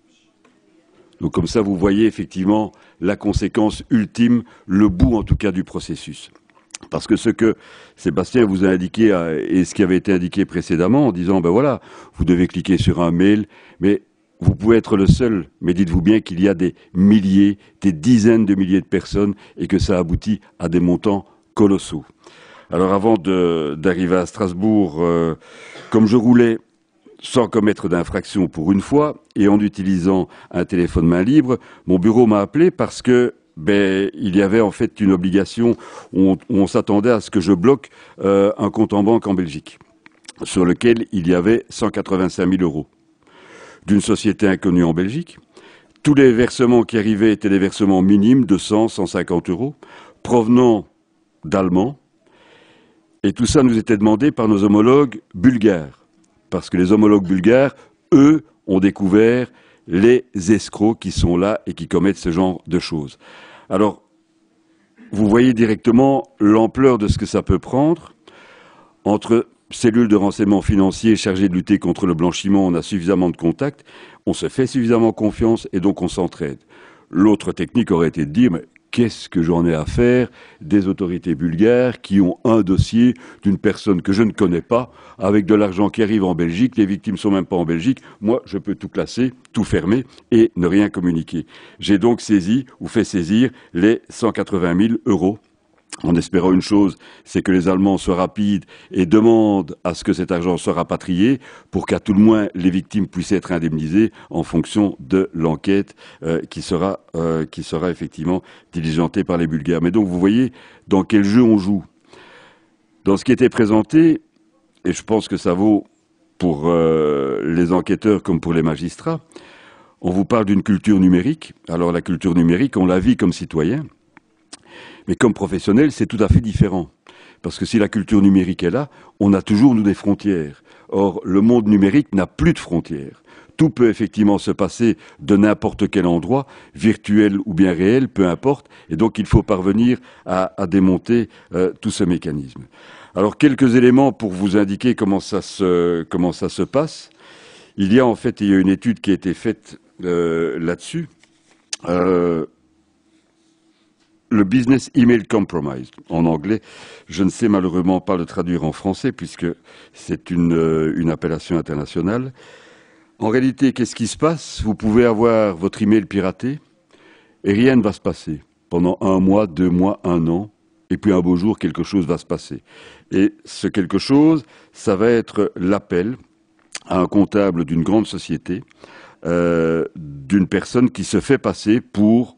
Donc comme ça, vous voyez effectivement la conséquence ultime, le bout en tout cas du processus. Parce que ce que Sébastien vous a indiqué et ce qui avait été indiqué précédemment en disant, ben voilà, vous devez cliquer sur un mail, mais vous pouvez être le seul, mais dites-vous bien qu'il y a des milliers, des dizaines de milliers de personnes et que ça aboutit à des montants colossaux. Alors avant d'arriver à Strasbourg, euh, comme je roulais sans commettre d'infraction pour une fois et en utilisant un téléphone main libre, mon bureau m'a appelé parce que ben, il y avait en fait une obligation où on, où on s'attendait à ce que je bloque euh, un compte en banque en Belgique, sur lequel il y avait cent quatre-vingt-cinq mille euros. D'une société inconnue en Belgique. Tous les versements qui arrivaient étaient des versements minimes de cent, cent cinquante euros, provenant d'Allemands. Et tout ça nous était demandé par nos homologues bulgares. Parce que les homologues bulgares, eux, ont découvert les escrocs qui sont là et qui commettent ce genre de choses. Alors, vous voyez directement l'ampleur de ce que ça peut prendre. Entre cellules de renseignement financier chargées de lutter contre le blanchiment, on a suffisamment de contacts, on se fait suffisamment confiance et donc on s'entraide. L'autre technique aurait été de dire, mais qu'est-ce que j'en ai à faire des autorités bulgares qui ont un dossier d'une personne que je ne connais pas, avec de l'argent qui arrive en Belgique, les victimes ne sont même pas en Belgique, moi je peux tout classer, tout fermer et ne rien communiquer. J'ai donc saisi ou fait saisir les cent quatre-vingt mille euros. En espérant une chose, c'est que les Allemands soient rapides et demandent à ce que cet argent soit rapatrié pour qu'à tout le moins les victimes puissent être indemnisées en fonction de l'enquête euh, qui sera, euh, qui sera effectivement diligentée par les Bulgares. Mais donc vous voyez dans quel jeu on joue. Dans ce qui était présenté, et je pense que ça vaut pour euh, les enquêteurs comme pour les magistrats, on vous parle d'une culture numérique. Alors la culture numérique, on la vit comme citoyen. Mais comme professionnel, c'est tout à fait différent. Parce que si la culture numérique est là, on a toujours, nous, des frontières. Or, le monde numérique n'a plus de frontières. Tout peut effectivement se passer de n'importe quel endroit, virtuel ou bien réel, peu importe. Et donc, il faut parvenir à, à démonter euh, tout ce mécanisme. Alors, quelques éléments pour vous indiquer comment ça se, comment ça se passe. Il y a en fait, il y a une étude qui a été faite euh, là-dessus. Euh, Le Business Email Compromise, en anglais, je ne sais malheureusement pas le traduire en français puisque c'est une, euh, une appellation internationale. En réalité, qu'est-ce qui se passe? Vous pouvez avoir votre email piraté et rien ne va se passer pendant un mois, deux mois, un an. Et puis un beau jour, quelque chose va se passer. Et ce quelque chose, ça va être l'appel à un comptable d'une grande société, euh, d'une personne qui se fait passer pour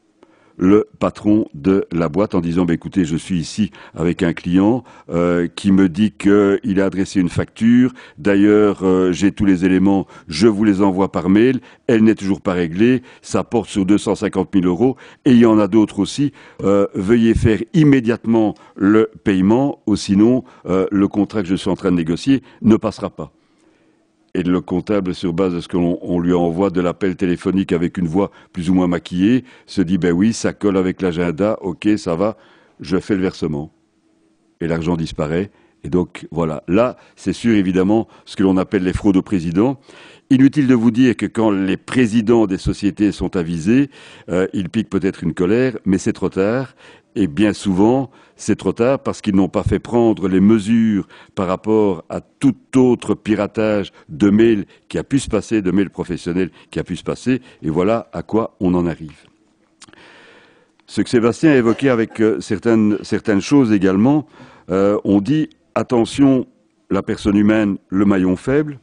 le patron de la boîte en disant bah, « écoutez, je suis ici avec un client euh, qui me dit qu'il a adressé une facture. D'ailleurs, euh, j'ai tous les éléments, je vous les envoie par mail. Elle n'est toujours pas réglée. Ça porte sur deux cent cinquante mille euros. Et il y en a d'autres aussi. Euh, veuillez faire immédiatement le paiement, ou sinon, euh, le contrat que je suis en train de négocier ne passera pas. » Et le comptable, sur base de ce qu'on lui envoie de l'appel téléphonique avec une voix plus ou moins maquillée, se dit, ben oui, ça colle avec l'agenda, ok, ça va, je fais le versement. Et l'argent disparaît. Et donc, voilà. Là, c'est sûr, évidemment, ce que l'on appelle les fraudes au président. Inutile de vous dire que quand les présidents des sociétés sont avisés, euh, ils piquent peut-être une colère, mais c'est trop tard. Et bien souvent, c'est trop tard parce qu'ils n'ont pas fait prendre les mesures par rapport à tout autre piratage de mails qui a pu se passer, de mails professionnels qui a pu se passer. Et voilà à quoi on en arrive. Ce que Sébastien a évoqué avec euh, certaines, certaines choses également, euh, on dit attention, la personne humaine, le maillon faible.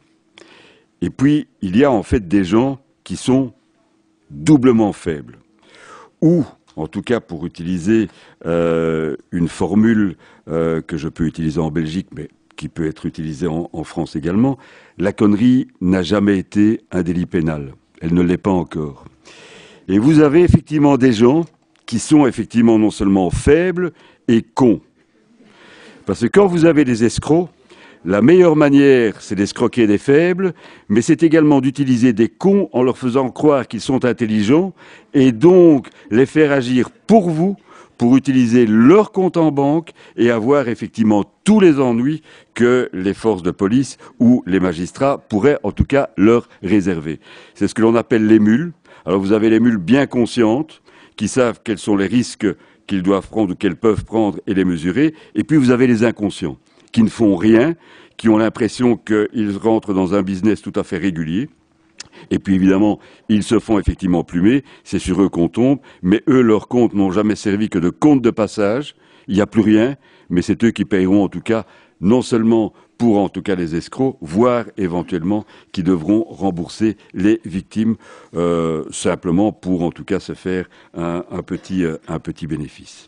Et puis, il y a en fait des gens qui sont doublement faibles. Ou, en tout cas pour utiliser euh, une formule euh, que je peux utiliser en Belgique, mais qui peut être utilisée en, en France également, la connerie n'a jamais été un délit pénal. Elle ne l'est pas encore. Et vous avez effectivement des gens qui sont effectivement non seulement faibles et cons. Parce que quand vous avez des escrocs, la meilleure manière, c'est d'escroquer des faibles, mais c'est également d'utiliser des cons en leur faisant croire qu'ils sont intelligents et donc les faire agir pour vous, pour utiliser leur compte en banque et avoir effectivement tous les ennuis que les forces de police ou les magistrats pourraient en tout cas leur réserver. C'est ce que l'on appelle les mules. Alors vous avez les mules bien conscientes, qui savent quels sont les risques qu'ils doivent prendre ou qu'elles peuvent prendre et les mesurer, et puis vous avez les inconscients, qui ne font rien, qui ont l'impression qu'ils rentrent dans un business tout à fait régulier. Et puis évidemment, ils se font effectivement plumer, c'est sur eux qu'on tombe, mais eux, leurs comptes n'ont jamais servi que de compte de passage, il n'y a plus rien, mais c'est eux qui paieront en tout cas, non seulement pour en tout cas les escrocs, voire éventuellement qui devront rembourser les victimes, euh, simplement pour en tout cas se faire un, un, petit, euh, un petit bénéfice.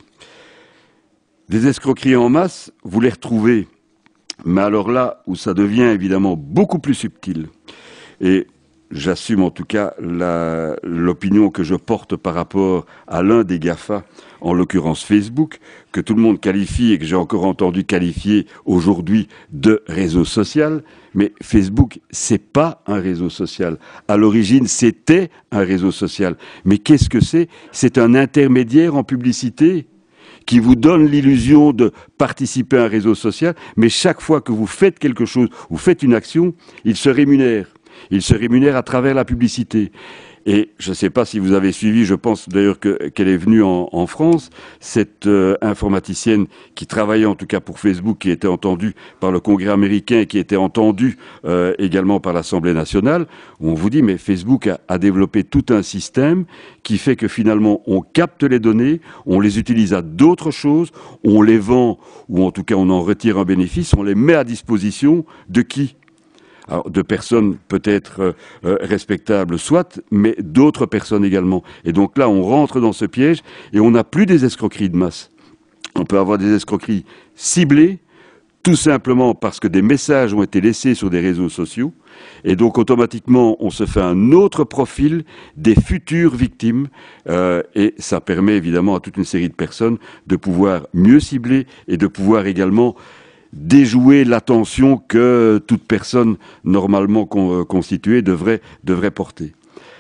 Des escroqueries en masse, vous les retrouvez, mais alors là où ça devient évidemment beaucoup plus subtil, et j'assume en tout cas l'opinion que je porte par rapport à l'un des GAFA, en l'occurrence Facebook, que tout le monde qualifie et que j'ai encore entendu qualifier aujourd'hui de réseau social. Mais Facebook, c'est pas un réseau social. À l'origine, c'était un réseau social. Mais qu'est-ce que c'est? C'est un intermédiaire en publicité qui vous donne l'illusion de participer à un réseau social, mais chaque fois que vous faites quelque chose, vous faites une action, il se rémunère. Il se rémunère à travers la publicité. Et je ne sais pas si vous avez suivi, je pense d'ailleurs qu'elle est venue en, en France, cette euh, informaticienne qui travaillait en tout cas pour Facebook, qui était entendue par le Congrès américain et qui était entendue euh, également par l'Assemblée nationale, où on vous dit mais Facebook a, a développé tout un système qui fait que finalement on capte les données, on les utilise à d'autres choses, on les vend ou en tout cas on en retire un bénéfice, on les met à disposition de qui ? Alors, de personnes peut-être euh, respectables, soit, mais d'autres personnes également. Et donc là, on rentre dans ce piège et on n'a plus des escroqueries de masse. On peut avoir des escroqueries ciblées, tout simplement parce que des messages ont été laissés sur des réseaux sociaux. Et donc, automatiquement, on se fait un autre profil des futures victimes. Euh, et ça permet évidemment à toute une série de personnes de pouvoir mieux cibler et de pouvoir également déjouer l'attention que toute personne normalement con, constituée devrait, devrait porter.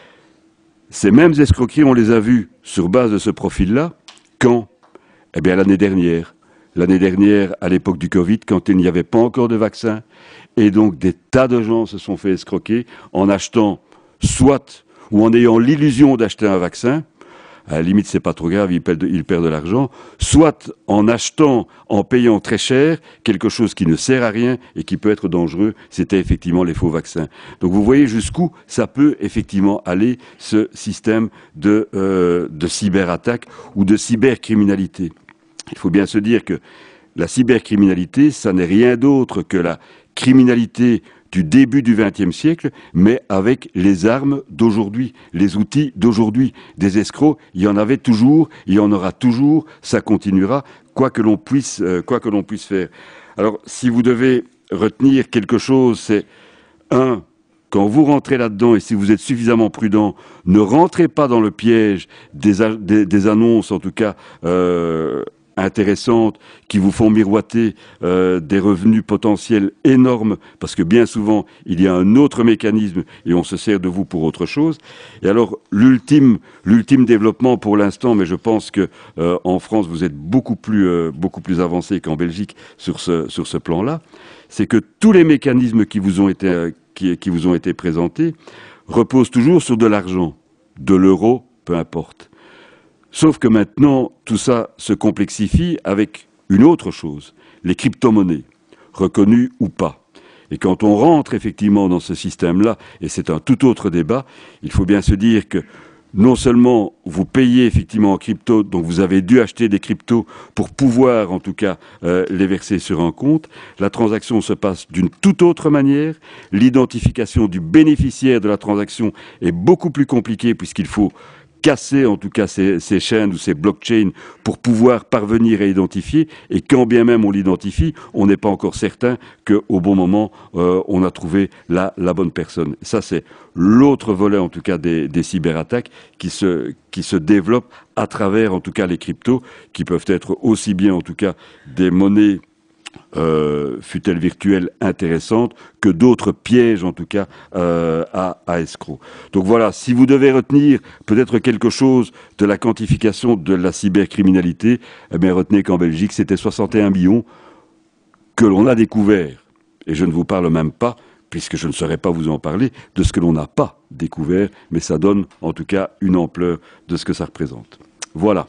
Ces mêmes escroqueries, on les a vues sur base de ce profil-là, quand? Eh bien l'année dernière. L'année dernière, à l'époque du Covid, quand il n'y avait pas encore de vaccin, et donc des tas de gens se sont fait escroquer en achetant soit, ou en ayant l'illusion d'acheter un vaccin, à la limite, c'est pas trop grave, il perd de, il perd de l'argent, soit en achetant, en payant très cher, quelque chose qui ne sert à rien et qui peut être dangereux, c'était effectivement les faux vaccins. Donc vous voyez jusqu'où ça peut effectivement aller, ce système de, euh, de cyberattaque ou de cybercriminalité. Il faut bien se dire que la cybercriminalité, ça n'est rien d'autre que la criminalité du début du vingtième siècle, mais avec les armes d'aujourd'hui, les outils d'aujourd'hui. Des escrocs, il y en avait toujours, il y en aura toujours, ça continuera, quoi que l'on puisse, euh, quoi que l'on puisse faire. Alors, si vous devez retenir quelque chose, c'est un, quand vous rentrez là-dedans et si vous êtes suffisamment prudent, ne rentrez pas dans le piège des, des, des annonces, en tout cas, euh, intéressantes qui vous font miroiter euh, des revenus potentiels énormes parce que bien souvent il y a un autre mécanisme et on se sert de vous pour autre chose. Et alors l'ultime l'ultime développement pour l'instant, mais je pense que euh, en France vous êtes beaucoup plus euh, beaucoup plus avancé qu'en Belgique sur ce sur ce plan-là, c'est que tous les mécanismes qui vous ont été euh, qui, qui vous ont été présentés reposent toujours sur de l'argent, de l'euro, peu importe. Sauf que maintenant, tout ça se complexifie avec une autre chose, les crypto-monnaies, reconnues ou pas. Et quand on rentre effectivement dans ce système-là, et c'est un tout autre débat, il faut bien se dire que non seulement vous payez effectivement en crypto, donc vous avez dû acheter des cryptos pour pouvoir en tout cas euh, les verser sur un compte, la transaction se passe d'une toute autre manière, l'identification du bénéficiaire de la transaction est beaucoup plus compliquée puisqu'il faut casser en tout cas ces, ces chaînes ou ces blockchains pour pouvoir parvenir à identifier, et quand bien même on l'identifie, on n'est pas encore certain qu'au bon moment euh, on a trouvé la, la bonne personne. Ça c'est l'autre volet en tout cas des, des cyberattaques qui se, qui se développent à travers en tout cas les cryptos, qui peuvent être aussi bien en tout cas des monnaies Euh, fut-elle virtuelle intéressante, que d'autres pièges en tout cas euh, à, à escrocs. Donc voilà, si vous devez retenir peut-être quelque chose de la quantification de la cybercriminalité, eh bien retenez qu'en Belgique c'était soixante et un millions que l'on a découvert. Et je ne vous parle même pas, puisque je ne saurais pas vous en parler, de ce que l'on n'a pas découvert, mais ça donne en tout cas une ampleur de ce que ça représente. Voilà.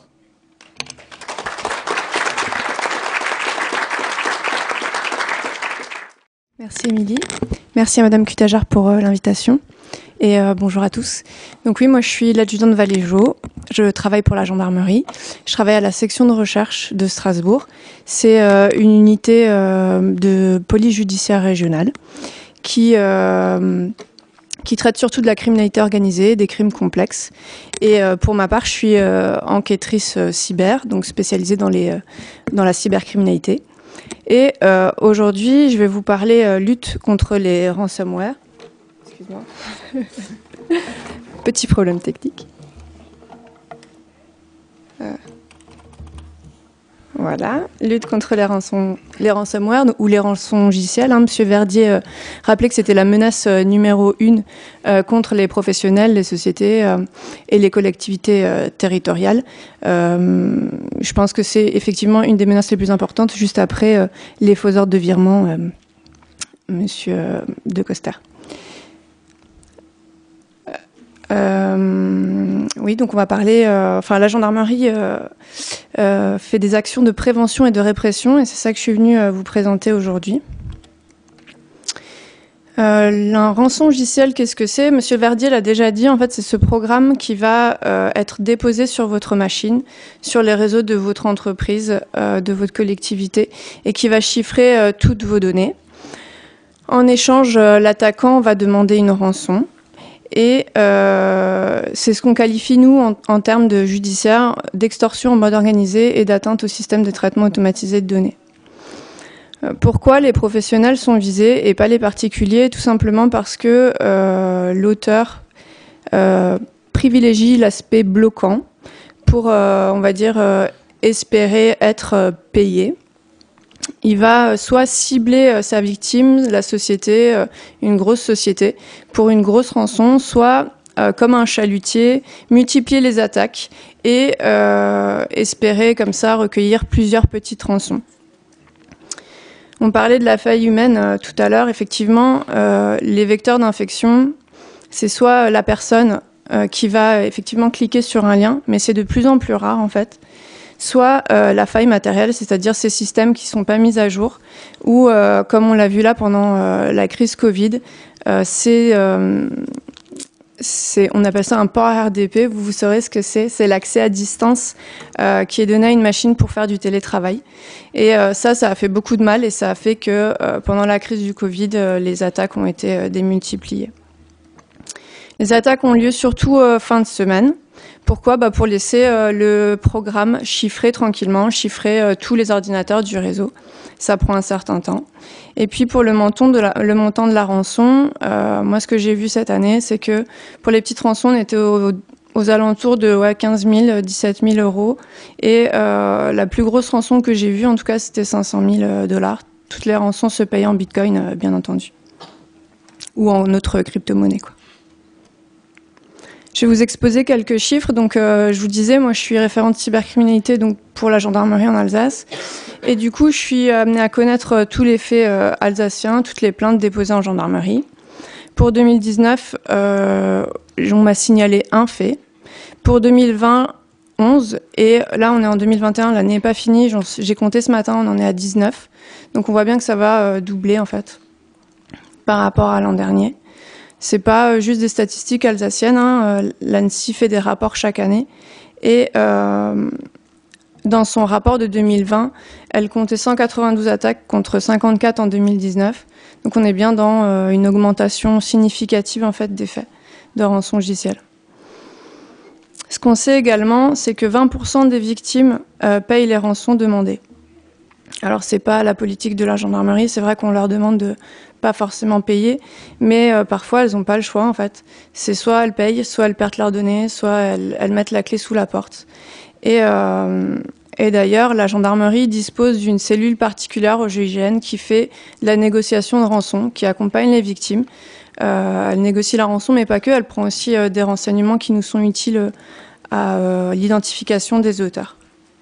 Merci Émilie. Merci à Madame Cutajar pour euh, l'invitation. Et euh, bonjour à tous. Donc oui, moi je suis l'adjudante Valéjo. Je travaille pour la gendarmerie. Je travaille à la section de recherche de Strasbourg. C'est euh, une unité euh, de police judiciaire régionale qui, euh, qui traite surtout de la criminalité organisée, des crimes complexes. Et euh, pour ma part, je suis euh, enquêtrice euh, cyber, donc spécialisée dans, les, euh, dans la cybercriminalité. Et euh, aujourd'hui, je vais vous parler euh, lutte contre les ransomware. Excuse-moi. Petit problème technique. Euh, voilà, lutte contre les, rançons, les ransomware ou les rançongiciels. Hein. Monsieur Verdier euh, rappelait que c'était la menace euh, numéro une euh, contre les professionnels, les sociétés euh, et les collectivités euh, territoriales. Euh, je pense que c'est effectivement une des menaces les plus importantes, juste après euh, les faux ordres de virement, euh, Monsieur euh, De Coster. Euh, oui, donc on va parler. Euh, enfin, la gendarmerie euh, euh, fait des actions de prévention et de répression, et c'est ça que je suis venue euh, vous présenter aujourd'hui. Euh, un rançongiciel, qu'est-ce que c'est? Monsieur Verdier l'a déjà dit. En fait, c'est ce programme qui va euh, être déposé sur votre machine, sur les réseaux de votre entreprise, euh, de votre collectivité, et qui va chiffrer euh, toutes vos données. En échange, euh, l'attaquant va demander une rançon. Et euh, c'est ce qu'on qualifie, nous, en, en termes de judiciaire, d'extorsion en mode organisé et d'atteinte au système de traitement automatisé de données. Euh, pourquoi les professionnels sont visés et pas les particuliers? Tout simplement parce que euh, l'auteur euh, privilégie l'aspect bloquant pour, euh, on va dire, euh, espérer être euh, payé. Il va soit cibler sa victime, la société, une grosse société, pour une grosse rançon, soit, euh, comme un chalutier, multiplier les attaques et euh, espérer comme ça recueillir plusieurs petites rançons. On parlait de la faille humaine euh, tout à l'heure. Effectivement, euh, les vecteurs d'infection, c'est soit la personne euh, qui va effectivement cliquer sur un lien, mais c'est de plus en plus rare en fait, soit euh, la faille matérielle, c'est-à-dire ces systèmes qui ne sont pas mis à jour, ou euh, comme on l'a vu là pendant euh, la crise Covid, euh, c'est, euh, c'est, on appelle ça un port R D P, vous, vous saurez ce que c'est, c'est l'accès à distance euh, qui est donné à une machine pour faire du télétravail. Et euh, ça, ça a fait beaucoup de mal et ça a fait que euh, pendant la crise du Covid, euh, les attaques ont été euh, démultipliées. Les attaques ont lieu surtout euh, fin de semaine. Pourquoi? Bah pour laisser euh, le programme chiffrer tranquillement, chiffrer euh, tous les ordinateurs du réseau. Ça prend un certain temps. Et puis pour le montant de la, le montant de la rançon, euh, moi ce que j'ai vu cette année, c'est que pour les petites rançons, on était au, aux alentours de ouais, quinze mille, dix-sept mille euros. Et euh, la plus grosse rançon que j'ai vue, en tout cas, c'était cinq cent mille dollars. Toutes les rançons se payent en bitcoin, euh, bien entendu. Ou en autre crypto-monnaie, quoi. Je vais vous exposer quelques chiffres. Donc, euh, je vous disais, moi, je suis référente cybercriminalité donc pour la gendarmerie en Alsace. Et du coup, je suis amenée à connaître euh, tous les faits euh, alsaciens, toutes les plaintes déposées en gendarmerie. Pour deux mille dix-neuf, euh, on m'a signalé un fait. Pour deux mille vingt, onze. Et là, on est en deux mille vingt et un, l'année n'est pas finie. J'ai compté ce matin, on en est à dix-neuf. Donc, on voit bien que ça va euh, doubler, en fait, par rapport à l'an dernier. C'est pas juste des statistiques alsaciennes, hein. L'ANSSI fait des rapports chaque année. Et euh, dans son rapport de deux mille vingt, elle comptait cent quatre-vingt-douze attaques contre cinquante-quatre en deux mille dix-neuf. Donc on est bien dans euh, une augmentation significative en fait, des faits de rançongiciel. Ce qu'on sait également, c'est que vingt pour cent des victimes euh, payent les rançons demandées. Alors, c'est pas la politique de la gendarmerie, c'est vrai qu'on leur demande de pas forcément payer, mais euh, parfois, elles n'ont pas le choix, en fait. C'est soit elles payent, soit elles perdent leurs données, soit elles, elles mettent la clé sous la porte. Et, euh, et d'ailleurs, la gendarmerie dispose d'une cellule particulière au G I G N qui fait la négociation de rançon, qui accompagne les victimes. Euh, elle négocie la rançon, mais pas que, elle prend aussi euh, des renseignements qui nous sont utiles à euh, l'identification des auteurs.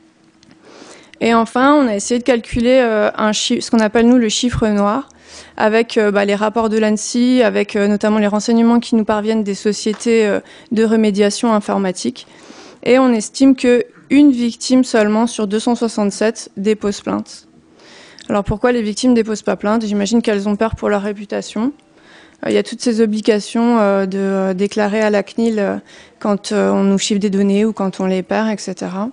Et enfin, on a essayé de calculer euh, un chiffre, ce qu'on appelle nous le chiffre noir, avec euh, bah, les rapports de l'ANSSI, avec euh, notamment les renseignements qui nous parviennent des sociétés euh, de remédiation informatique. Et on estime qu'une victime seulement sur deux cent soixante-sept dépose plainte. Alors pourquoi les victimes ne déposent pas plainte? J'imagine qu'elles ont peur pour leur réputation. Euh, il y a toutes ces obligations euh, de euh, déclarer à la C N I L euh, quand euh, on nous chiffre des données ou quand on les perd, et cetera.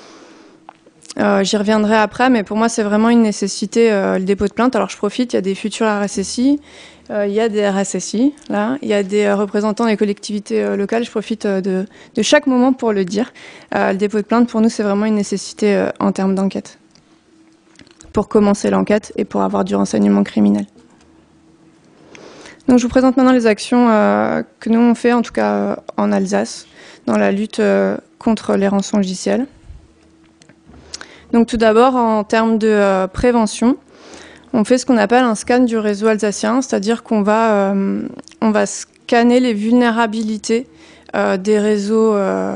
Euh, J'y reviendrai après, mais pour moi, c'est vraiment une nécessité, euh, le dépôt de plainte. Alors, je profite, il y a des futurs R S S I, euh, il y a des R S S I, là, il y a des euh, représentants des collectivités euh, locales. Je profite euh, de, de chaque moment pour le dire. Euh, le dépôt de plainte, pour nous, c'est vraiment une nécessité euh, en termes d'enquête, pour commencer l'enquête et pour avoir du renseignement criminel. Donc, je vous présente maintenant les actions euh, que nous, on fait, en tout cas euh, en Alsace, dans la lutte euh, contre les rançons logicielles. Donc tout d'abord, en termes de euh, prévention, on fait ce qu'on appelle un scan du réseau alsacien, c'est-à-dire qu'on va, euh, on va scanner les vulnérabilités euh, des réseaux euh,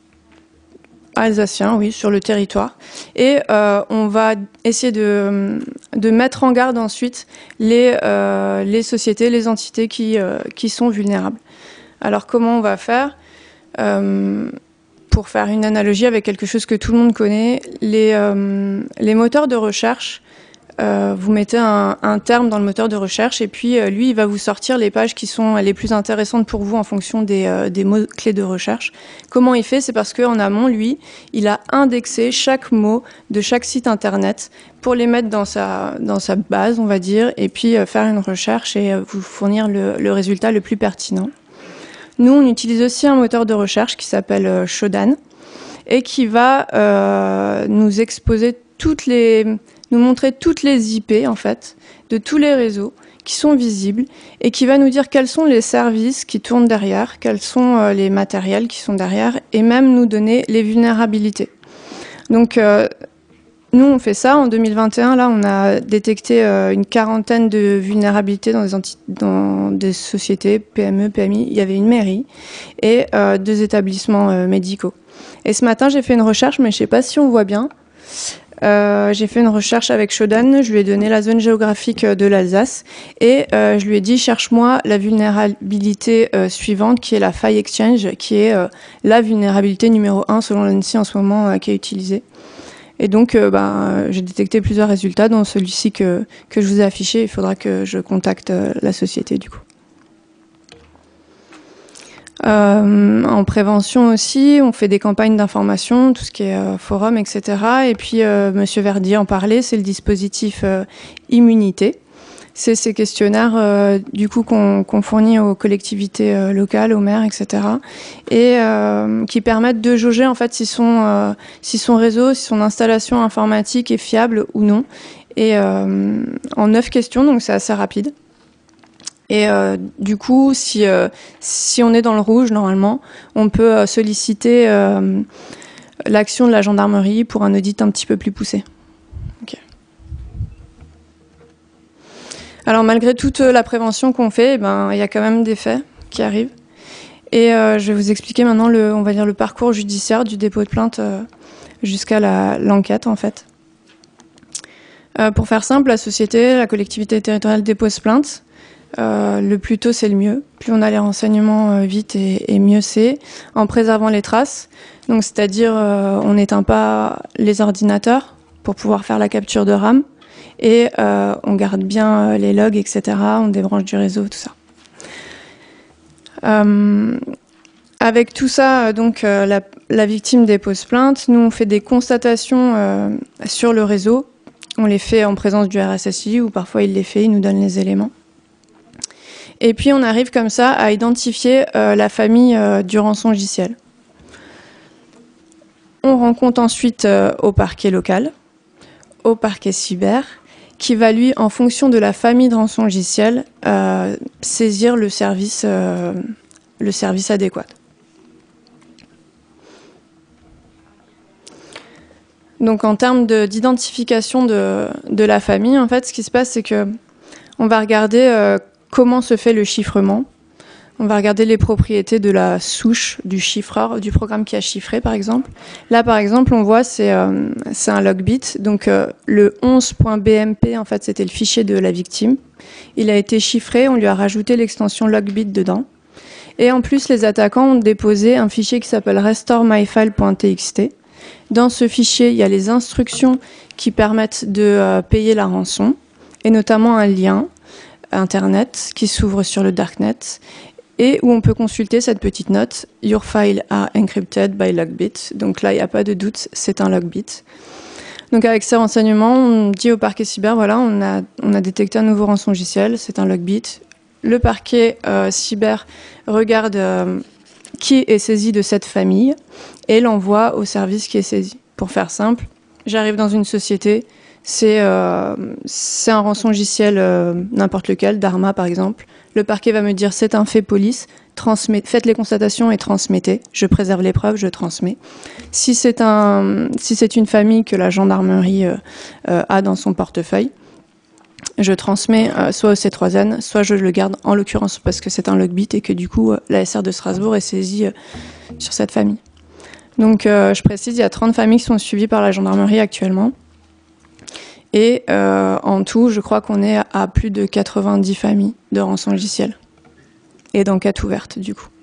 alsaciens, oui, sur le territoire. Et euh, on va essayer de, de mettre en garde ensuite les, euh, les sociétés, les entités qui, euh, qui sont vulnérables. Alors comment on va faire ? euh, Pour faire une analogie avec quelque chose que tout le monde connaît, les, euh, les moteurs de recherche, euh, vous mettez un, un terme dans le moteur de recherche et puis euh, lui, il va vous sortir les pages qui sont les plus intéressantes pour vous en fonction des, euh, des mots-clés de recherche. Comment il fait? C'est parce qu'en amont, lui, il a indexé chaque mot de chaque site internet pour les mettre dans sa, dans sa base, on va dire, et puis euh, faire une recherche et euh, vous fournir le, le résultat le plus pertinent. Nous, on utilise aussi un moteur de recherche qui s'appelle euh, Shodan et qui va euh, nous exposer toutes les, nous montrer toutes les I P en fait de tous les réseaux qui sont visibles et qui va nous dire quels sont les services qui tournent derrière, quels sont euh, les matériels qui sont derrière et même nous donner les vulnérabilités. Donc euh, nous, on fait ça. En deux mille vingt et un, là, on a détecté euh, une quarantaine de vulnérabilités dans des, dans des sociétés, P M E, P M I. Il y avait une mairie et euh, deux établissements euh, médicaux. Et ce matin, j'ai fait une recherche, mais je ne sais pas si on voit bien. Euh, j'ai fait une recherche avec Shodan. Je lui ai donné la zone géographique de l'Alsace et euh, je lui ai dit, cherche-moi la vulnérabilité euh, suivante, qui est la faille exchange, qui est euh, la vulnérabilité numéro un selon l'ANSSI en ce moment euh, qui est utilisée. Et donc, euh, bah, j'ai détecté plusieurs résultats, dont celui-ci que, que je vous ai affiché. Il faudra que je contacte euh, la société, du coup. Euh, en prévention aussi, on fait des campagnes d'information, tout ce qui est euh, forum, et cetera. Et puis, euh, Monsieur Verdier en parlait, c'est le dispositif euh, Immunité. C'est ces questionnaires euh, du coup qu'on qu'on fournit aux collectivités euh, locales, aux maires, et cetera. Et euh, qui permettent de jauger en fait si son euh, si son réseau, si son installation informatique est fiable ou non. Et euh, en neuf questions, donc c'est assez rapide. Et euh, du coup, si euh, si on est dans le rouge normalement, on peut euh, solliciter euh, l'action de la gendarmerie pour un audit un petit peu plus poussé. Okay. Alors malgré toute la prévention qu'on fait, eh ben, il y a quand même des faits qui arrivent. Et euh, je vais vous expliquer maintenant le, on va dire le parcours judiciaire du dépôt de plainte euh, jusqu'à la, l'enquête en fait. Euh, pour faire simple, la société, la collectivité territoriale dépose plainte. Euh, le plus tôt c'est le mieux. Plus on a les renseignements euh, vite et, et mieux c'est. En préservant les traces, donc c'est-à-dire euh, on n'éteint pas les ordinateurs pour pouvoir faire la capture de RAM. Et euh, on garde bien euh, les logs, et cetera. On débranche du réseau, tout ça. Euh, avec tout ça, donc euh, la, la victime dépose plainte. Nous, on fait des constatations euh, sur le réseau. On les fait en présence du R S S I ou parfois il les fait, il nous donne les éléments. Et puis on arrive comme ça à identifier euh, la famille euh, du rançongiciel. On rend compte ensuite euh, au parquet local, au parquet cyber, qui va lui, en fonction de la famille de rançon logiciel, euh, saisir le service, euh, le service adéquat. Donc en termes d'identification de, de, de la famille, en fait, ce qui se passe, c'est que on va regarder euh, comment se fait le chiffrement. On va regarder les propriétés de la souche du chiffreur, du programme qui a chiffré, par exemple. Là, par exemple, on voit, c'est euh, c'est un logbit. Donc, euh, le onze point B M P, en fait, c'était le fichier de la victime. Il a été chiffré, on lui a rajouté l'extension logbit dedans. Et en plus, les attaquants ont déposé un fichier qui s'appelle restore my file point T X T. Dans ce fichier, il y a les instructions qui permettent de euh, payer la rançon, et notamment un lien Internet qui s'ouvre sur le Darknet, et où on peut consulter cette petite note « Your file are encrypted by logbit ». Donc là, il n'y a pas de doute, c'est un logbit. Donc avec ces renseignements, on dit au parquet cyber, voilà, on a, on a détecté un nouveau rançon logiciel, c'est un logbit. Le parquet euh, cyber regarde euh, qui est saisi de cette famille et l'envoie au service qui est saisi. Pour faire simple, j'arrive dans une société, c'est euh, c'est un rançon logiciel euh, n'importe lequel, Dharma par exemple. Le parquet va me dire c'est un fait police, faites les constatations et transmettez. Je préserve les preuves, je transmets. Si c'est un, si c'est une famille que la gendarmerie euh, euh, a dans son portefeuille, je transmets euh, soit au C trois N, soit je le garde en l'occurrence parce que c'est un logbit et que du coup euh, la S R de Strasbourg est saisie euh, sur cette famille. Donc euh, je précise, il y a trente familles qui sont suivies par la gendarmerie actuellement. Et euh, en tout, je crois qu'on est à plus de quatre-vingt-dix familles de rançon logiciel. Et d'enquête ouverte, du coup.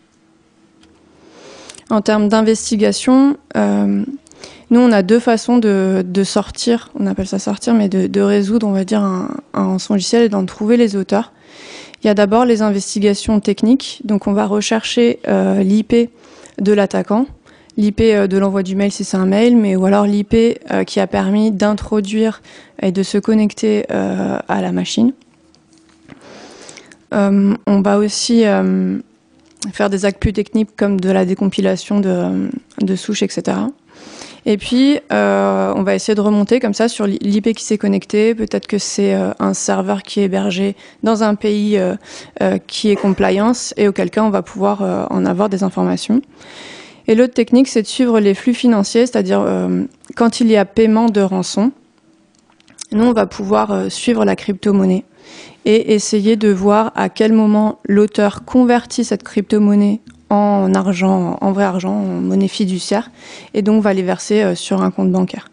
En termes d'investigation, euh, nous, on a deux façons de, de sortir, on appelle ça sortir, mais de, de résoudre, on va dire, un, un rançon logiciel et d'en trouver les auteurs. Il y a d'abord les investigations techniques. Donc, on va rechercher euh, l'I P de l'attaquant. L'I P de l'envoi du mail si c'est un mail, mais ou alors l'I P euh, qui a permis d'introduire et de se connecter euh, à la machine. Euh, on va aussi euh, faire des actes plus techniques comme de la décompilation de, de souches, et cetera. Et puis, euh, on va essayer de remonter comme ça sur l'I P qui s'est connecté. Peut-être que c'est euh, un serveur qui est hébergé dans un pays euh, euh, qui est compliance et auquel cas on va pouvoir euh, en avoir des informations. Et l'autre technique, c'est de suivre les flux financiers, c'est-à-dire euh, quand il y a paiement de rançon, nous, on va pouvoir euh, suivre la crypto-monnaie et essayer de voir à quel moment l'auteur convertit cette crypto-monnaie en argent, en vrai argent, en monnaie fiduciaire, et donc va les verser euh, sur un compte bancaire.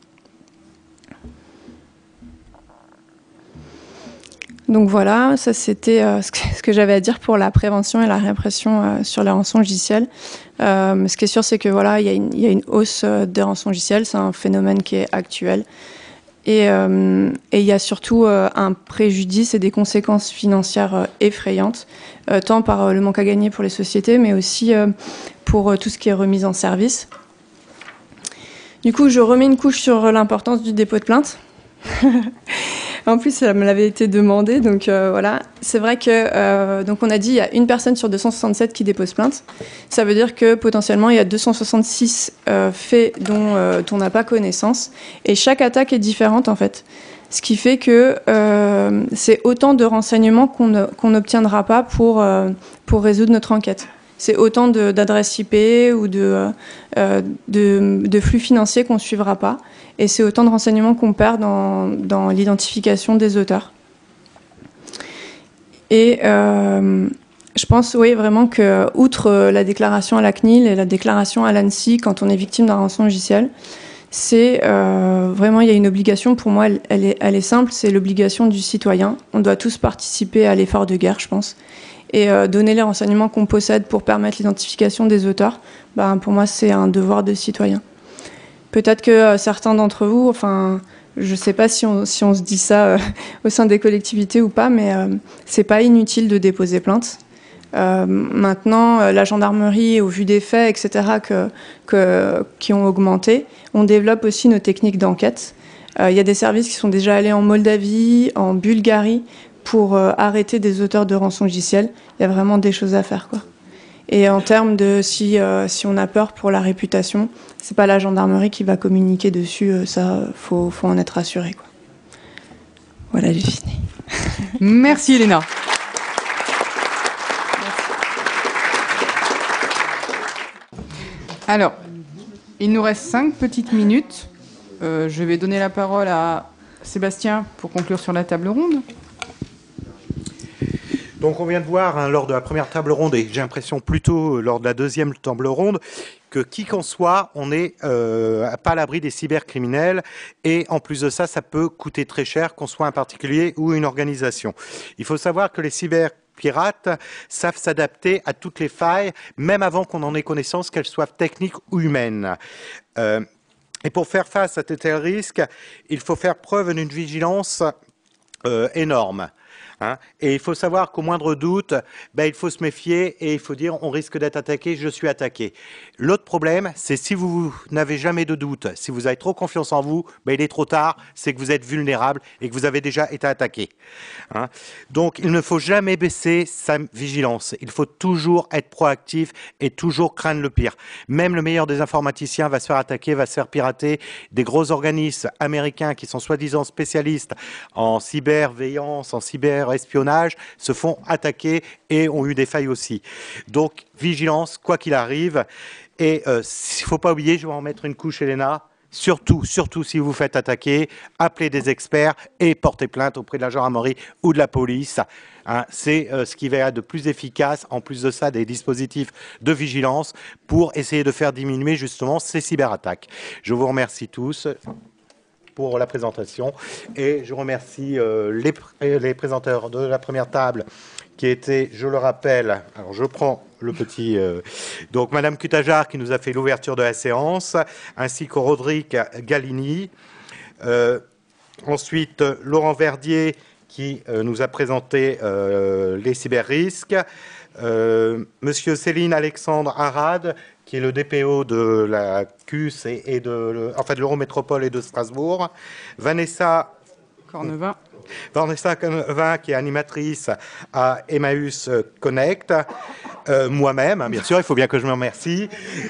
Donc voilà, ça c'était euh, ce que, ce que j'avais à dire pour la prévention et la répression euh, sur les rançons logicielles. Euh, ce qui est sûr, c'est que voilà, il y a une, il y a une hausse euh, des rançons logicielles, c'est un phénomène qui est actuel. Et, euh, et il y a surtout euh, un préjudice et des conséquences financières euh, effrayantes, euh, tant par euh, le manque à gagner pour les sociétés, mais aussi euh, pour euh, tout ce qui est remise en service. Du coup, je remets une couche sur l'importance du dépôt de plainte. En plus, ça me l'avait été demandé, donc euh, voilà. C'est vrai que, euh, donc on a dit, il y a une personne sur deux cent soixante-sept qui dépose plainte. Ça veut dire que potentiellement, il y a deux cent soixante-six euh, faits dont euh, on n'a pas connaissance. Et chaque attaque est différente, en fait. Ce qui fait que euh, c'est autant de renseignements qu'on ne, qu'on n'obtiendra pas pour, euh, pour résoudre notre enquête. C'est autant d'adresses I P ou de, euh, de, de flux financiers qu'on ne suivra pas. Et c'est autant de renseignements qu'on perd dans, dans l'identification des auteurs. Et euh, je pense, oui, vraiment que, outre la déclaration à la C N I L et la déclaration à l'ANSSI quand on est victime d'un rançon logiciel, c'est euh, vraiment, il y a une obligation, pour moi, elle, elle, est, elle est simple, c'est l'obligation du citoyen. On doit tous participer à l'effort de guerre, je pense. Et euh, donner les renseignements qu'on possède pour permettre l'identification des auteurs, ben, pour moi, c'est un devoir de citoyen. Peut-être que euh, certains d'entre vous, enfin, je ne sais pas si on, si on se dit ça euh, au sein des collectivités ou pas, mais euh, c'est pas inutile de déposer plainte. Euh, maintenant, euh, la gendarmerie, au vu des faits, et cetera, que, que, qui ont augmenté, on développe aussi nos techniques d'enquête. Il euh, y a des services qui sont déjà allés en Moldavie, en Bulgarie, pour euh, arrêter des auteurs de rançon logiciel. Il y a vraiment des choses à faire, quoi. Et en termes de si, euh, si on a peur pour la réputation, c'est pas la gendarmerie qui va communiquer dessus, euh, ça, faut, faut en être assuré, quoi. Voilà, j'ai fini. Merci Elena. Alors, il nous reste cinq petites minutes. Euh, je vais donner la parole à Sébastien pour conclure sur la table ronde. Donc on vient de voir hein, lors de la première table ronde, et j'ai l'impression plutôt lors de la deuxième table ronde, que qui qu'en soit, on n'est euh, pas à l'abri des cybercriminels. Et en plus de ça, ça peut coûter très cher, qu'on soit un particulier ou une organisation. Il faut savoir que les cyberpirates savent s'adapter à toutes les failles, même avant qu'on en ait connaissance, qu'elles soient techniques ou humaines. Euh, et pour faire face à tel risque, il faut faire preuve d'une vigilance euh, énorme. Hein, et il faut savoir qu'au moindre doute, ben, il faut se méfier et il faut dire on risque d'être attaqué, je suis attaqué. L'autre problème, c'est si vous n'avez jamais de doute, si vous avez trop confiance en vous, ben, il est trop tard, c'est que vous êtes vulnérable et que vous avez déjà été attaqué. Hein. Donc il ne faut jamais baisser sa vigilance, il faut toujours être proactif et toujours craindre le pire. Même le meilleur des informaticiens va se faire attaquer, va se faire pirater. Des gros organismes américains qui sont soi-disant spécialistes en cyberveillance, en cyber espionnage, se font attaquer et ont eu des failles aussi. Donc, vigilance, quoi qu'il arrive. Et il euh, ne faut pas oublier, je vais en mettre une couche, Elena, surtout, surtout si vous vous faites attaquer, appelez des experts et portez plainte auprès de la gendarmerie ou de la police. Hein, c'est euh, ce qui va être de plus efficace, en plus de ça, des dispositifs de vigilance pour essayer de faire diminuer justement ces cyberattaques. Je vous remercie tous pour la présentation et je remercie euh, les, pr les présentateurs de la première table qui étaient, je le rappelle, alors je prends le petit, euh, donc Madame Cutajar qui nous a fait l'ouverture de la séance, ainsi que Rodrigue Galini, euh, ensuite Laurent Verdier qui euh, nous a présenté euh, les cyber-risques, euh, Monsieur Céline Alexandre Arad qui est le D P O de la C U S et, et de, le, enfin de l'Eurométropole et de Strasbourg. Vanessa Cornevin. Vanessa Cornevin, qui est animatrice à Emmaüs Connect. Euh, Moi-même, hein, bien sûr, il faut bien que je me remercie.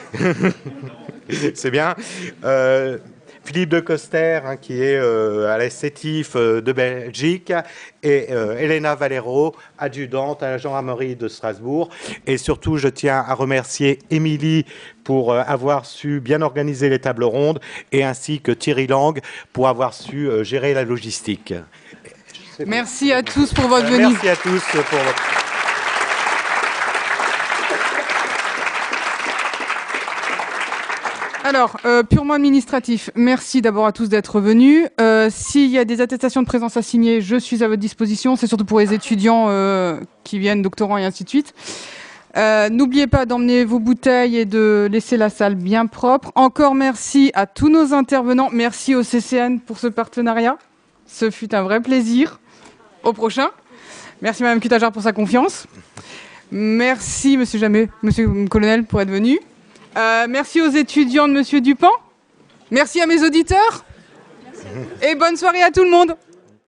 C'est bien. Euh, Philippe de Coster, hein, qui est euh, à l'Essétif euh, de Belgique, et euh, Elena Valero, adjudante à la gendarmerie de Strasbourg. Et surtout, je tiens à remercier Émilie pour euh, avoir su bien organiser les tables rondes, et ainsi que Thierry Lang pour avoir su euh, gérer la logistique. Merci à tous pour votre venue. Merci à tous pour votre... Alors, euh, purement administratif, merci d'abord à tous d'être venus. Euh, S'il y a des attestations de présence à signer, je suis à votre disposition. C'est surtout pour les étudiants euh, qui viennent, doctorants et ainsi de suite. Euh, N'oubliez pas d'emmener vos bouteilles et de laisser la salle bien propre. Encore merci à tous nos intervenants. Merci au C C N pour ce partenariat. Ce fut un vrai plaisir. Au prochain. Merci Madame Cutajar pour sa confiance. Merci Monsieur Jamet, Monsieur le Colonel pour être venu. Euh, merci aux étudiants de Monsieur Dupont. Merci à mes auditeurs. Et bonne soirée à tout le monde.